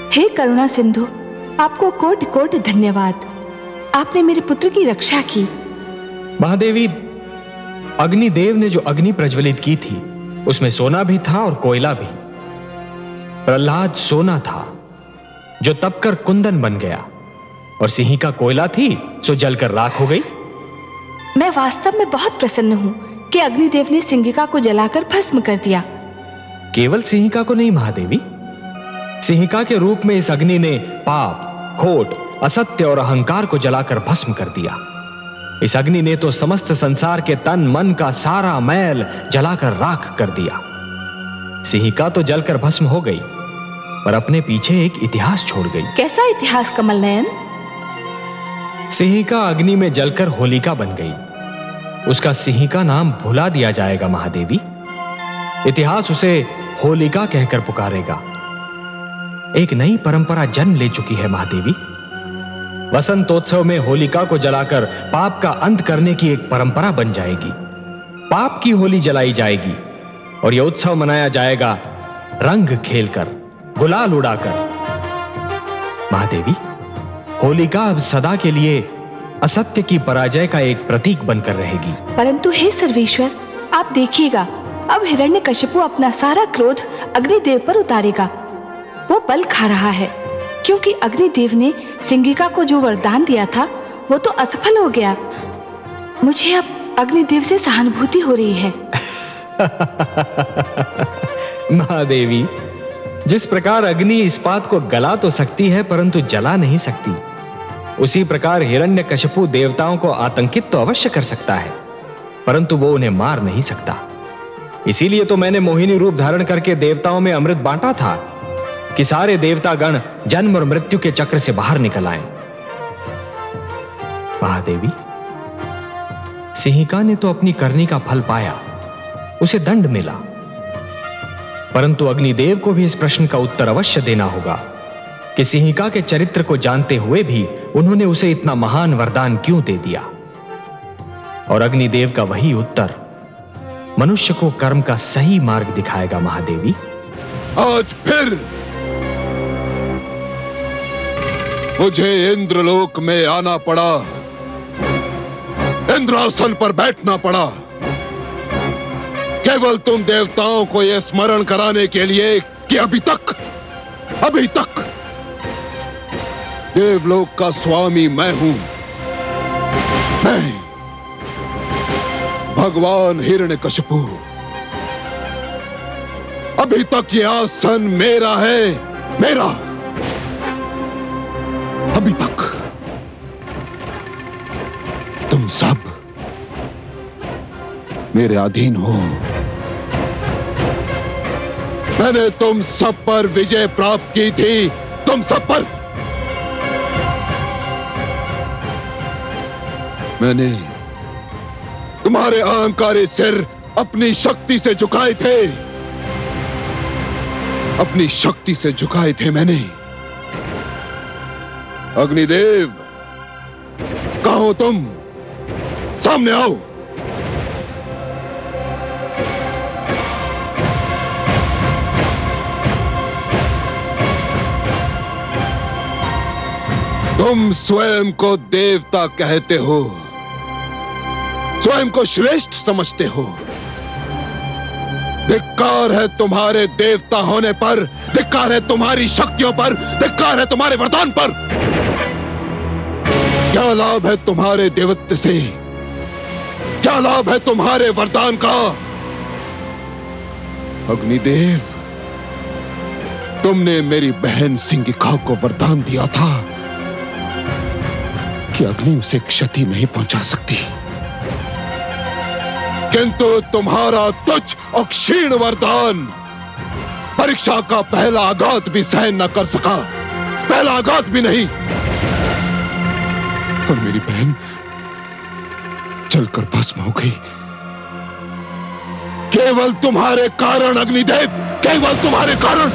हे करुणा सिंधु, आपको कोटि कोटि धन्यवाद। आपने मेरे पुत्र की रक्षा की। महादेवी, अग्निदेव ने जो अग्नि प्रज्वलित की थी उसमें सोना भी था और कोयला भी। प्रहलाद सोना था जो तपकर कुंदन बन गया, और सिंहिका कोयला थी सो जलकर राख हो गई। मैं वास्तव में बहुत प्रसन्न हूँ कि अग्निदेव ने सिंहिका को जलाकर भस्म कर दिया। केवल सिंहिका को नहीं महादेवी, सिंहिका के रूप में इस अग्नि ने पाप, खोट, असत्य और अहंकार को जलाकर भस्म कर दिया। इस अग्नि ने तो समस्त संसार के तन मन का सारा मैल जलाकर राख कर दिया। सिंहिका तो जलकर भस्म हो गई, पर अपने पीछे एक इतिहास छोड़ गई। कैसा इतिहास कमल नयन? सिंहिका अग्नि में जलकर होलिका बन गई। उसका सिंहिका नाम भुला दिया जाएगा महादेवी। इतिहास उसे होलिका कहकर पुकारेगा। एक नई परंपरा जन्म ले चुकी है महादेवी। वसंतोत्सव में होलिका को जलाकर पाप का अंत करने की एक परंपरा बन जाएगी। पाप की होली जलाई जाएगी और यह उत्सव मनाया जाएगा रंग खेलकर, गुलाल उड़ाकर। महादेवी, होलिका अब सदा के लिए असत्य की पराजय का एक प्रतीक बनकर रहेगी। परंतु हे सर्वेश्वर, आप देखिएगा, अब हिरण्यकशिपु अपना सारा क्रोध अग्निदेव पर उतारेगा। वो बल खा रहा है, क्योंकि अग्निदेव ने सिंहिका को जो वरदान दिया था वो तो असफल हो गया। मुझे अब अग्निदेव से सहानुभूति हो रही है। महादेवी, जिस प्रकार अग्नि इस्पात को गला तो सकती है परंतु जला नहीं सकती, उसी प्रकार हिरण्यकशिपु देवताओं को आतंकित तो अवश्य कर सकता है, परंतु वो उन्हें मार नहीं सकता। इसीलिए तो मैंने मोहिनी रूप धारण करके देवताओं में अमृत बांटा था कि सारे देवता गण जन्म और मृत्यु के चक्र से बाहर निकल आए। महादेवी, सिंहिका ने तो अपनी करनी का फल पाया, उसे दंड मिला, परंतु अग्निदेव को भी इस प्रश्न का उत्तर अवश्य देना होगा कि सिंहिका के चरित्र को जानते हुए भी उन्होंने उसे इतना महान वरदान क्यों दे दिया। और अग्निदेव का वही उत्तर मनुष्य को कर्म का सही मार्ग दिखाएगा। महादेवी, आज फिर मुझे इंद्रलोक में आना पड़ा, इंद्रासन पर बैठना पड़ा, केवल तुम देवताओं को यह स्मरण कराने के लिए कि अभी तक अभी तक देवलोक का स्वामी मैं हूं। मैं भगवान हिरण्यकशिपु, अभी तक यह आसन मेरा है, मेरा। अभी तक तुम सब मेरे अधीन हो। मैंने तुम सब पर विजय प्राप्त की थी, तुम सब पर। मैंने तुम्हारे अहंकारी सिर अपनी शक्ति से झुकाए थे, अपनी शक्ति से झुकाए थे मैंने। अग्निदेव, कहाँ हो तुम? सामने आओ। तुम स्वयं को देवता कहते हो, स्वयं को श्रेष्ठ समझते हो। धिक्कार है तुम्हारे देवता होने पर, धिक्कार है तुम्हारी शक्तियों पर, धिक्कार है तुम्हारे वरदान पर। क्या लाभ है तुम्हारे देवत्व से? क्या लाभ है तुम्हारे वरदान का? अग्निदेव, तुमने मेरी बहन सिंहिका को वरदान दिया था कि अग्नि उसे क्षति नहीं पहुंचा सकती, किंतु तुम्हारा तुच्छ और क्षीण वरदान परीक्षा का पहला आघात भी सहन न कर सका, पहला आघात भी नहीं। और मेरी बहन जलकर भस्म हो गई, केवल तुम्हारे कारण अग्निदेव, केवल तुम्हारे कारण।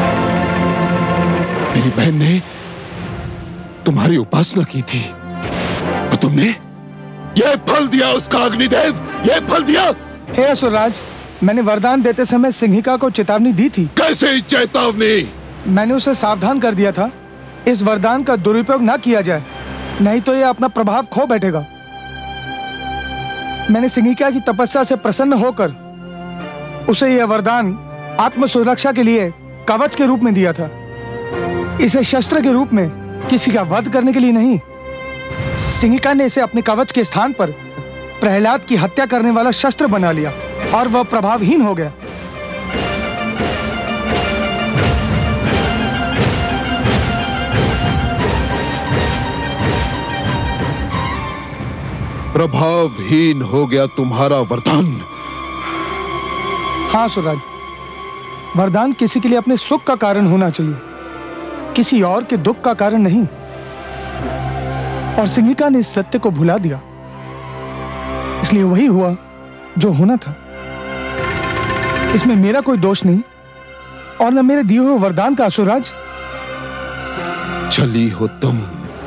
मेरी बहन ने तुम्हारी उपासना की थी और तुमने यह फल दिया उसका। अग्निदेव, यह फल दिया। हे असुरराज, मैंने वरदान देते समय सिंहिका को चेतावनी दी थी। कैसे चेतावनी? मैंने उसे सावधान कर दिया था इस वरदान का दुरुपयोग ना किया जाए, नहीं तो यह अपना प्रभाव खो बैठेगा। मैंने सिंगिका की तपस्या से प्रसन्न होकर उसे यह वरदान आत्म सुरक्षा के लिए कवच के रूप में दिया था, इसे शस्त्र के रूप में किसी का वध करने के लिए नहीं। सिंगिका ने इसे अपने कवच के स्थान पर प्रहलाद की हत्या करने वाला शस्त्र बना लिया और वह प्रभावहीन हो गया। प्रभावहीन हो गया तुम्हारा वरदान। हाँ सुराज, वरदान किसी के लिए अपने सुख का कारण होना चाहिए, किसी और के दुख का कारण नहीं। और सिंगिका ने इस सत्य को भुला दिया, इसलिए वही हुआ जो होना था। इसमें मेरा कोई दोष नहीं और न मेरे दिए हुए वरदान का। सुराज, छली हो तुम,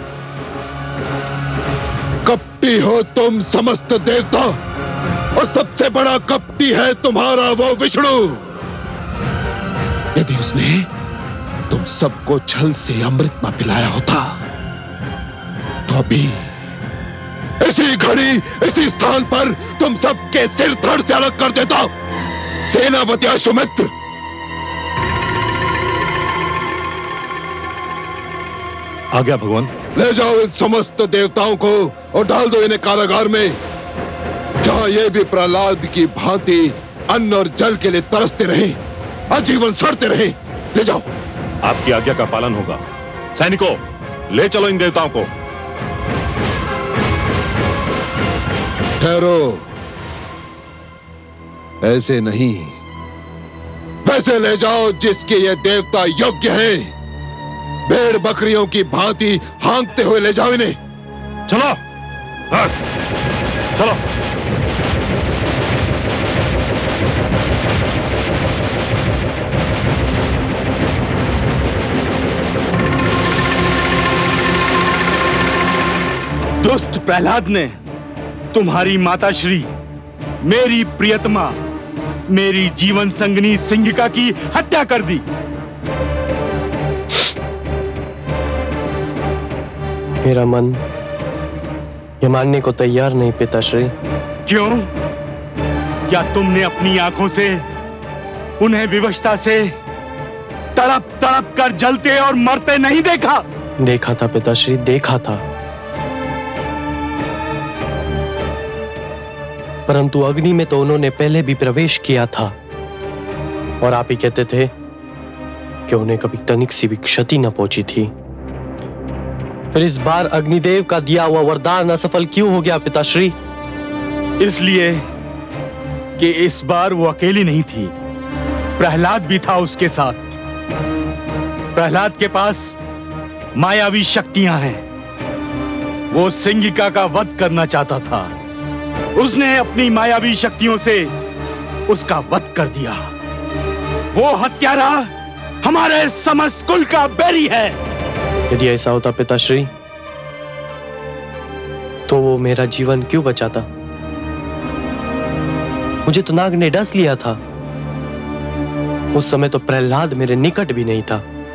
कपटी हो तुम समस्त देवता, और सबसे बड़ा कपटी है तुम्हारा वो विष्णु। यदि उसने तुम सबको छल से अमृत न पिलाया होता तो अभी इसी घड़ी इसी स्थान पर तुम सबके सिर धड़ से अलग कर देता। सेनापति अश्वमित्र, आ गया भगवान। ले जाओ इन समस्त देवताओं को और डाल दो इन्हें कारागार में, जहां ये भी प्रहलाद की भांति अन्न और जल के लिए तरसते रहे, आजीवन सड़ते रहे। ले जाओ। आपकी आज्ञा का पालन होगा। सैनिकों, ले चलो इन देवताओं को। ठहरो, ऐसे नहीं, वैसे ले जाओ जिसके ये देवता योग्य है। भेड़ बकरियों की भांति हांकते हुए ले जाओ इन्हें। चलो, हाँ, चलो। दुष्ट प्रहलाद ने तुम्हारी माता श्री, मेरी प्रियतमा, मेरी जीवन संगनी सिंगिका की हत्या कर दी। मेरा मन ये मानने को तैयार नहीं पिताश्री। क्यों? क्या तुमने अपनी आंखों से उन्हें विवशता से तड़प तड़प कर जलते और मरते नहीं देखा? देखा था पिताश्री, देखा था, परंतु अग्नि में तो उन्होंने पहले भी प्रवेश किया था और आप ही कहते थे कि उन्हें कभी तनिक सी भी क्षति न पहुंची थी। फिर इस बार अग्निदेव का दिया हुआ वरदान असफल क्यों हो गया पिताश्री? इसलिए कि इस बार वो अकेली नहीं थी, प्रहलाद भी था उसके साथ। प्रहलाद के पास मायावी शक्तियां हैं। वो सिंगिका का वध करना चाहता था, उसने अपनी मायावी शक्तियों से उसका वध कर दिया। वो हत्यारा हमारे समस्त कुल का बैरी है। यदि ऐसा होता पिताश्री, तो वो मेरा जीवन क्यों बचाता? मुझे तो नाग ने डस लिया था। उस समय तो प्रहलाद मेरे निकट भी नहीं था।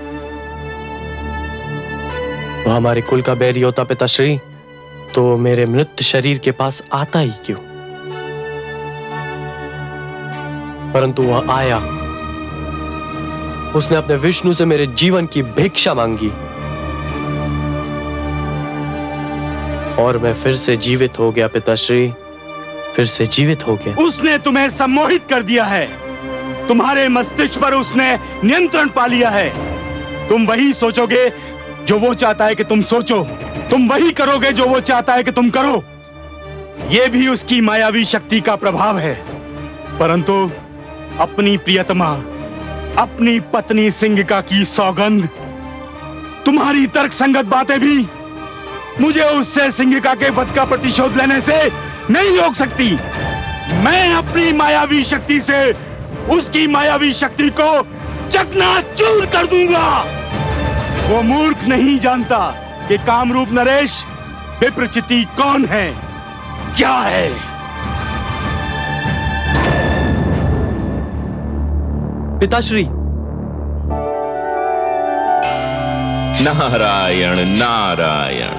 वो हमारे कुल का बैरी होता पिताश्री, तो मेरे मृत शरीर के पास आता ही क्यों? परंतु वह आया। उसने अपने विष्णु से मेरे जीवन की भिक्षा मांगी और मैं फिर से जीवित हो गया पिताश्री, फिर से जीवित हो गया। उसने तुम्हें सम्मोहित कर दिया है। तुम्हारे मस्तिष्क पर उसने नियंत्रण पा लिया है। तुम वही सोचोगे जो वो चाहता है कि तुम सोचो, तुम वही करोगे जो वो चाहता है कि तुम करो। यह भी उसकी मायावी शक्ति का प्रभाव है। परंतु अपनी प्रियतमा, अपनी पत्नी सिंगिका की सौगंध, तुम्हारी तर्कसंगत बातें भी मुझे उससे सिंगिका के वध का प्रतिशोध लेने से नहीं रोक सकती। मैं अपनी मायावी शक्ति से उसकी मायावी शक्ति को चकनाचूर कर दूंगा। वो मूर्ख नहीं जानता कि कामरूप नरेश विप्रचिति कौन है, क्या है। पिताश्री, नारायण नारायण।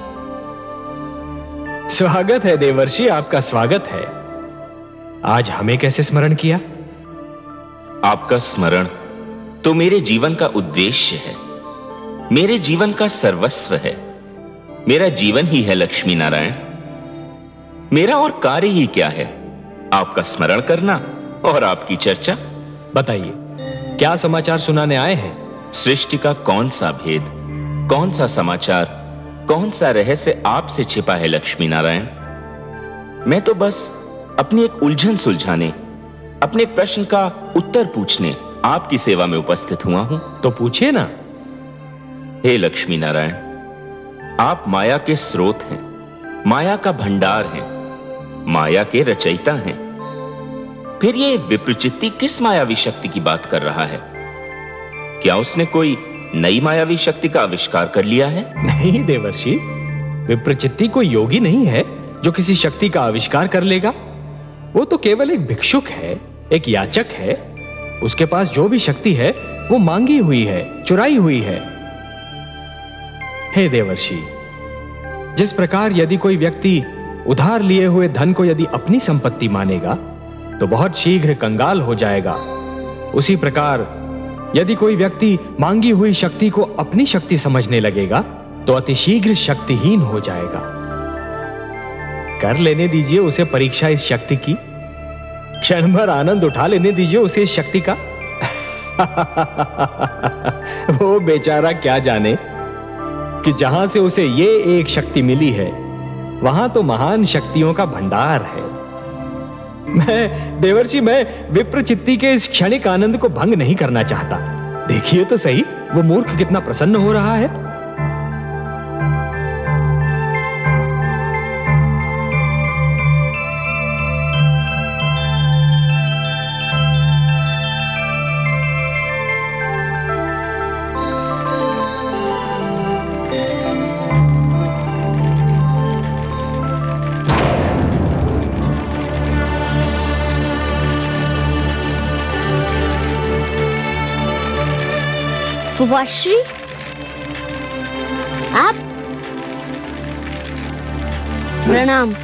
स्वागत है देवर्षि, आपका स्वागत है। आज हमें कैसे स्मरण किया? आपका स्मरण तो मेरे जीवन का उद्देश्य है, मेरे जीवन का सर्वस्व है। मेरा जीवन ही है लक्ष्मी नारायण। मेरा और कार्य ही क्या है? आपका स्मरण करना और आपकी चर्चा। बताइए, क्या समाचार सुनाने आए हैं? सृष्टि का कौन सा भेद, कौन सा समाचार, कौन सा रहस्य आपसे छिपा है लक्ष्मी नारायण? मैं तो बस अपनी एक उलझन सुलझाने, अपने एक प्रश्न का उत्तर पूछने आपकी सेवा में उपस्थित हुआ हूं। तो पूछिए ना। हे लक्ष्मी नारायण, आप माया के स्रोत हैं, माया का भंडार हैं, माया के रचयिता हैं। फिर ये विप्रचित्ती किस मायावी शक्ति की बात कर रहा है? क्या उसने कोई नई मायावी शक्ति का आविष्कार कर लिया है? नहीं देवर्षि, विप्रचित्ती कोई योगी नहीं है जो किसी शक्ति का आविष्कार कर लेगा। वो तो केवल एक भिक्षुक है, एक याचक है। उसके पास जो भी शक्ति है वो मांगी हुई है, चुराई हुई है। हे देवर्षि, जिस प्रकार यदि कोई व्यक्ति उधार लिए हुए धन को यदि अपनी संपत्ति मानेगा तो बहुत शीघ्र कंगाल हो जाएगा, उसी प्रकार यदि कोई व्यक्ति मांगी हुई शक्ति को अपनी शक्ति समझने लगेगा तो अतिशीघ्र शक्तिहीन हो जाएगा। कर लेने दीजिए उसे परीक्षा इस शक्ति की, क्षण भर आनंद उठा लेने दीजिए उसे इस शक्ति का। वो बेचारा क्या जाने कि जहां से उसे ये एक शक्ति मिली है वहां तो महान शक्तियों का भंडार है। मैं देवर्षि, मैं विप्रचित्ती के इस क्षणिक आनंद को भंग नहीं करना चाहता। देखिए तो सही, वो मूर्ख कितना प्रसन्न हो रहा है। बुआश्री, आप? प्रणाम।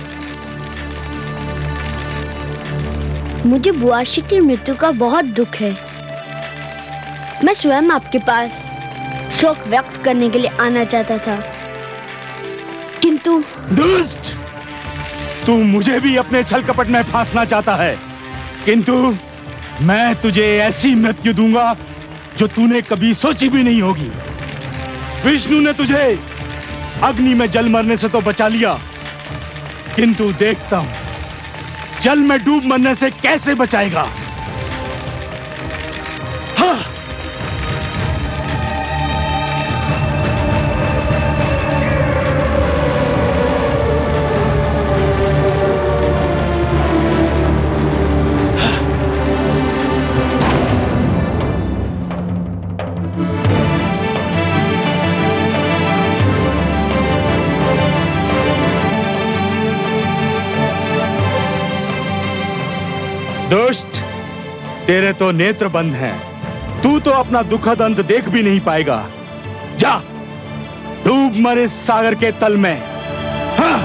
मुझे बुआश्री की मृत्यु का बहुत दुख है। मैं स्वयं आपके पास शोक व्यक्त करने के लिए आना चाहता था, किंतु दुष्ट, तू मुझे भी अपने छल कपट में फांसना चाहता है, किंतु मैं तुझे ऐसी मृत्यु दूंगा जो तूने कभी सोची भी नहीं होगी। विष्णु ने तुझे अग्नि में जल मरने से तो बचा लिया, किंतु देखता हूं जल में डूब मरने से कैसे बचाएगा। हाँ। दुष्ट, तेरे तो नेत्र बंद हैं। तू तो अपना दुखद अंत देख भी नहीं पाएगा। जा, डूब मर इस सागर के तल में। हाँ।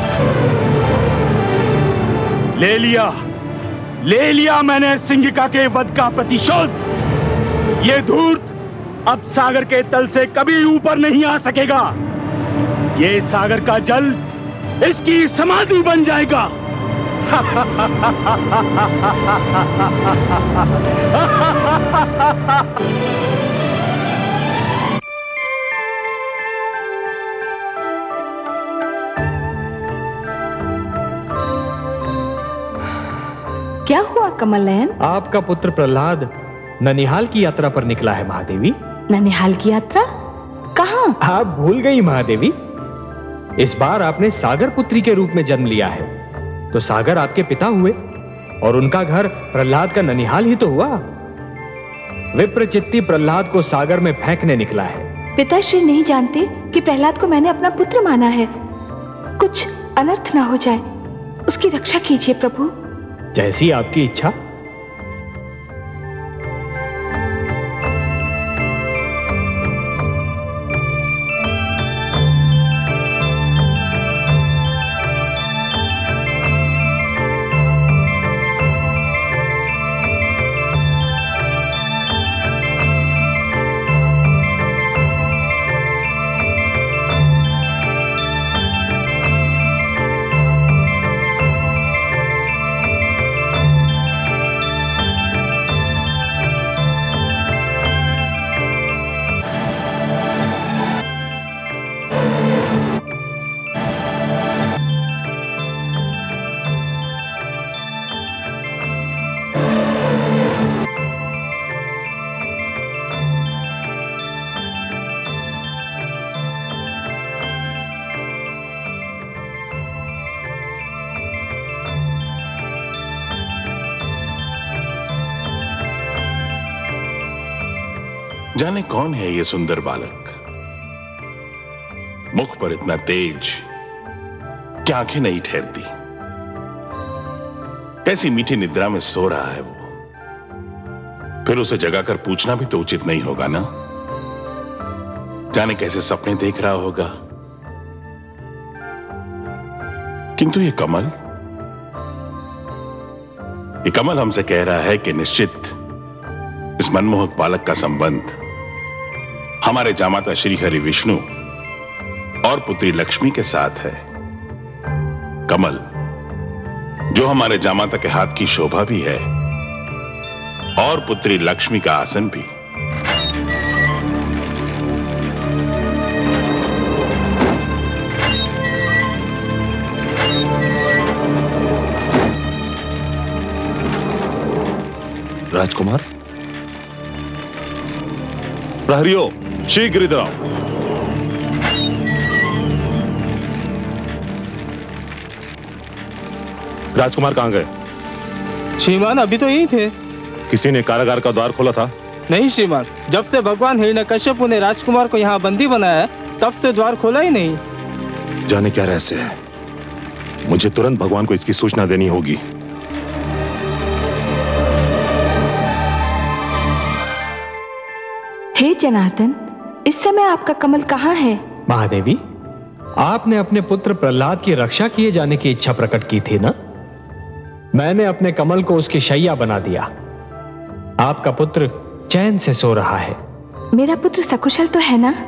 ले लिया, ले लिया मैंने सिंहिका के वध का प्रतिशोध। ये धूर्त अब सागर के तल से कभी ऊपर नहीं आ सकेगा। ये सागर का जल इसकी समाधि बन जाएगा। क्या हुआ कमल नयन? आपका पुत्र प्रहलाद ननिहाल की यात्रा पर निकला है महादेवी। ननिहाल की यात्रा? कहाँ? आप भूल गई महादेवी, इस बार आपने सागर पुत्री के रूप में जन्म लिया है, तो सागर आपके पिता हुए और उनका घर प्रहलाद का ननिहाल ही तो हुआ। विप्रचित्ती प्रहलाद को सागर में फेंकने निकला है। पिताश्री नहीं जानते कि प्रहलाद को मैंने अपना पुत्र माना है। कुछ अनर्थ ना हो जाए, उसकी रक्षा कीजिए प्रभु। जैसी आपकी इच्छा। जाने कौन है ये सुंदर बालक, मुख पर इतना तेज कि आंखें नहीं ठहरती। कैसी मीठी निद्रा में सो रहा है वो। फिर उसे जगाकर पूछना भी तो उचित नहीं होगा ना। जाने कैसे सपने देख रहा होगा। किंतु ये कमल ये कमल हमसे कह रहा है कि निश्चित इस मनमोहक बालक का संबंध हमारे जामाता श्री हरि विष्णु और पुत्री लक्ष्मी के साथ है। कमल जो हमारे जामाता के हाथ की शोभा भी है और पुत्री लक्ष्मी का आसन भी। राजकुमार, प्रहरियो शीघ्र इधर आओ। राजकुमार कहां गए? श्रीमान अभी तो यहीं थे। किसी ने कारागार का द्वार खोला था? नहीं श्रीमान, जब से भगवान हिरण्यकश्यप ने राजकुमार को यहाँ बंदी बनाया तब से द्वार खोला ही नहीं। जाने क्या रहस्य है। मुझे तुरंत भगवान को इसकी सूचना देनी होगी। हे जनार्दन, इस समय आपका कमल कहाँ है? महादेवी, आपने अपने पुत्र प्रहलाद की रक्षा किए जाने की इच्छा प्रकट की थी ना। मैंने अपने कमल को उसकी शैया बना दिया। आपका पुत्र चैन से सो रहा है। मेरा पुत्र सकुशल तो है ना?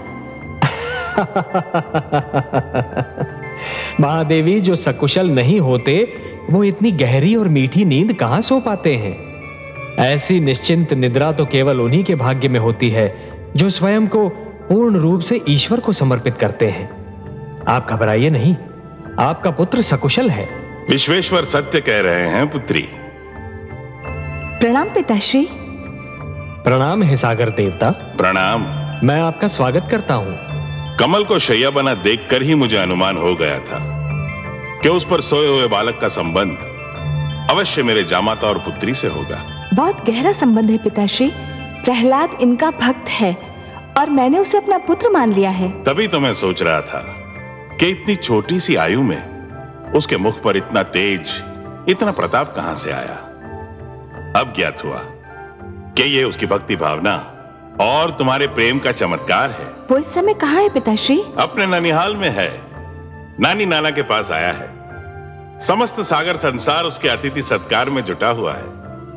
महादेवी, जो सकुशल नहीं होते वो इतनी गहरी और मीठी नींद कहां सो पाते हैं। ऐसी निश्चिंत निद्रा तो केवल उन्हीं के भाग्य में होती है जो स्वयं को पूर्ण रूप से ईश्वर को समर्पित करते हैं। आप घबराइए नहीं, आपका पुत्र सकुशल है। विश्वेश्वर सत्य कह रहे हैं पुत्री। प्रणाम पिताश्री। प्रणाम हे सागर देवता। प्रणाम। मैं आपका स्वागत करता हूँ। कमल को शैया बना देखकर ही मुझे अनुमान हो गया था कि उस पर सोए हुए बालक का संबंध अवश्य मेरे जामाता और पुत्री से होगा। बहुत गहरा संबंध है पिताश्री। प्रहलाद इनका भक्त है और मैंने उसे अपना पुत्र मान लिया है। तभी तो मैं सोच रहा था कि इतनी छोटी सी आयु में उसके मुख पर इतना तेज, इतना प्रताप कहां से आया। अब ज्ञात हुआ कि ये उसकी भक्ति भावना और तुम्हारे प्रेम का चमत्कार है। वो इस समय कहाँ है पिताश्री? अपने ननिहाल में है। नानी नाना के पास आया है। समस्त सागर संसार उसके अतिथि सत्कार में जुटा हुआ है।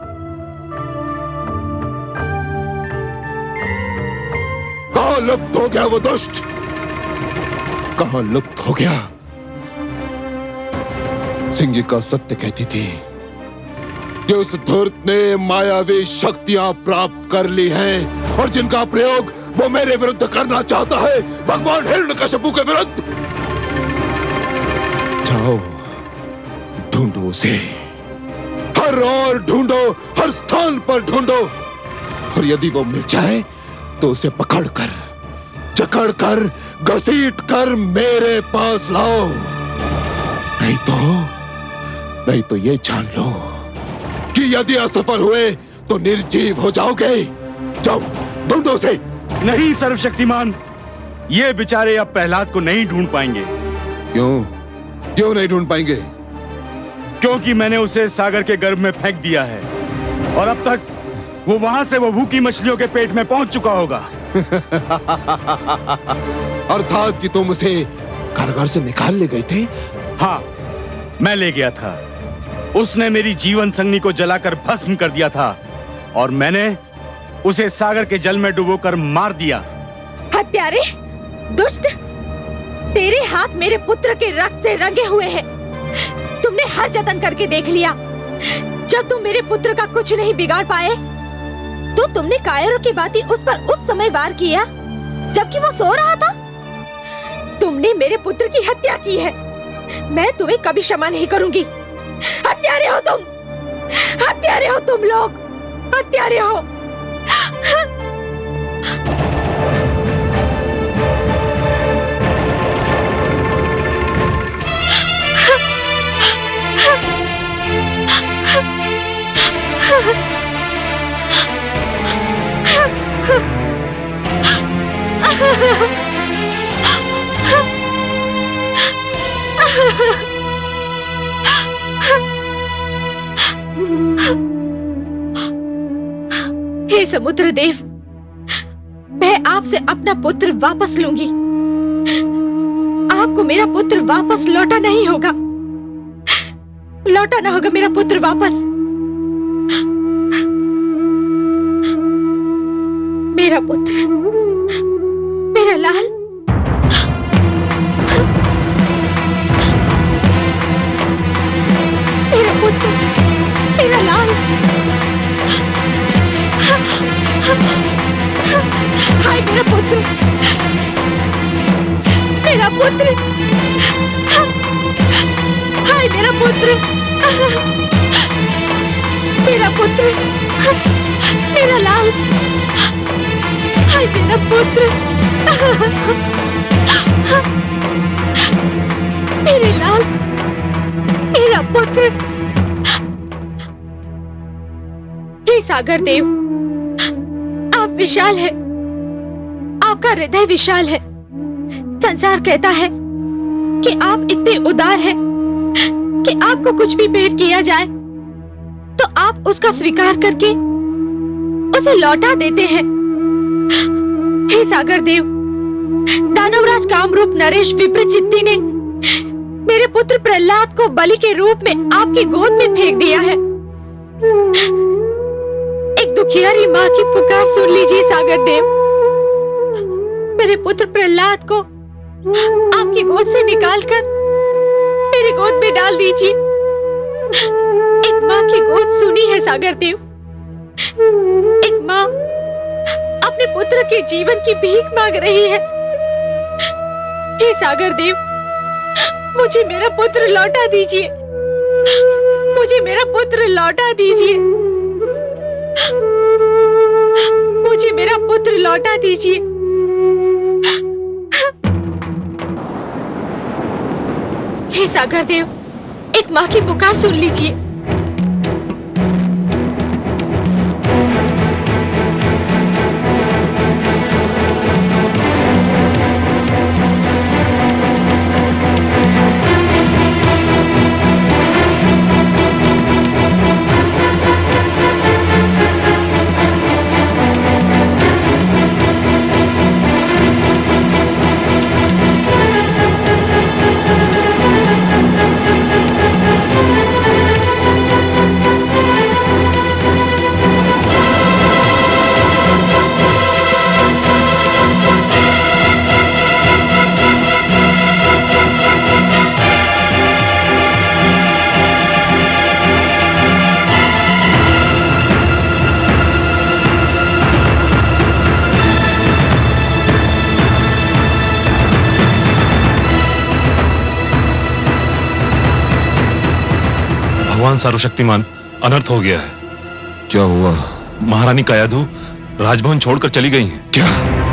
कहां लुप्त हो गया वो दुष्ट? कहां लुप्त हो गया? सिंगिका सत्य कहती थी कि उस धूर्त ने मायावी शक्तियां प्राप्त कर ली हैं और जिनका प्रयोग वो मेरे विरुद्ध करना चाहता है, भगवान हिरण्यकश्यप के विरुद्ध। जाओ ढूंढो उसे, हर ओर ढूंढो, हर स्थान पर ढूंढो, और यदि वो मिल जाए तो उसे पकड़कर, जकड़कर, घसीटकर मेरे पास लाओ। नहीं तो नहीं तो ये जान लो कि यदि असफल हुए तो निर्जीव हो जाओगे। जाओ ढूंढो उसे। नहीं सर्वशक्तिमान, ये बेचारे अब प्रहलाद को नहीं ढूंढ पाएंगे। क्यों क्यों नहीं ढूंढ पाएंगे? क्योंकि मैंने उसे सागर के गर्भ में फेंक दिया है और अब तक वो वहां से वो भूखी मछलियों के पेट में पहुंच चुका होगा। अर्थात कि तुम उसे कारागार से निकाल ले गए थे? हाँ, मैं ले गया था। उसने मेरी जीवन संगनी को जलाकर भस्म कर दिया था और मैंने उसे सागर के जल में डुबोकर मार दिया। हत्यारे, दुष्ट, तेरे हाथ मेरे पुत्र के रक्त से रंगे हुए हैं। तुमने हर जतन करके देख लिया। जब तुम मेरे पुत्र का कुछ नहीं बिगाड़ पाए तो तुमने कायरों की बाती उस पर उस समय वार किया जबकि वो सो रहा था। तुमने मेरे पुत्र की हत्या की है। मैं तुम्हें कभी क्षमा नहीं करूंगी। हत्यारे हो तुम, हत्यारे हो तुम लोग, हत्यारे हो। हे समुद्र देव, मैं आपसे अपना पुत्र वापस लूंगी। आपको मेरा पुत्र वापस लौटा नहीं होगा, लौटाना होगा मेरा पुत्र वापस। मेरा पुत्र, मेरा लाल, मेरा पुत्र, मेरा लाल। हाय मेरा पुत्र, मेरा पुत्र, हाय मेरा पुत्र, मेरा पुत्र, मेरा लाल, हाय मेरा पुत्र, मेरे लाल, मेरा पुत्र। हे सागर देव, आप विशाल है, आपका हृदय विशाल है। संसार कहता है कि आप इतने उदार हैं कि आपको कुछ भी भेंट किया जाए तो आप उसका स्वीकार करके उसे लौटा देते हैं। हे सागर देव, दानवराज कामरूप नरेश विप्रचित्ती ने मेरे पुत्र प्रहलाद को बलि के रूप में आपकी गोद में फेंक दिया है। एक दुखियारी माँ की पुकार सुन लीजिए सागर देव। मेरे पुत्र प्रहलाद को आपकी गोद से निकालकर मेरी गोद में डाल दीजिए। एक माँ की गोद सुनी है सागर देव। एक माँ अपने पुत्र के जीवन की भीख मांग रही है। हे सागर देव, मुझे मेरा पुत्र लौटा दीजिए, मुझे मेरा पुत्र लौटा दीजिए, मुझे मेरा पुत्र लौटा दीजिए। हे सागर देव, एक माँ की पुकार सुन लीजिए। भगवान सर्वशक्तिमान, अनर्थ हो गया है। क्या हुआ? महारानी कायाधु राजभवन छोड़कर चली गई हैं। क्या?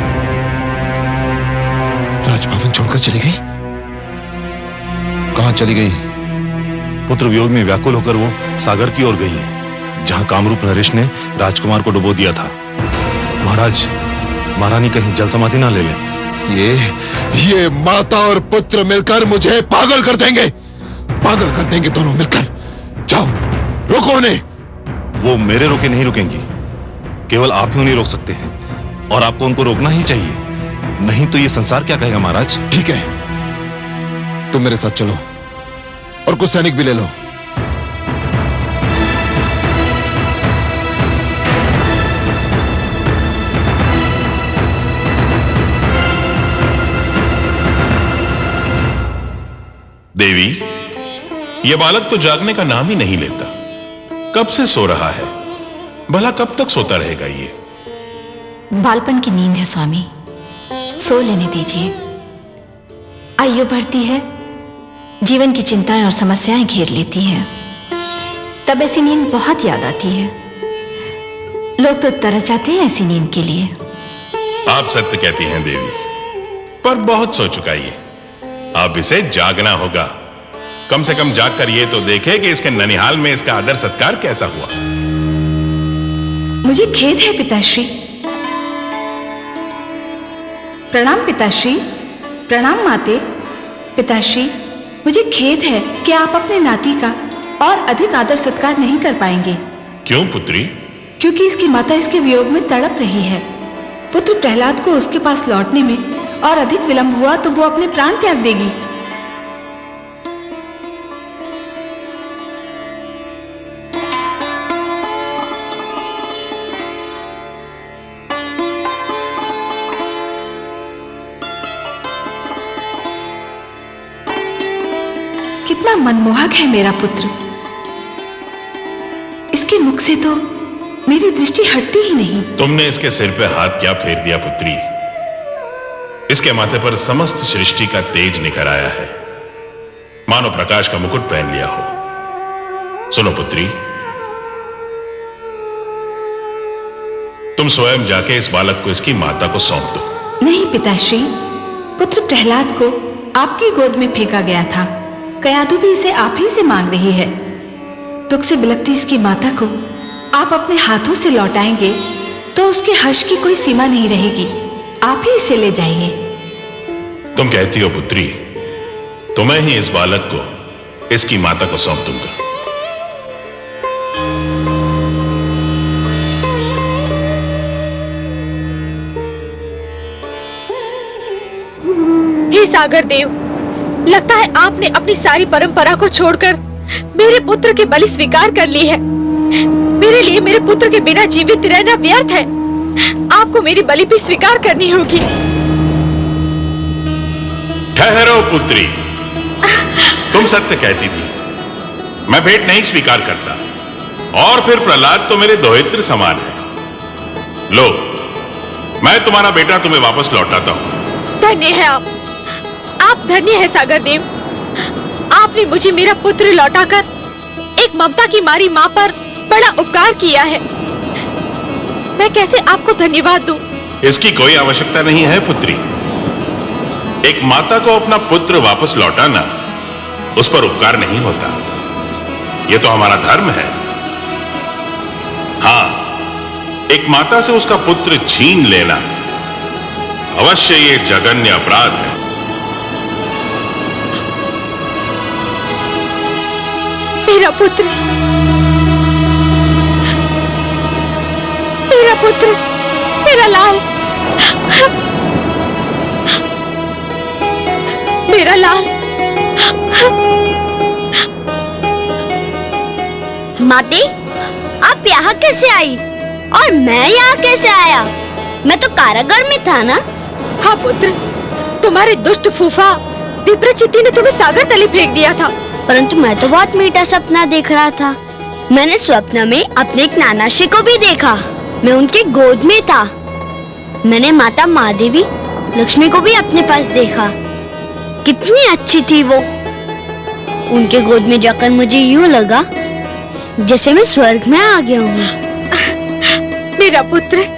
राजभवन छोड़कर चली गई? कहां चली गई? पुत्र वियोग में व्याकुल होकर वो सागर की ओर गई हैं, जहां कामरूप नरेश ने राजकुमार को डुबो दिया था। महाराज, महारानी कहीं जल समाधि ना ले लें। ये ये माता और पुत्र मिलकर मुझे पागल कर देंगे, पागल कर देंगे दोनों मिलकर। जाओ, रोको उन्हें। वो मेरे रोके नहीं रुकेंगी, केवल आप ही उन्हें रोक सकते हैं, और आपको उनको रोकना ही चाहिए, नहीं तो ये संसार क्या कहेगा महाराज। ठीक है, तुम मेरे साथ चलो और कुछ सैनिक भी ले लो। देवी, यह बालक तो जागने का नाम ही नहीं लेता। कब से सो रहा है? भला कब तक सोता रहेगा ये? बालपन की नींद है स्वामी, सो लेने दीजिए। आयु बढ़ती है, जीवन की चिंताएं और समस्याएं घेर लेती हैं, तब ऐसी नींद बहुत याद आती है। लोग तो तरस जाते हैं ऐसी नींद के लिए। आप सत्य कहती हैं देवी, पर बहुत सो चुका ये। अब इसे जागना होगा। कम से कम जागकर ये तो देखे कि इसके ननिहाल में इसका आदर सत्कार कैसा हुआ। मुझे खेद है पिताश्री, प्रणाम पिताश्री। प्रणाम माते। पिताश्री, मुझे खेद है कि आप अपने नाती का और अधिक आदर सत्कार नहीं कर पाएंगे। क्यों पुत्री? क्योंकि इसकी माता इसके वियोग में तड़प रही है। पुत्र प्रहलाद को उसके पास लौटने में और अधिक विलंब हुआ तो वो अपने प्राण त्याग देगी। कितना मनमोहक है मेरा पुत्र। इसके मुख से तो मेरी दृष्टि हटती ही नहीं। तुमने इसके सिर पे हाथ क्या फेर दिया पुत्री? इसके माथे पर समस्त सृष्टि का तेज निखर आया है, मानो प्रकाश का मुकुट पहन लिया हो। सुनो पुत्री, तुम स्वयं जाके इस बालक को इसकी माता को सौंप दो। नहीं पिताश्री, पुत्र प्रहलाद को आपकी गोद में फेंका गया था। कयाधु भी इसे आप ही से मांग रही है। दुख से बिलखती इसकी माता को आप अपने हाथों से लौटाएंगे तो उसके हर्ष की कोई सीमा नहीं रहेगी। आप ही इसे ले जाइए। तुम कहती हो पुत्री, तो मैं ही इस बालक को इसकी माता को सौंप दूंगा। हे सागर देव, लगता है आपने अपनी सारी परंपरा को छोड़कर मेरे पुत्र की बलि स्वीकार कर ली है। मेरे लिए मेरे पुत्र के बिना जीवित रहना व्यर्थ है। आपको मेरी बलि भी स्वीकार करनी होगी। ठहरो पुत्री, तुम सत्य कहती थी, मैं भेंट नहीं स्वीकार करता। और फिर प्रहलाद तो मेरे दोहित्र समान है। लो, मैं तुम्हारा बेटा तुम्हें वापस लौटाता हूं। धन्य है आप आप धन्य है सागर देव। आपने मुझे मेरा पुत्र लौटाकर एक ममता की मारी माँ पर बड़ा उपकार किया है। मैं कैसे आपको धन्यवाद दूं? इसकी कोई आवश्यकता नहीं है पुत्री। एक माता को अपना पुत्र वापस लौटाना उस पर उपकार नहीं होता। यह तो हमारा धर्म है। हाँ, एक माता से उसका पुत्र छीन लेना अवश्य ये जघन्य अपराध है। मेरा पुत्र, मेरा पुत्र, मेरा लाल, मेरा लाल। माते, आप यहाँ कैसे आई और मैं यहाँ कैसे आया? मैं तो कारागार में था ना। हाँ पुत्र, तुम्हारे दुष्ट फूफा विप्रचित्ती ने तुम्हें सागर तले फेंक दिया था। परंतु मैं तो बहुत मीठा सपना देख रहा था। मैंने स्वप्न में अपने एक नानाश्री को भी देखा। मैं उनके गोद में था। मैंने माता महादेवी लक्ष्मी को भी अपने पास देखा। कितनी अच्छी थी वो। उनके गोद में जाकर मुझे यूं लगा जैसे मैं स्वर्ग में आ गया हूँ। मेरा पुत्र,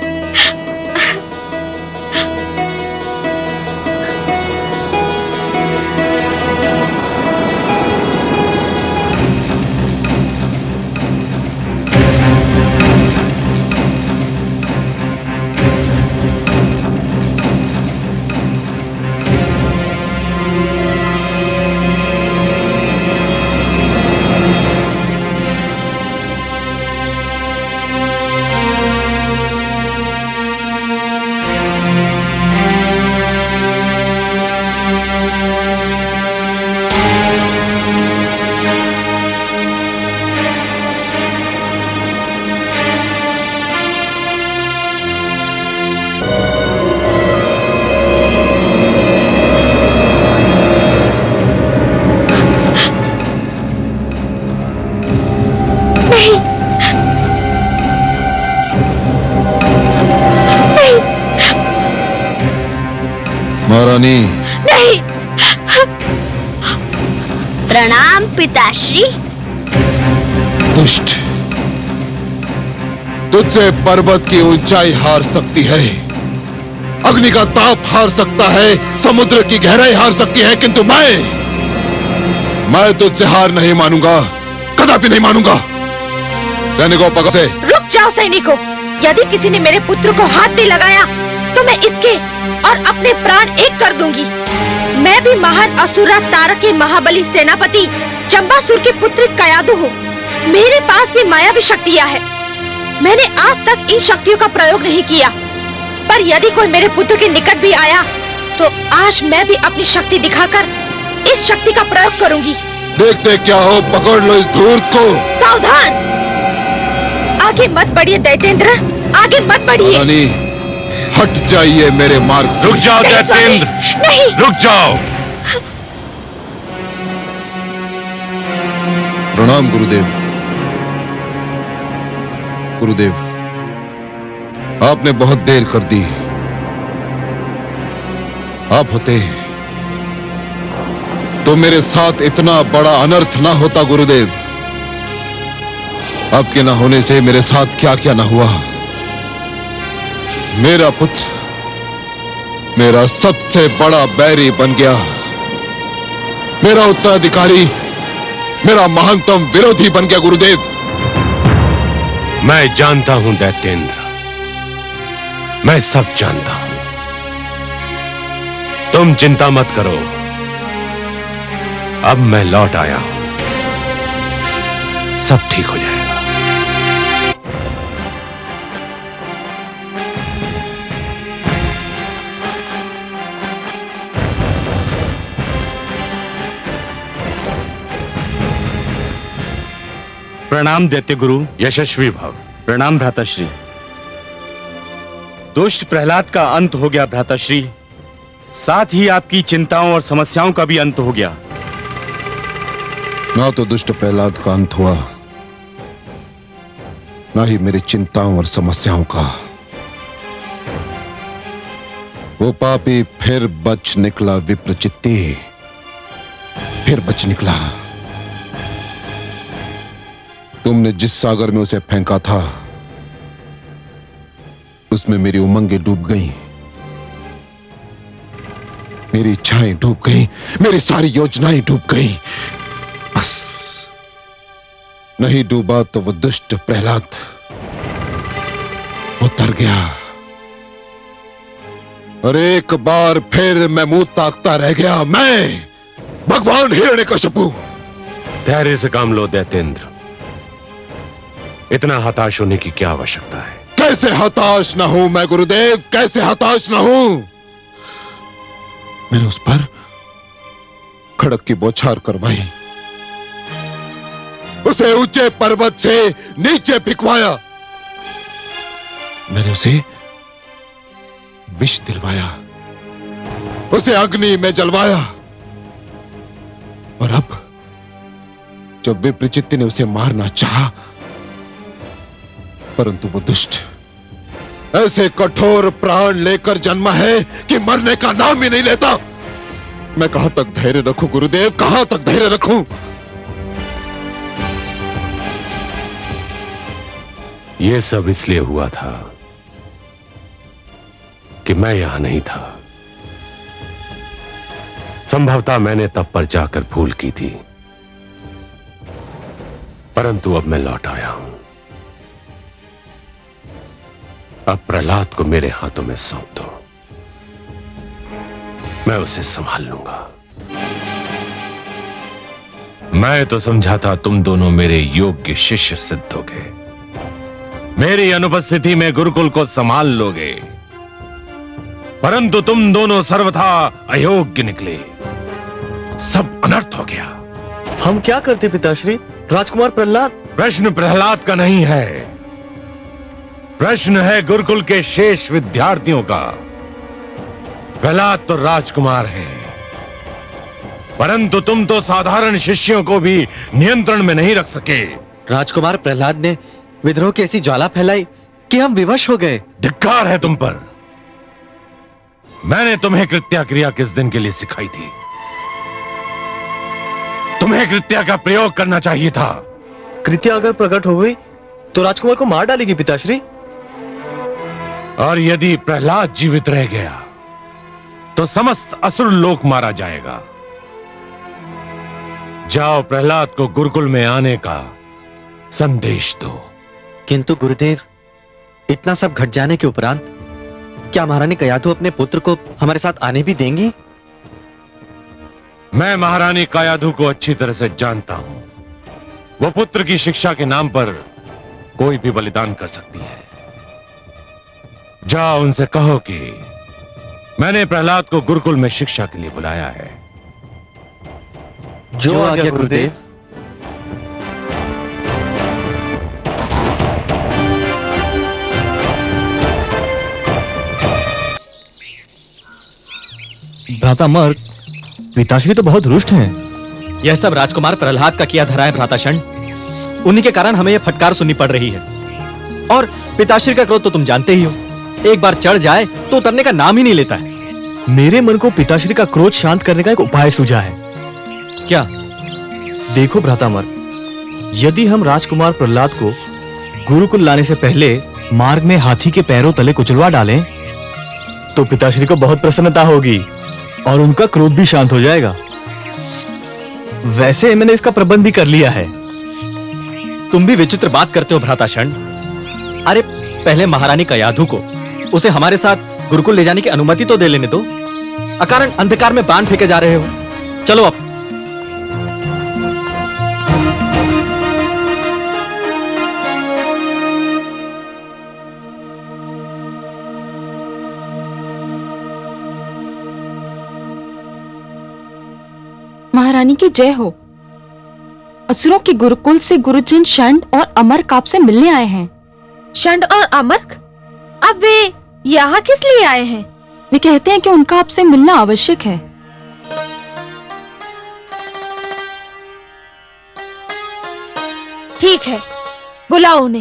महारानी। नहीं। प्रणाम पिताश्री। दुष्ट, तुझसे पर्वत की ऊंचाई हार सकती है, अग्नि का ताप हार सकता है, समुद्र की गहराई हार सकती है, किंतु मैं मैं तुझसे हार नहीं मानूंगा, कदापि नहीं मानूंगा। सैनिकों, पकड़ से। रुक जाओ सैनिकों। यदि किसी ने मेरे पुत्र को हाथ भी लगाया तो मैं इसके और अपने प्राण एक कर दूंगी। मैं भी महान असुरा तारक के महाबली सेनापति चंबासुर के पुत्र कयादु हूँ। मेरे पास भी मायावी शक्तियाँ हैं। मैंने आज तक इन शक्तियों का प्रयोग नहीं किया, पर यदि कोई मेरे पुत्र के निकट भी आया तो आज मैं भी अपनी शक्ति दिखाकर इस शक्ति का प्रयोग करूंगी। देखते क्या हो, पकड़ लो इस धूर्त को। सावधान, आगे मत बढ़िए दैत्येंद्र, आगे मत बढ़िए। रानी, हट जाइए मेरे मार्ग से। रुक जाओ दैत्येंद्र, नहीं, रुक जाओ। प्रणाम गुरुदेव। गुरुदेव, आपने बहुत देर कर दी। आप होते तो मेरे साथ इतना बड़ा अनर्थ ना होता गुरुदेव। आपके ना होने से मेरे साथ क्या क्या ना हुआ। मेरा पुत्र मेरा सबसे बड़ा बैरी बन गया। मेरा उत्तराधिकारी मेरा महानतम विरोधी बन गया गुरुदेव। मैं जानता हूं दैत्येंद्र, मैं सब जानता हूं। तुम चिंता मत करो, अब मैं लौट आया हूं, सब ठीक हो जाएगा। प्रणाम दैत्य गुरु। यशस्वी भव। प्रणाम भ्राताश्री। दुष्ट प्रहलाद का अंत हो गया भ्राताश्री, साथ ही आपकी चिंताओं और समस्याओं का भी अंत हो गया। ना तो दुष्ट प्रहलाद का अंत हुआ, ना ही मेरी चिंताओं और समस्याओं का। वो पापी फिर बच निकला विप्रचित्ती, फिर बच निकला। तुमने जिस सागर में उसे फेंका था उसमें मेरी उमंगें डूब गईं, मेरी इच्छाएं डूब गईं, मेरी सारी योजनाएं डूब गईं। बस नहीं डूबा तो वो दुष्ट प्रहलाद उतर गया और एक बार फिर मैं मुंह ताकता रह गया। मैं भगवान हिरण्यकशिपु। धैर्य से काम लो दैत्येंद्र, इतना हताश होने की क्या आवश्यकता है। कैसे हताश ना हूं मैं गुरुदेव, कैसे हताश ना हूं। मैंने उस पर खड़क की बौछार करवाई, उसे ऊंचे पर्वत से नीचे फिकवाया, मैंने उसे विष दिलवाया, उसे अग्नि में जलवाया। और अब जब विप्रचित्ती ने उसे मारना चाहा, परंतु वो दुष्ट ऐसे कठोर प्राण लेकर जन्मा है कि मरने का नाम ही नहीं लेता। मैं कहां तक धैर्य रखूं गुरुदेव, कहां तक धैर्य रखूं। यह सब इसलिए हुआ था कि मैं यहां नहीं था। संभवतः मैंने तब पर जाकर भूल की थी, परंतु अब मैं लौट आया हूं। अब प्रहलाद को मेरे हाथों में सौंप दो, मैं उसे संभाल लूंगा। मैं तो समझा था तुम दोनों मेरे योग्य शिष्य सिद्ध होगे, मेरी अनुपस्थिति में गुरुकुल को संभाल लोगे, परंतु तुम दोनों सर्वथा अयोग्य निकले। सब अनर्थ हो गया। हम क्या करते पिताश्री? राजकुमार प्रहलाद। प्रश्न प्रहलाद का नहीं है, प्रश्न है गुरुकुल के शेष विद्यार्थियों का। प्रहलाद तो राजकुमार है, परंतु तुम तो साधारण शिष्यों को भी नियंत्रण में नहीं रख सके। राजकुमार प्रहलाद ने विद्रोह की ऐसी ज्वाला फैलाई कि हम विवश हो गए। धिक्कार है तुम पर। मैंने तुम्हें कृत्या क्रिया किस दिन के लिए सिखाई थी? तुम्हें कृत्या का प्रयोग करना चाहिए था। कृत्या अगर प्रकट हो गई तो राजकुमार को मार डालेगी पिताश्री। और यदि प्रहलाद जीवित रह गया तो समस्त असुर लोक मारा जाएगा। जाओ प्रहलाद को गुरुकुल में आने का संदेश दो। किंतु गुरुदेव, इतना सब घट जाने के उपरांत क्या महारानी कयाधु अपने पुत्र को हमारे साथ आने भी देंगी? मैं महारानी कयाधु को अच्छी तरह से जानता हूं। वो पुत्र की शिक्षा के नाम पर कोई भी बलिदान कर सकती है। जाओ उनसे कहो कि मैंने प्रहलाद को गुरुकुल में शिक्षा के लिए बुलाया है। जो आज्ञा गुरुदेव। भ्राता मर्ग, पिताश्री तो बहुत रुष्ट हैं। यह सब राजकुमार प्रहलाद का किया धरा है भ्राताशण। उन्हीं के कारण हमें यह फटकार सुननी पड़ रही है। और पिताश्री का क्रोध तो तुम जानते ही हो, एक बार चढ़ जाए तो उतरने का नाम ही नहीं लेता है। मेरे मन को पिताश्री का क्रोध शांत करने का एक उपाय सूझा है। क्या? देखो भ्राता मर्ग, यदि हम राजकुमार प्रहलाद को गुरुकुल लाने से पहले मार्ग में हाथी के पैरों तले कुचलवा डालें, तो पिताश्री को बहुत प्रसन्नता होगी और उनका क्रोध भी शांत हो जाएगा। वैसे मैंने इसका प्रबंध भी कर लिया है। तुम भी विचित्र बात करते हो भ्राताशण। अरे पहले महारानी कयाधु को उसे हमारे साथ गुरुकुल ले जाने की अनुमति तो दे लेने दो। अकारण अंधकार में बाण फेंके जा रहे हो। चलो अब। महारानी की जय हो। असुरों के गुरुकुल से गुरुजन षंड और अमरक आपसे मिलने आए हैं। षंड और अमरक? अब वे यहाँ किस लिए आए हैं? वे कहते हैं कि उनका आपसे मिलना आवश्यक है। ठीक है, बुलाओ उन्हें।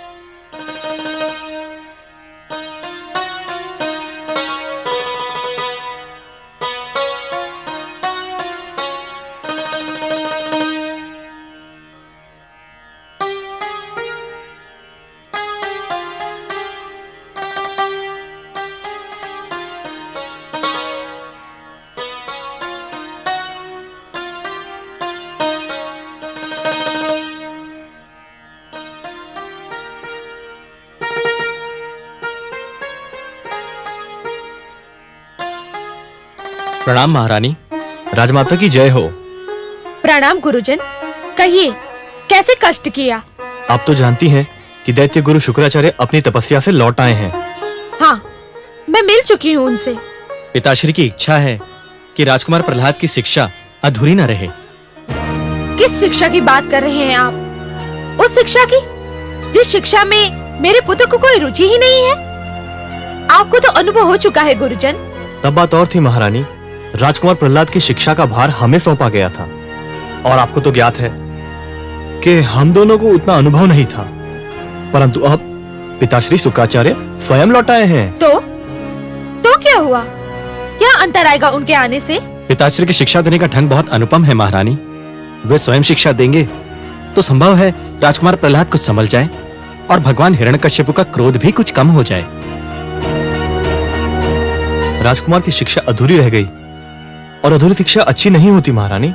प्रणाम महारानी। राजमाता की जय हो। प्रणाम गुरुजन। कहिए, कैसे कष्ट किया? आप तो जानती हैं कि दैत्य गुरु शुक्राचार्य अपनी तपस्या से लौट आए हैं। हाँ, मैं मिल चुकी हूँ उनसे। पिताश्री की इच्छा है कि राजकुमार प्रहलाद की शिक्षा अधूरी न रहे। किस शिक्षा की बात कर रहे हैं आप? उस शिक्षा की जिस शिक्षा में मेरे पुत्र को कोई रुचि ही नहीं है। आपको तो अनुभव हो चुका है गुरुजन। तब बात और थी महारानी। राजकुमार प्रहलाद की शिक्षा का भार हमें सौंपा गया था और आपको तो ज्ञात है कि हम दोनों को उतना अनुभव नहीं था। परंतु अब पिताश्री शुक्राचार्य स्वयं लौट आए हैं। तो तो क्या हुआ? क्या अंतर आएगा उनके आने से? पिताश्री की शिक्षा देने का ढंग बहुत अनुपम है महारानी। वे स्वयं शिक्षा देंगे तो संभव है राजकुमार प्रहलाद कुछ संभल जाए और भगवान हिरण्यकश्यप का क्रोध भी कुछ कम हो जाए। राजकुमार की शिक्षा अधूरी रह गई और अधूरी शिक्षा अच्छी नहीं होती महारानी।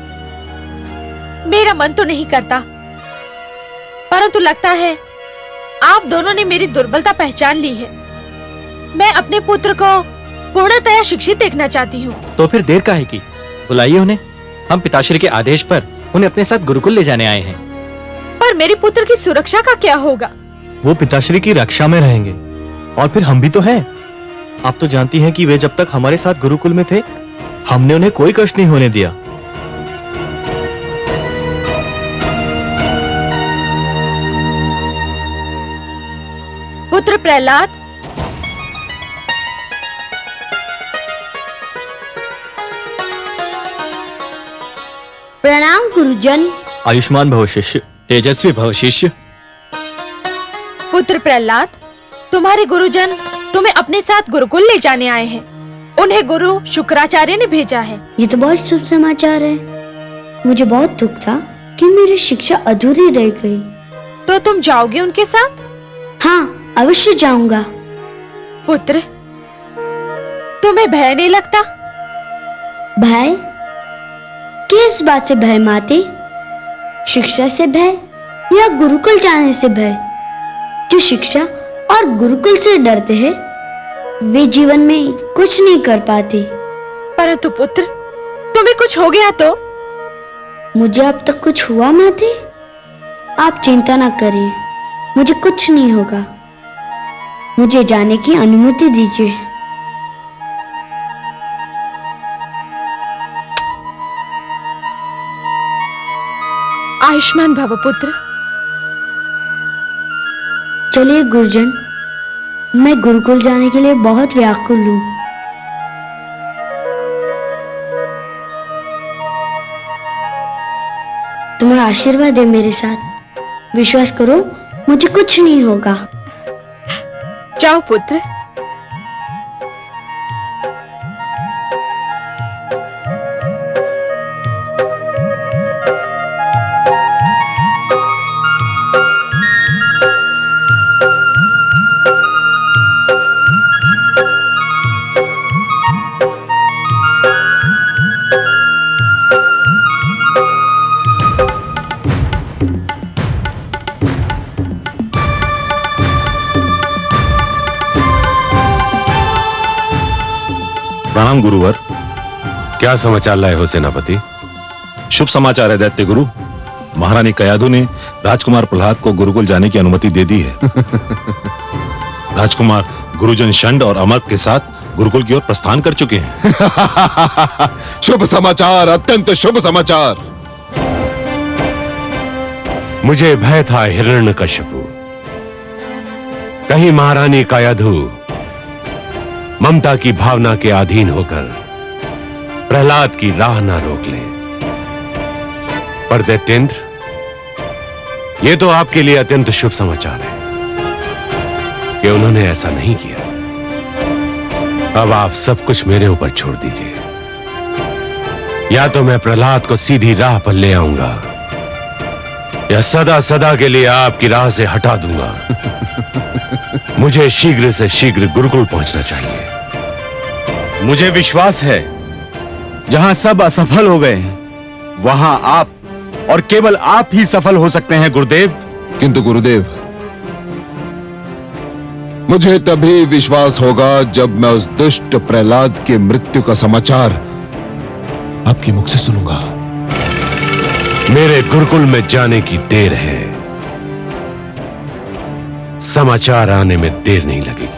मेरा मन तो नहीं करता, परंतु लगता है आप दोनों ने मेरी दुर्बलता पहचान ली है। मैं अपने पुत्र को पूर्णतया शिक्षित देखना चाहती हूँ। तो फिर देर काहे की? बुलाइए उन्हें। हम पिताश्री के आदेश पर उन्हें अपने साथ गुरुकुल ले जाने आए हैं। पर मेरे पुत्र की सुरक्षा का क्या होगा? वो पिताश्री की रक्षा में रहेंगे और फिर हम भी तो हैं। आप तो जानती हैं कि वे जब तक हमारे साथ गुरुकुल में थे हमने उन्हें कोई कष्ट नहीं होने दिया। पुत्र प्रहलाद, प्रणाम गुरुजन। आयुष्मान भव शिष्य। तेजस्वी भव शिष्य। पुत्र प्रहलाद, तुम्हारे गुरुजन तुम्हें अपने साथ गुरुकुल ले जाने आए हैं। उन्हें गुरु शुक्राचार्य ने भेजा है। ये तो बहुत शुभ समाचार है। मुझे बहुत दुख था कि मेरी शिक्षा अधूरी रह गई। तो तुम जाओगे उनके साथ? हाँ, अवश्य जाऊंगा। पुत्र, तुम्हें भय नहीं लगता? भय? किस बात से भय माते? शिक्षा से भय या गुरुकुल जाने से भय? जो शिक्षा और गुरुकुल से डरते हैं वे जीवन में कुछ नहीं कर पाते। परंतु पुत्र, तुम्हें कुछ हो गया तो? मुझे अब तक कुछ हुआ माते? आप चिंता ना करें, मुझे कुछ नहीं होगा। मुझे जाने की अनुमति दीजिए। आयुष्मान भव पुत्र। चलिए गुरुजन, मैं गुरुकुल जाने के लिए बहुत व्याकुल हूँ। तुम्हारा आशीर्वाद है मेरे साथ। विश्वास करो, मुझे कुछ नहीं होगा। जाओ पुत्र। प्रणाम गुरुवर। क्या समाचार लाए हो सेनापति? शुभ समाचार है दैत्य गुरु। महारानी कयाधु ने राजकुमार प्रहलाद को गुरुकुल जाने की अनुमति दे दी है। राजकुमार गुरुजन शंड और अमर के साथ गुरुकुल की ओर प्रस्थान कर चुके हैं। शुभ समाचार, अत्यंत शुभ समाचार। मुझे भय था हिरण्यकश्यपु, कहीं महारानी कयाधु ममता की भावना के अधीन होकर प्रहलाद की राह ना रोक ले। पर दैत्येंद्र, यह तो आपके लिए अत्यंत शुभ समाचार है कि उन्होंने ऐसा नहीं किया। अब आप सब कुछ मेरे ऊपर छोड़ दीजिए। या तो मैं प्रहलाद को सीधी राह पर ले आऊंगा या सदा सदा के लिए आपकी राह से हटा दूंगा। मुझे शीघ्र से शीघ्र गुरुकुल पहुंचना चाहिए। मुझे विश्वास है जहां सब असफल हो गए वहां आप और केवल आप ही सफल हो सकते हैं गुरुदेव। किंतु गुरुदेव, मुझे तभी विश्वास होगा जब मैं उस दुष्ट प्रहलाद की मृत्यु का समाचार आपके मुख से सुनूंगा। मेरे गुरुकुल में जाने की देर है, समाचार आने में देर नहीं लगेगी।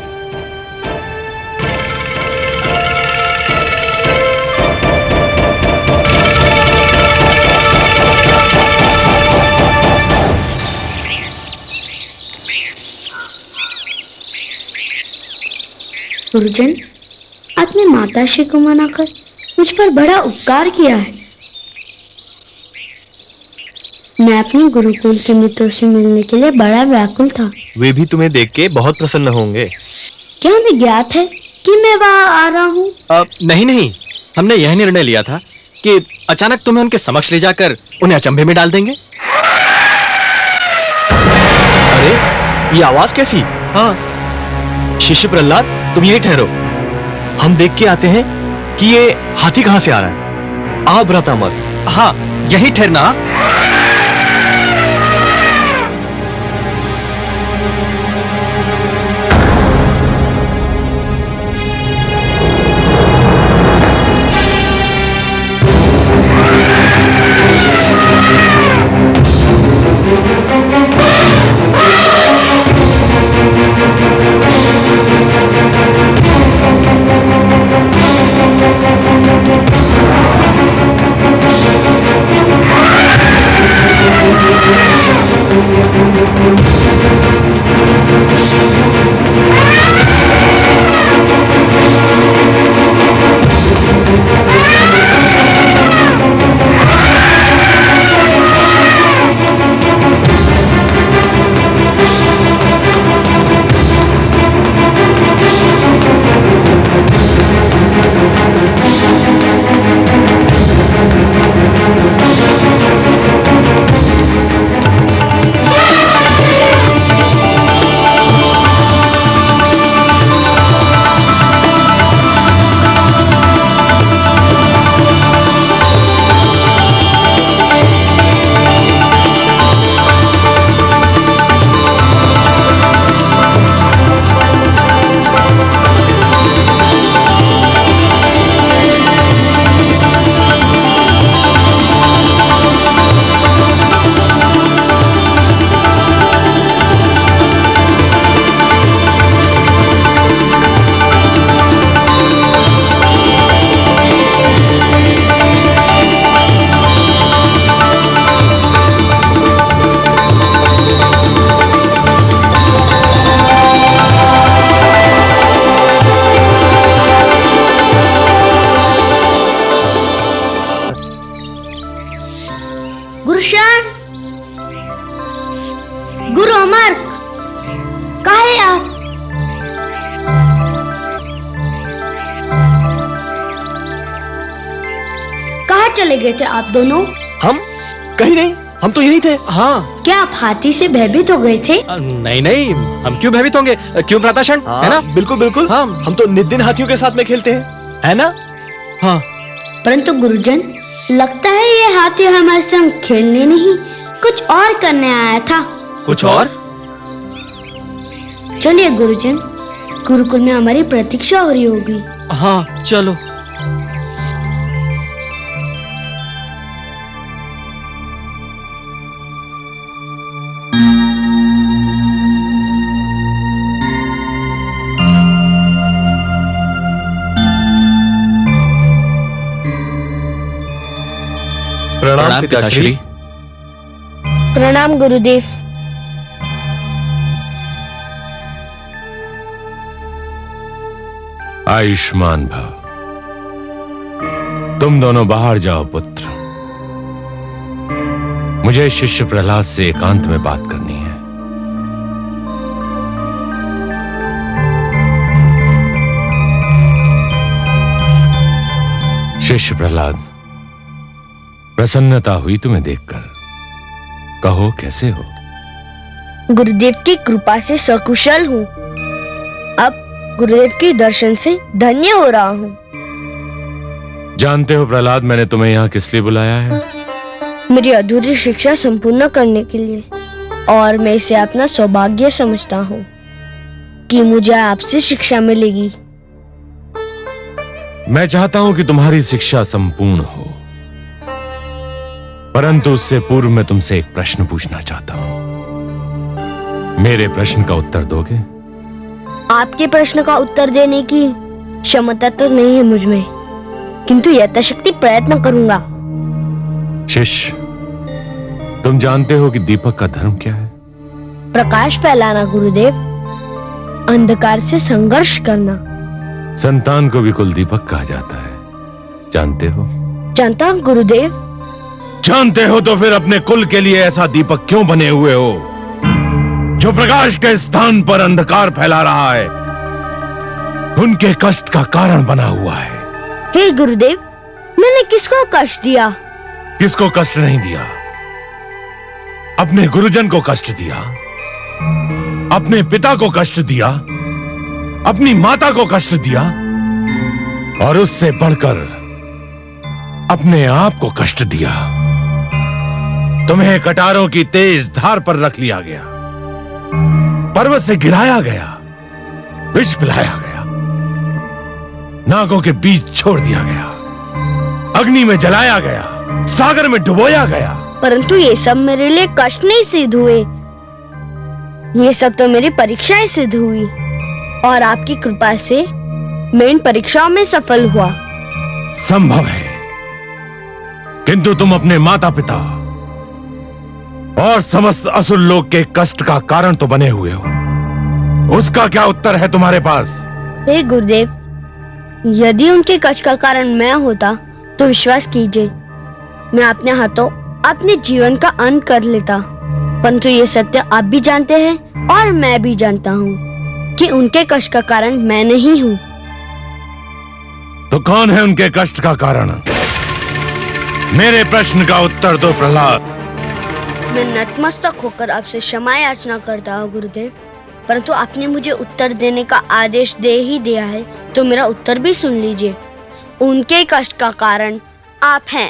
गुरुजन, आपने माताश्री को मनाकर मुझ पर बड़ा उपकार किया है। मैं अपने गुरुकुल के मित्रों से मिलने के लिए बड़ा व्याकुल था। वे भी तुम्हें देख के बहुत प्रसन्न होंगे। क्या हमें ज्ञात है कि मैं वहां आ रहा हूँ? नहीं नहीं, हमने यह निर्णय लिया था कि अचानक तुम्हें उनके समक्ष ले जाकर उन्हें अचंभे में डाल देंगे। अरे, ये आवाज कैसी? हाँ, शिष्य प्रहलाद, तुम यही ठहरो, हम देख के आते हैं कि ये हाथी कहां से आ रहा है। आओ भ्रातामर। हाँ, यही ठहरना। चले गए थे आप दोनों? हम कहीं नहीं, हम तो यही थे। हाँ। क्या आप हाथी से भयभीत हो गए थे? नहीं नहीं, हम क्यों भयभीत होंगे? क्यों भ्राताश्रण? है ना? बिल्कुल बिल्कुल। हाँ। हम तो नित दिन हाथियों के साथ में खेलते हैं, है ना? हाँ। परंतु गुरुजन, लगता है ये हाथी हमारे संग खेलने नहीं, कुछ और करने आया था। कुछ और? चलिए गुरुजन, गुरुकुल में हमारी प्रतीक्षा हो रही होगी। हाँ चलो। प्रणाम पिताश्री। प्रणाम गुरुदेव। आयुष्मान भव। तुम दोनों बाहर जाओ पुत्र, मुझे शिष्य प्रहलाद से एकांत में बात करनी है। शिष्य प्रहलाद, प्रसन्नता हुई तुम्हें देखकर। कहो कैसे हो? गुरुदेव की कृपा से सकुशल हूँ। अब गुरुदेव के दर्शन से धन्य हो रहा हूँ। जानते हो प्रहलाद, मैंने तुम्हें यहाँ किस लिए बुलाया है? मेरी अधूरी शिक्षा संपूर्ण करने के लिए, और मैं इसे अपना सौभाग्य समझता हूँ कि मुझे आपसे शिक्षा मिलेगी। मैं चाहता हूं कि तुम्हारी शिक्षा संपूर्ण हो, परंतु उससे पूर्व मैं तुमसे एक प्रश्न पूछना चाहता हूं। मेरे प्रश्न का उत्तर दोगे? आपके प्रश्न का उत्तर देने की क्षमता तो नहीं है मुझ में, किंतु यथाशक्ति प्रयत्न करूंगा। शिष्य, तुम जानते हो कि दीपक का धर्म क्या है? प्रकाश फैलाना गुरुदेव, अंधकार से संघर्ष करना। संतान को भी कुल दीपक कहा जाता है, जानते हो? जानता हूं गुरुदेव। जानते हो तो फिर अपने कुल के लिए ऐसा दीपक क्यों बने हुए हो जो प्रकाश के स्थान पर अंधकार फैला रहा है, उनके कष्ट का कारण बना हुआ है। हे गुरुदेव, मैंने किसको कष्ट दिया? किसको कष्ट नहीं दिया? अपने गुरुजन को कष्ट दिया, अपने पिता को कष्ट दिया, अपनी माता को कष्ट दिया, और उससे बढ़कर अपने आप को कष्ट दिया। तुम्हें कटारों की तेज धार पर रख लिया गया, पर्वत से गिराया गया, विष पिलाया गया, नागों के बीच छोड़ दिया गया, अग्नि में जलाया गया, सागर में डुबोया गया। परंतु ये सब मेरे लिए कष्ट नहीं सिद्ध हुए, ये सब तो मेरी परीक्षाएं सिद्ध हुई, और आपकी कृपा से मैं इन परीक्षाओं में सफल हुआ। संभव है, किंतु तुम अपने माता पिता और समस्त असुर लोक के कष्ट का कारण तो बने हुए हो। उसका क्या उत्तर है तुम्हारे पास? हे गुरुदेव, यदि उनके कष्ट का कारण मैं होता तो विश्वास कीजिए, मैं अपने हाथों अपने जीवन का अंत कर लेता। परंतु ये सत्य आप भी जानते हैं और मैं भी जानता हूँ कि उनके कष्ट का कारण मैं नहीं हूँ। तो कौन है उनके कष्ट का कारण? मेरे प्रश्न का उत्तर दो प्रहलाद। मैं नतमस्तक होकर आपसे क्षमा याचना करता हूँ गुरुदेव, परंतु आपने मुझे उत्तर देने का आदेश दे ही दिया है, तो मेरा उत्तर भी सुन लीजिए। उनके कष्ट का कारण आप हैं।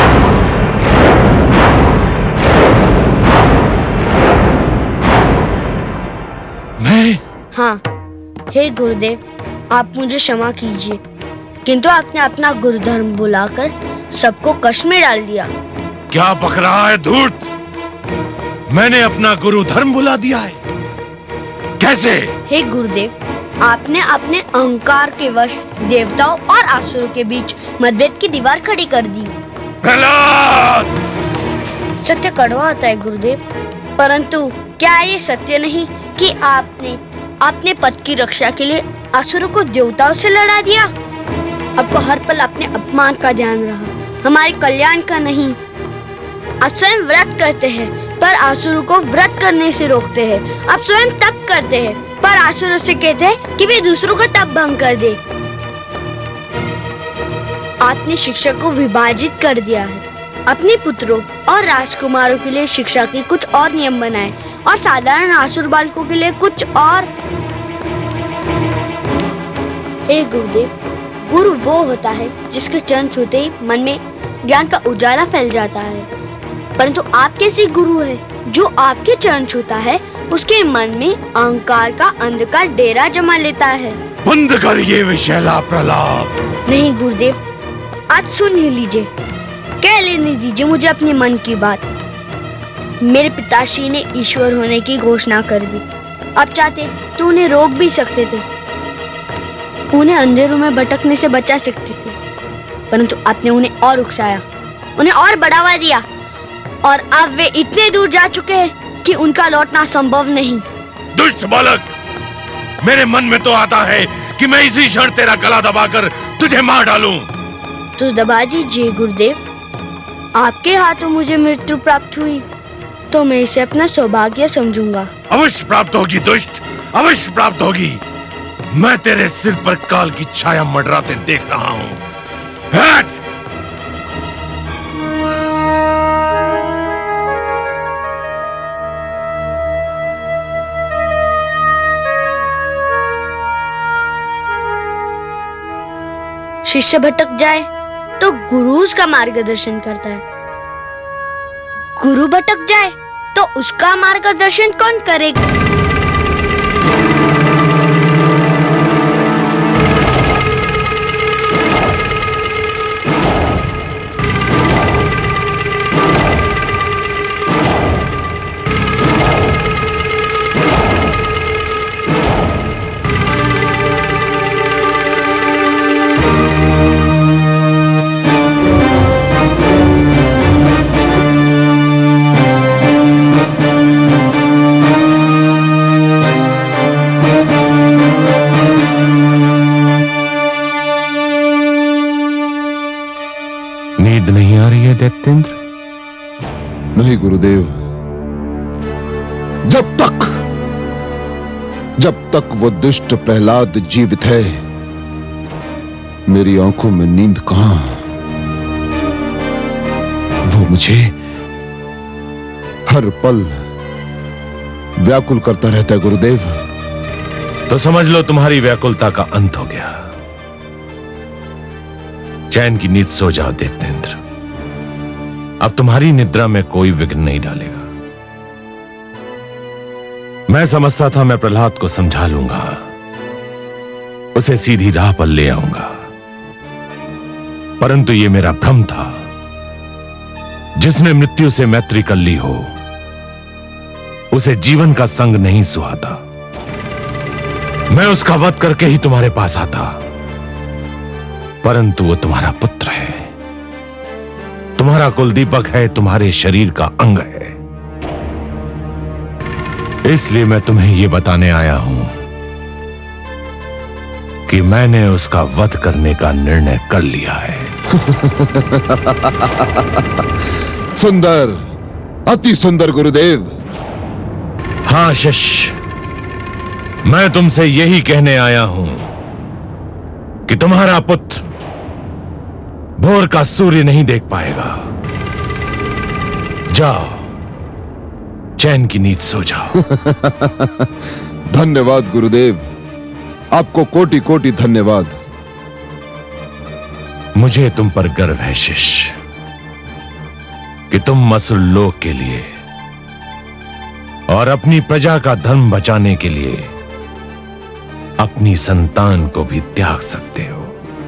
मैं? हाँ, हे गुरुदेव, आप मुझे क्षमा कीजिए, किंतु आपने अपना गुरुधर्म बुलाकर सबको कष्ट में डाल दिया। क्या बक रहा है धूर्त? मैंने अपना गुरु धर्म बुला दिया है? कैसे? हे गुरुदेव, आपने अपने अहंकार के वश देवताओं और असुरों के बीच मतभेद की दीवार खड़ी कर दी। प्रहलाद! सत्य कड़वा होता है गुरुदेव, परंतु क्या ये सत्य नहीं कि आपने अपने पद की रक्षा के लिए असुरों को देवताओं से लड़ा दिया? आपको हर पल अपने अपमान का ध्यान रहा, हमारे कल्याण का नहीं। आप स्वयं व्रत करते हैं पर असुरों को व्रत करने से रोकते हैं। आप स्वयं तप करते हैं पर असुरों से कहते हैं कि वे दूसरों का तप भंग कर दे। आपने शिक्षा को विभाजित कर दिया है। अपने पुत्रों और राजकुमारों के लिए शिक्षा के कुछ और नियम बनाए और साधारण आसुर बालकों के लिए कुछ और। हे गुरुदेव, गुरु वो होता है जिसके चरण छूते ही मन में ज्ञान का उजाला फैल जाता है, परंतु आप कैसे गुरु है जो आपके चरण छूता है उसके मन में अहंकार का अंधकार डेरा जमा लेता है। बंद कर ये विषैला प्रलाप। नहीं गुरुदेव, आज सुन ही लीजिए, कह लेने दीजिए मुझे अपने मन की बात। मेरे पिताश्री ने ईश्वर होने की घोषणा कर दी। अब चाहते तो उन्हें रोक भी सकते थे, उन्हें अंधेरों में भटकने से बचा सकते थे, परंतु आपने उन्हें और उकसाया, उन्हें और बढ़ावा दिया और अब वे इतने दूर जा चुके हैं कि उनका लौटना संभव नहीं। दुष्ट बालक, मेरे मन में तो आता है कि मैं इसी क्षण तेरा गला दबाकर तुझे मार डालूं। तो दबा दीजिए गुरुदेव, आपके हाथों मुझे मृत्यु प्राप्त हुई तो मैं इसे अपना सौभाग्य समझूंगा। अवश्य प्राप्त होगी दुष्ट, अवश्य प्राप्त होगी। मैं तेरे सिर पर काल की छाया मंडराते देख रहा हूँ। हट! शिष्य भटक जाए तो गुरु उसका मार्गदर्शन करता है, गुरु भटक जाए तो उसका मार्गदर्शन कौन करेगा? नींद नहीं आ रही है दैत्येंद्र? नहीं गुरुदेव, जब तक जब तक वो दुष्ट प्रहलाद जीवित है मेरी आंखों में नींद कहां। वो मुझे हर पल व्याकुल करता रहता है गुरुदेव। तो समझ लो तुम्हारी व्याकुलता का अंत हो गया। चैन की नींद सो जाओ दैत्येंद्र, अब तुम्हारी निद्रा में कोई विघ्न नहीं डालेगा। मैं समझता था मैं प्रहलाद को समझा लूंगा, उसे सीधी राह पर ले आऊंगा, परंतु यह मेरा भ्रम था। जिसने मृत्यु से मैत्री कर ली हो उसे जीवन का संग नहीं सुहाता। मैं उसका वध करके ही तुम्हारे पास आता, परंतु वो तुम्हारा पुत्र है, तुम्हारा कुलदीपक है, तुम्हारे शरीर का अंग है। इसलिए मैं तुम्हें यह बताने आया हूं कि मैंने उसका वध करने का निर्णय कर लिया है। सुंदर, अति सुंदर गुरुदेव। हां शिष्य, मैं तुमसे यही कहने आया हूं कि तुम्हारा पुत्र भोर का सूर्य नहीं देख पाएगा। जाओ, चैन की नींद सो जाओ। धन्यवाद गुरुदेव, आपको कोटि कोटि धन्यवाद। मुझे तुम पर गर्व है शिष्य कि तुम असुर लोक के लिए और अपनी प्रजा का धर्म बचाने के लिए अपनी संतान को भी त्याग सकते हो।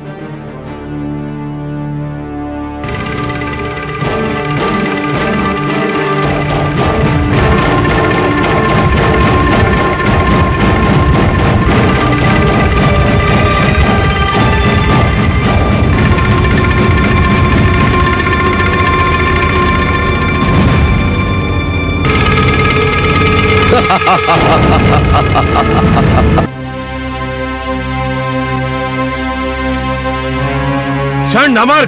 नमर्क।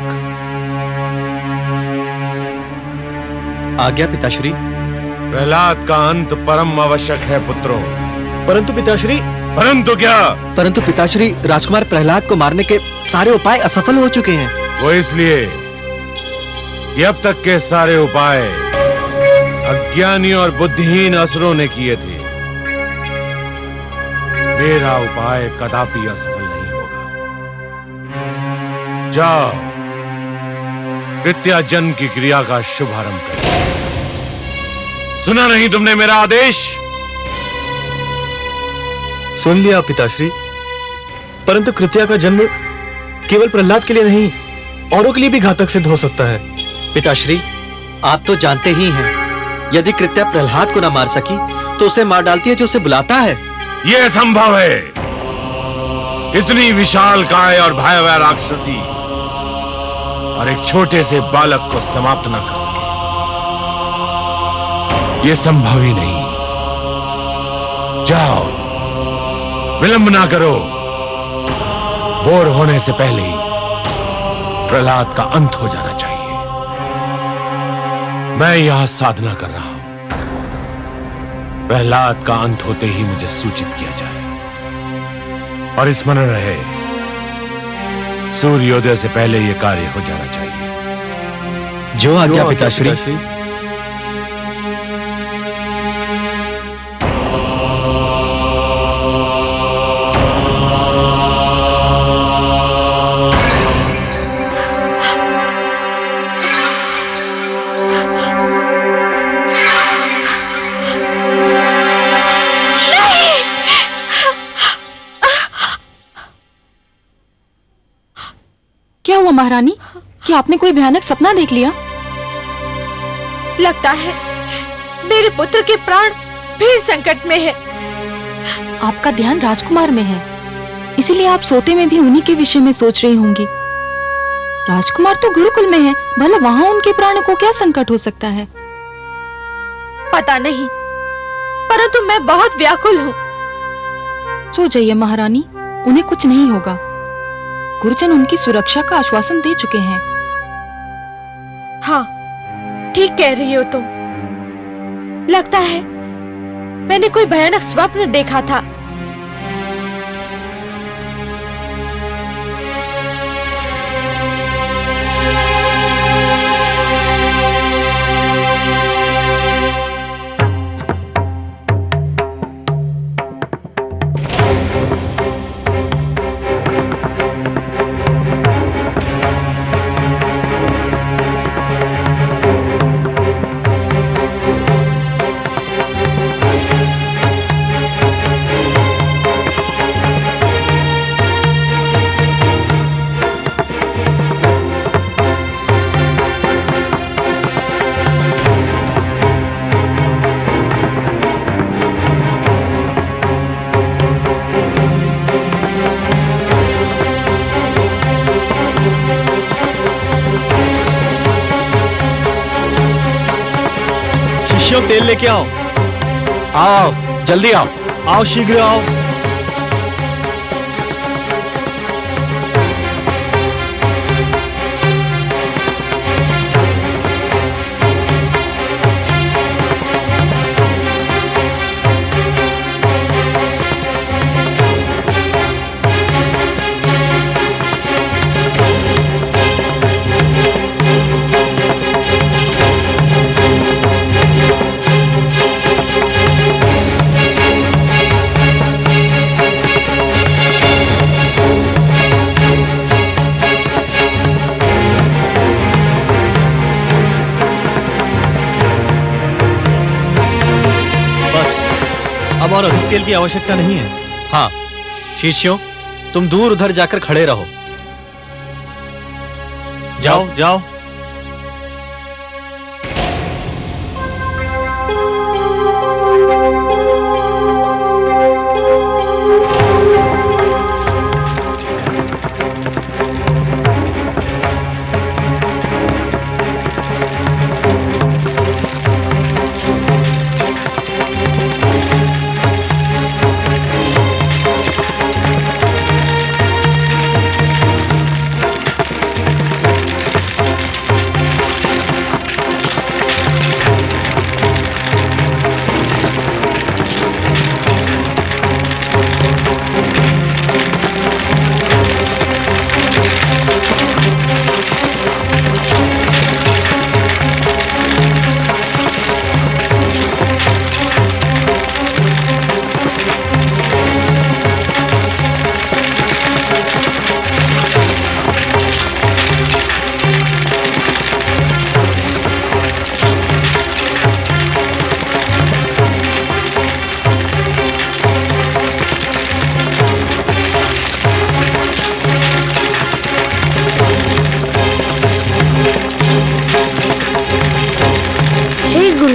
आज्ञा पिताश्री। प्रहलाद का अंत परम आवश्यक है पुत्रों। परंतु पिताश्री। परंतु क्या? परंतु पिताश्री, राजकुमार प्रहलाद को मारने के सारे उपाय असफल हो चुके हैं। वो इसलिए कि अब तक के सारे उपाय अज्ञानी और बुद्धिहीन असुरों ने किए थे। मेरा उपाय कदापि असफल नहीं होगा। जाओ, कृत्याजन्म की क्रिया का शुभारंभ करो। सुना नहीं तुमने मेरा आदेश? सुन लिया पिताश्री, परंतु कृत्या का जन्म केवल प्रहलाद के लिए नहीं, औरों के लिए भी घातक सिद्ध हो सकता है। पिताश्री, आप तो जानते ही हैं, यदि कृत्या प्रहलाद को न मार सकी तो उसे मार डालती है जो उसे बुलाता है। यह संभव है। इतनी विशाल काय और भयावह राक्षसी और एक छोटे से बालक को समाप्त ना कर सके, यह संभव ही नहीं। जाओ, विलंब ना करो। बोर होने से पहले ही प्रहलाद का अंत हो जाना चाहिए। मैं यहां साधना कर रहा हूं। प्रहलाद का अंत होते ही मुझे सूचित किया जाए। और स्मरण रहे, सूर्योदय से पहले यह कार्य हो जाना चाहिए। जो आज्ञा पिताश्री। महारानी, क्या आपने कोई भयानक सपना देख लिया? लगता है मेरे पुत्र के प्राण फिर संकट में है। आपका ध्यान राजकुमार में है, इसीलिए आप सोते में भी उन्हीं के विषय में सोच रही होंगी। राजकुमार तो गुरुकुल में है, भला वहां उनके प्राणों को क्या संकट हो सकता है? पता नहीं, परंतु मैं बहुत व्याकुल हूँ। सो जाइए महारानी, उन्हें कुछ नहीं होगा। गुरुजन उनकी सुरक्षा का आश्वासन दे चुके हैं। हाँ, ठीक कह रही हो तुम। लगता है मैंने कोई भयानक स्वप्न देखा था। तेल लेके आओ। आओ, जल्दी आओ। आओ, शीघ्र आओ। और अधिक तेल की आवश्यकता नहीं है। हाँ शिष्यों, तुम दूर उधर जाकर खड़े रहो। जाओ जाओ।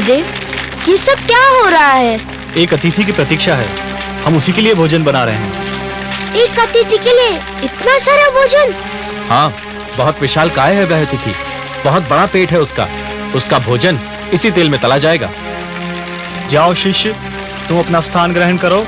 गुरुदेव, ये सब क्या हो रहा है? एक अतिथि की प्रतीक्षा है, हम उसी के लिए भोजन बना रहे हैं। एक अतिथि के लिए इतना सारा भोजन? हाँ, बहुत विशाल काय है वह अतिथि, बहुत बड़ा पेट है उसका। उसका भोजन इसी तेल में तला जाएगा। जाओ शिष्य, तुम अपना स्थान ग्रहण करो।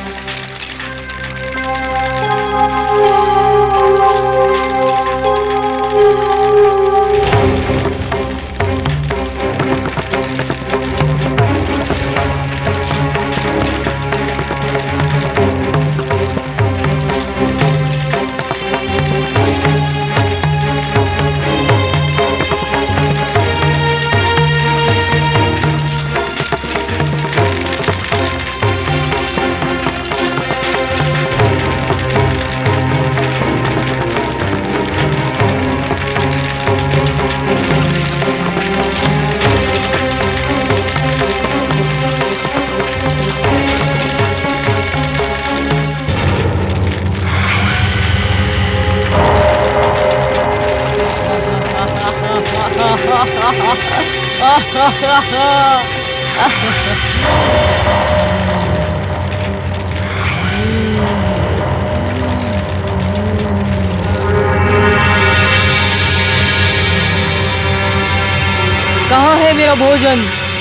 कहाँ है मेरा भोजन?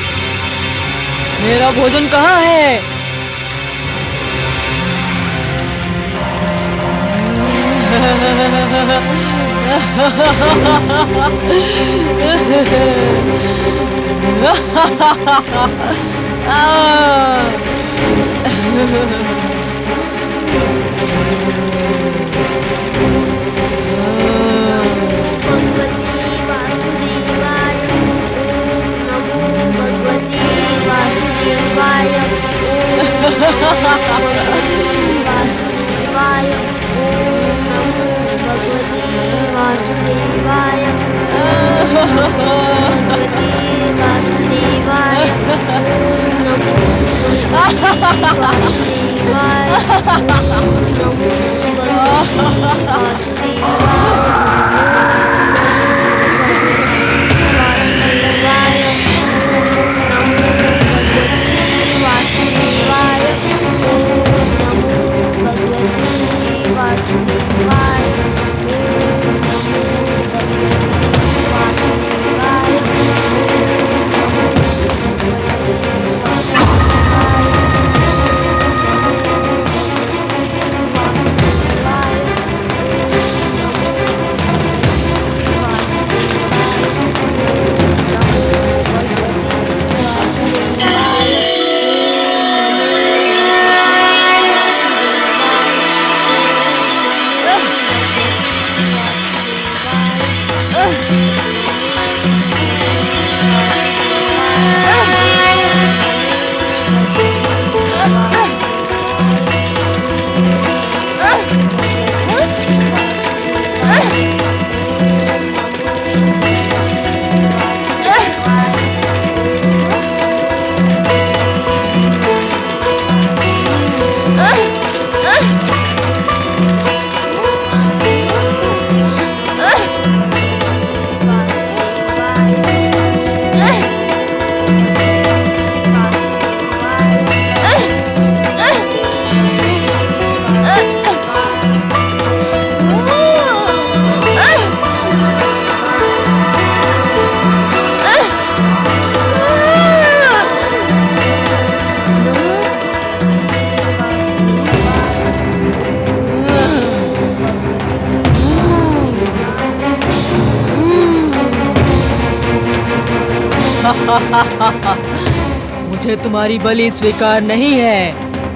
मेरा भोजन कहाँ है? मुझे तुम्हारी बलि स्वीकार नहीं है।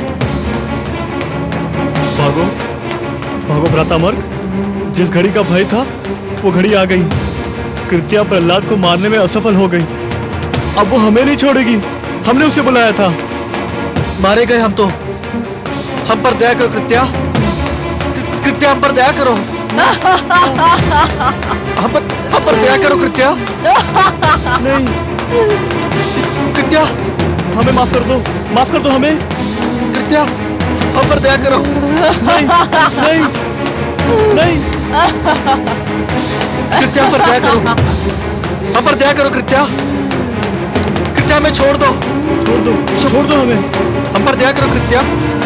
भागो, भागो भ्रातामर्क, जिस घड़ी का भय था वो घड़ी आ गई। कृत्या प्रहलाद को मारने में असफल हो गई, अब वो हमें नहीं छोड़ेगी। हमने उसे बुलाया था। मारे गए हम तो। हम पर दया करो कृत्या, कृत्या हम पर दया करो। हम पर हम पर दया करो कृत्या। नहीं कृत्या, हमें माफ कर दो, माफ कर दो हमें। कृत्या, हम पर दया करो। नहीं नहीं नहीं कृत्या पर दया करो, हम पर दया करो कृत्या। कृत्या हमें छोड़ दो, छोड़ दो, छोड़ दो हमें, हम पर दया करो कृत्या।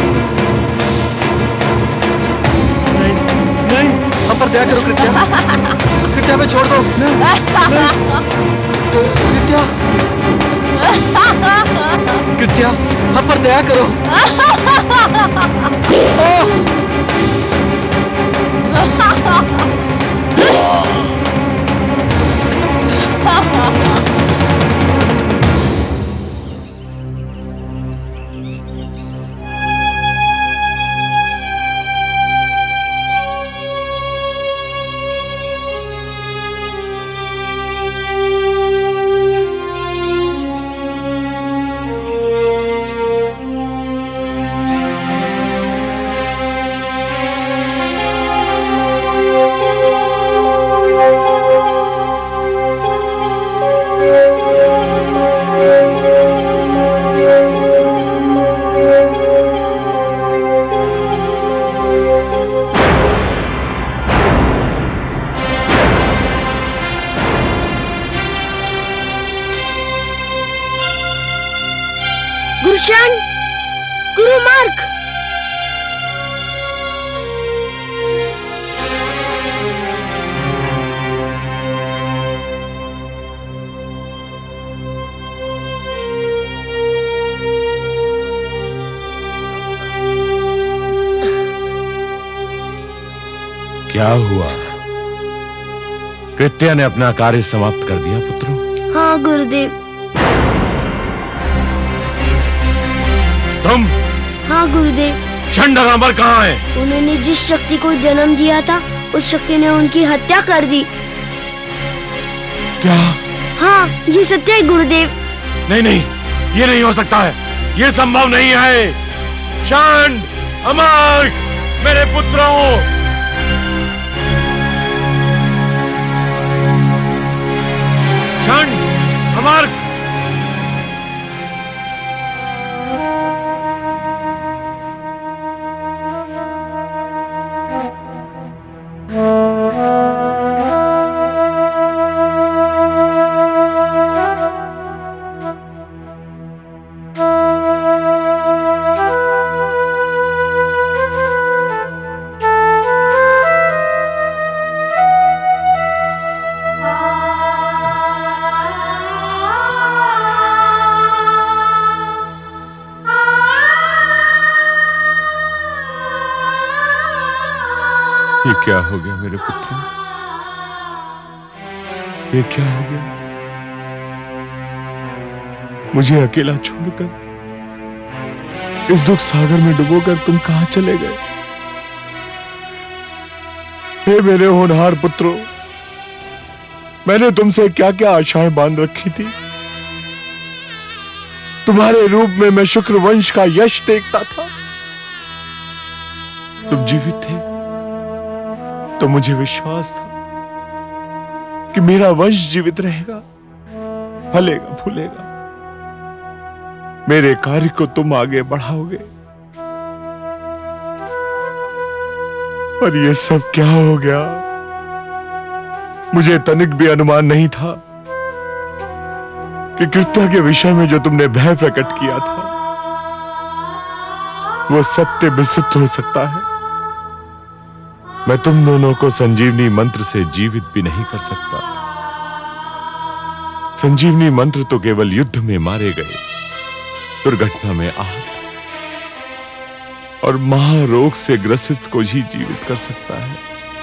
नहीं, नहीं, हम पर दया करो कृत्या, कृत्या हमें छोड़ दो। नहीं, नहीं, कृत्या, कृत्या, हम पर दया करो। गुरुशन, गुरु मार्ग। क्या हुआ? कृत्या ने अपना कार्य समाप्त कर दिया पुत्रों? हाँ गुरुदेव। तुम? हाँ गुरुदेव। चंड और अमर कहाँ है? उन्होंने जिस शक्ति को जन्म दिया था उस शक्ति ने उनकी हत्या कर दी। क्या? हाँ ये सत्य है गुरुदेव। नहीं नहीं, ये नहीं हो सकता है, ये संभव नहीं है। चंड, अमर, मेरे पुत्रों, चंड, अमर, ये क्या हो गया मेरे पुत्रों? ये क्या हो गया? मुझे अकेला छोड़कर इस दुख सागर में डुबोकर तुम कहां चले गए? हे मेरे होनहार पुत्रों, मैंने तुमसे क्या क्या आशाएं बांध रखी थी। तुम्हारे रूप में मैं शुक्र वंश का यश देखता था। तुम जीवित थे तो मुझे विश्वास था कि मेरा वंश जीवित रहेगा, फलेगा फूलेगा, मेरे कार्य को तुम आगे बढ़ाओगे। पर यह सब क्या हो गया? मुझे तनिक भी अनुमान नहीं था कि कृत्या के विषय में जो तुमने भय प्रकट किया था वो सत्य भी सिद्ध हो सकता है। मैं तुम दोनों को संजीवनी मंत्र से जीवित भी नहीं कर सकता। संजीवनी मंत्र तो केवल युद्ध में मारे गए, दुर्घटना में आहत और महारोग से ग्रसित को ही जीवित कर सकता है।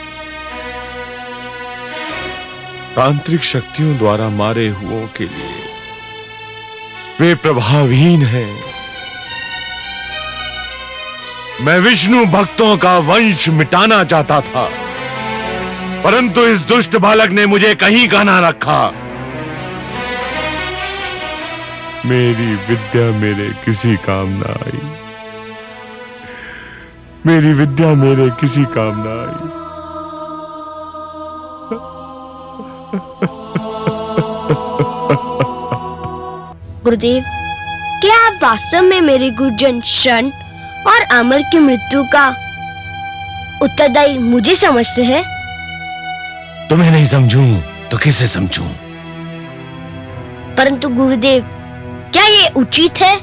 तांत्रिक शक्तियों द्वारा मारे हुओं के लिए वे प्रभावहीन हैं। मैं विष्णु भक्तों का वंश मिटाना चाहता था, परंतु इस दुष्ट बालक ने मुझे कहीं का ना रखा। मेरी विद्या मेरे किसी काम ना आई, मेरी विद्या मेरे किसी काम ना आई। गुरुदेव, क्या आप वास्तव में मेरे गुरुजन शन और अमर की मृत्यु का उत्तरदायी मुझे समझते हैं? तुम्हें नहीं समझूं तो किसे समझूं? परंतु गुरुदेव, क्या ये उचित है?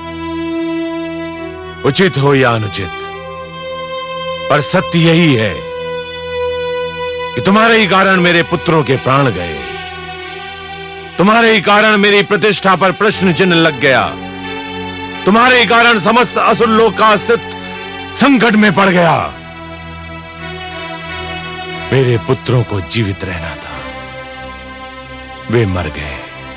उचित हो या अनुचित, पर सत्य यही है कि तुम्हारे ही कारण मेरे पुत्रों के प्राण गए, तुम्हारे ही कारण मेरी प्रतिष्ठा पर प्रश्न चिन्ह लग गया, तुम्हारे ही कारण समस्त असुर लोक का अस्तित्व संकट में पड़ गया। मेरे पुत्रों को जीवित रहना था, वे मर गए।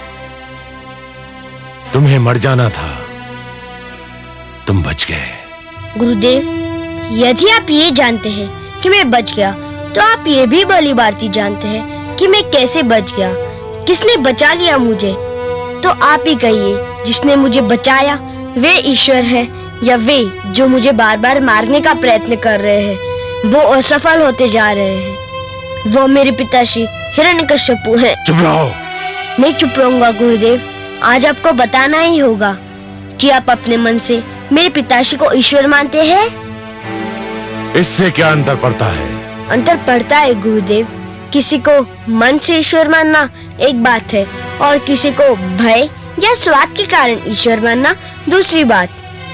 तुम्हें मर जाना था, तुम बच गए। गुरुदेव, यदि आप ये जानते हैं कि मैं बच गया, तो आप ये भी भली भांति जानते हैं कि मैं कैसे बच गया, किसने बचा लिया मुझे। तो आप ही कहिए, जिसने मुझे बचाया वे ईश्वर है या वे जो मुझे बार बार मारने का प्रयत्न कर रहे हैं, वो असफल होते जा रहे हैं। वो मेरे पिताश्री हिरण्यकश्यपु हैं। चुप रहो। नहीं चुप रहूंगा गुरुदेव। आज आपको बताना ही होगा कि आप अपने मन से मेरे पिताश्री को ईश्वर मानते हैं। इससे क्या अंतर पड़ता है? अंतर पड़ता है गुरुदेव। किसी को मन से ईश्वर मानना एक बात है और किसी को भय या स्वार्थ के कारण ईश्वर मानना दूसरी बात।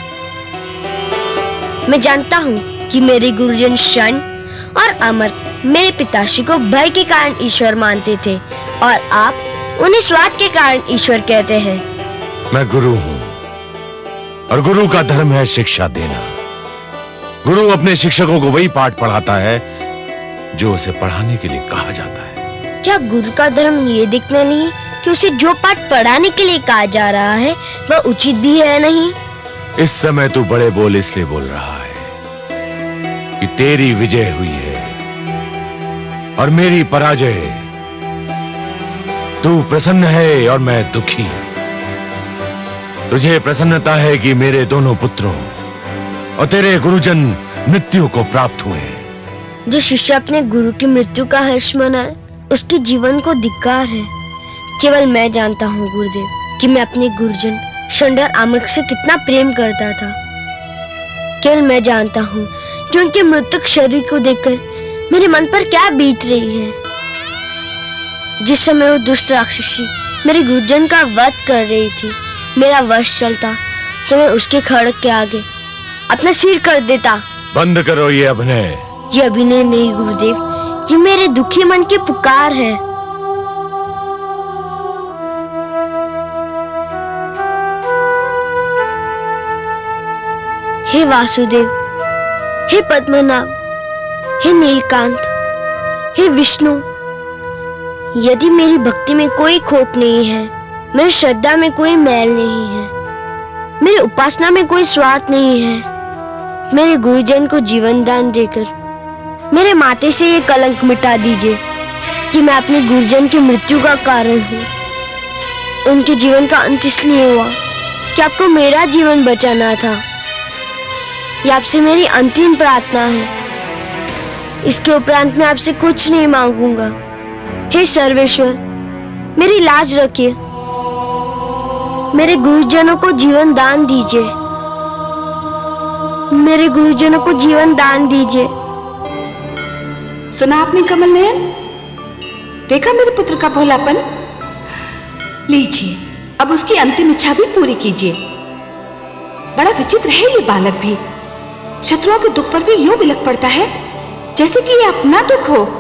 मैं जानता हूँ कि मेरे गुरुजन शन और अमर मेरे पिताश्री को भय के कारण ईश्वर मानते थे और आप उन्हें स्वार्थ के कारण ईश्वर कहते हैं। मैं गुरु हूँ और गुरु का धर्म है शिक्षा देना। गुरु अपने शिक्षकों को वही पाठ पढ़ाता है जो उसे पढ़ाने के लिए कहा जाता है। क्या गुरु का धर्म ये देखना नहीं है कि उसे जो पाठ पढ़ाने के लिए कहा जा रहा है वह उचित भी है नहीं? इस समय तू बड़े बोल इसलिए बोल रहा है कि तेरी विजय हुई है और मेरी पराजय। तू प्रसन्न है और मैं दुखी। तुझे प्रसन्नता है कि मेरे दोनों पुत्रों और तेरे गुरुजन मृत्यु को प्राप्त हुए। जो शिष्य अपने गुरु की मृत्यु का हर्ष मनाए उसके जीवन को धिक्कार है। केवल मैं जानता हूँ गुरुदेव कि मैं अपने गुरुजन शंडर आमक से कितना प्रेम करता था। केवल मैं जानता हूँ कि उनके मृतक शरीर को देखकर मेरे मन पर क्या बीत रही है। जिस समय वो दुष्ट राक्षसी मेरे गुरुजन का वध कर रही थी, मेरा वश चलता तो मैं उसके खड़क के आगे अपना सिर कर देता। बंद करो ये अभिनय। ये अभिनय नहीं गुरुदेव, ये मेरे दुखी मन की पुकार है। हे वासुदेव, हे पद्मनाभ, हे नीलकांत, हे विष्णु, यदि मेरी भक्ति में कोई खोट नहीं है, मेरी श्रद्धा में कोई मैल नहीं है, मेरी उपासना में कोई स्वार्थ नहीं है, मेरे गुरुजन को जीवन दान देकर मेरे माथे से ये कलंक मिटा दीजिए कि मैं अपने गुरुजन की मृत्यु का कारण हूँ। उनके जीवन का अंत इसलिए हुआ कि आपको मेरा जीवन बचाना था। ये आपसे मेरी अंतिम प्रार्थना है। इसके उपरांत मैं आपसे कुछ नहीं मांगूंगा। हे सर्वेश्वर, मेरी लाज रखिए। मेरे गुरुजनों को जीवन दान दीजिए। मेरे गुरुजनों को जीवन दान दीजिए। सुना आपने कमल नयन? देखा मेरे पुत्र का भोलापन? लीजिए, अब उसकी अंतिम इच्छा भी पूरी कीजिए। बड़ा विचित्र है ये बालक भी। शत्रुओं के दुख पर भी यूं बिलख पड़ता है जैसे कि ये अपना दुख हो।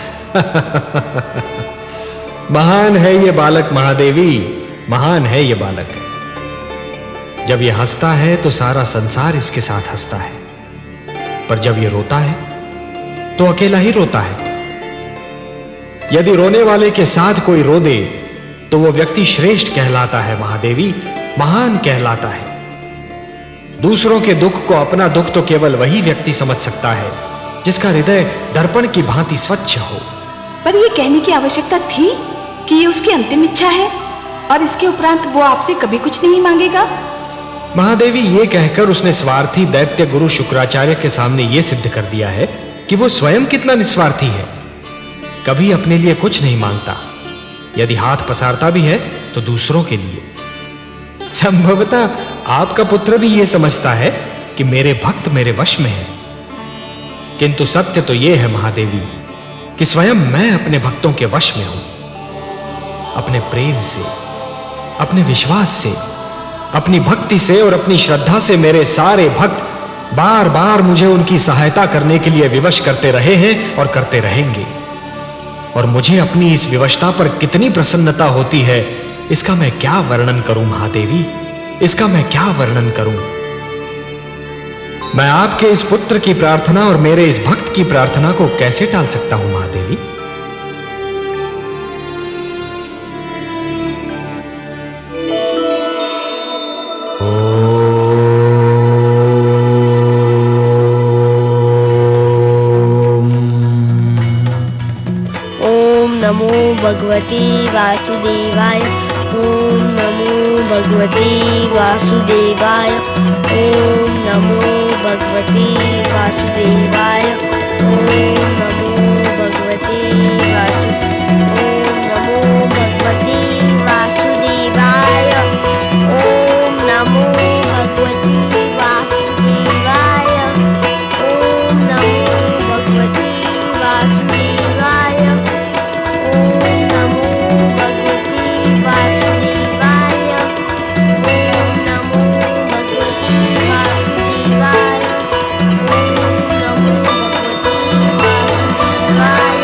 महान है ये बालक महादेवी, महान है ये बालक। जब ये हंसता है तो सारा संसार इसके साथ हंसता है, पर जब ये रोता है तो अकेला ही रोता है। यदि रोने वाले के साथ कोई रो दे तो वो व्यक्ति श्रेष्ठ कहलाता है महादेवी, महान कहलाता है। दूसरों के दुख को अपना दुख तो केवल वही व्यक्ति समझ सकता है जिसका हृदय दर्पण की भांति स्वच्छ हो। पर यह कहने की आवश्यकता थी कि ये उसकी अंतिम इच्छा है और इसके उपरांत वो आपसे कभी कुछ नहीं मांगेगा? महादेवी, ये कहकर उसने स्वार्थी दैत्य गुरु शुक्राचार्य के सामने ये सिद्ध कर दिया है कि वो स्वयं कितना निस्वार्थी है। कभी अपने लिए कुछ नहीं मांगता। यदि हाथ पसारता भी है तो दूसरों के लिए। संभवतः आपका पुत्र भी ये समझता है कि मेरे भक्त मेरे वश में है, किंतु सत्य तो ये है महादेवी कि स्वयं मैं अपने भक्तों के वश में हूं। अपने प्रेम से, अपने विश्वास से अपनी भक्ति से और अपनी श्रद्धा से मेरे सारे भक्त बार बार मुझे उनकी सहायता करने के लिए विवश करते रहे हैं और करते रहेंगे। और मुझे अपनी इस विवशता पर कितनी प्रसन्नता होती है, इसका मैं क्या वर्णन करूं महादेवी, इसका मैं क्या वर्णन करूं। मैं आपके इस पुत्र की प्रार्थना और मेरे इस भक्त की प्रार्थना को कैसे टाल सकता हूं महादेवी। नमो भगवते वासुदेवाय। ओम नमो भगवते वासुदेवाय। ओम नमो भगवते वासुदेवाय। ओम नमो भगवते वासु ओम नमो भगवते वासुदेवाय। ओम नमो भगवते वासुदेवाय। ओम नमो भगवते वासुदेवाय। ओम नमो भगवते वासुदेवाय। ओम नमो भगवते वासुदेवाय। ओम नमो भगवते वासुदेवाय।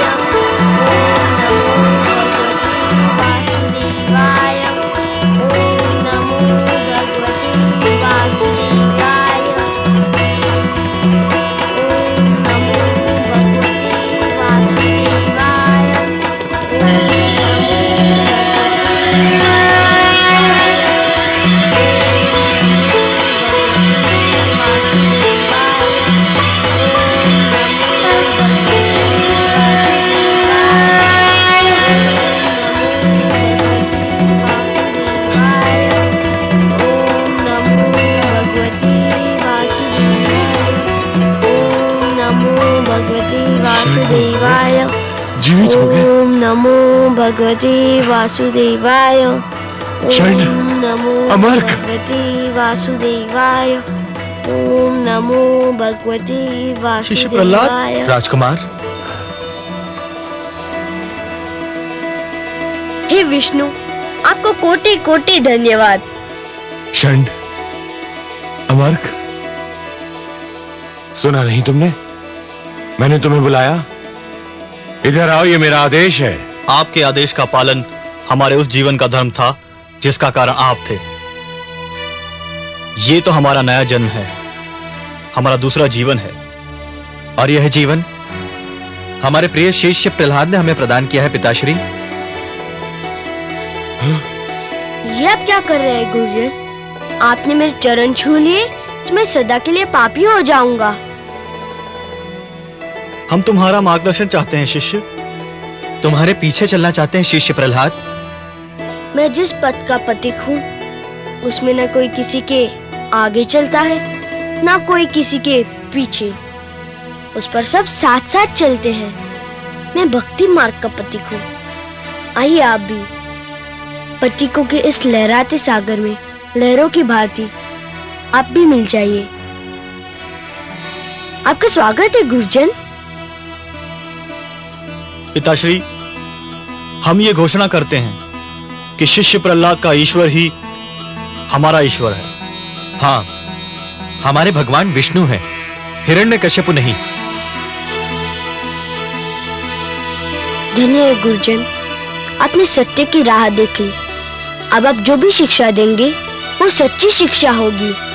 ओम नमो भगवते वासुदेवाय। ओम नमो भगवते वासुदेवाय। वासुदेवाय। जीवित हो गए। ओम नमो भगवते वासुदेवाय। शरण। ओम नमो अमर्क। भगवते वासुदेवाय। ओम नमो भगवते शिष्य प्रहलाद। वासुदेवाय। राजकुमार। हे विष्णु, आपको कोटि कोटि धन्यवाद। शंड, अमर्क, सुना नहीं तुमने? मैंने तुम्हें बुलाया। इधर आओ, ये मेरा आदेश है। आपके आदेश का पालन हमारे उस जीवन का धर्म था जिसका कारण आप थे। ये तो हमारा नया जन्म है, हमारा दूसरा जीवन है। और यह जीवन हमारे प्रिय शिष्य प्रहलाद ने हमें प्रदान किया है पिताश्री। ये आप क्या कर रहे हैं गुरुजन? आपने मेरे चरण छू लिए तो मैं सदा के लिए पापी हो जाऊंगा। हम तुम्हारा मार्गदर्शन चाहते हैं शिष्य। तुम्हारे पीछे चलना चाहते हैं शिष्य प्रहलाद। मैं जिस पथ का पथिक हूँ उसमें न कोई किसी के आगे चलता है ना कोई किसी के पीछे, उस पर सब साथ साथ चलते हैं। मैं भक्ति मार्ग का पथिक हूँ। आइए आप भी पथिकों के इस लहराते सागर में लहरों की भांति आप भी मिल जाइए। आपका स्वागत है गुरुजन। पिताश्री, हम ये घोषणा करते हैं कि शिष्य प्रहलाद का ईश्वर ही हमारा ईश्वर है। हाँ, हमारे भगवान विष्णु हैं, हिरण्यकश्यपु नहीं। धन्य है गुरुजन, आपने सत्य की राह देख ली। अब आप जो भी शिक्षा देंगे वो सच्ची शिक्षा होगी।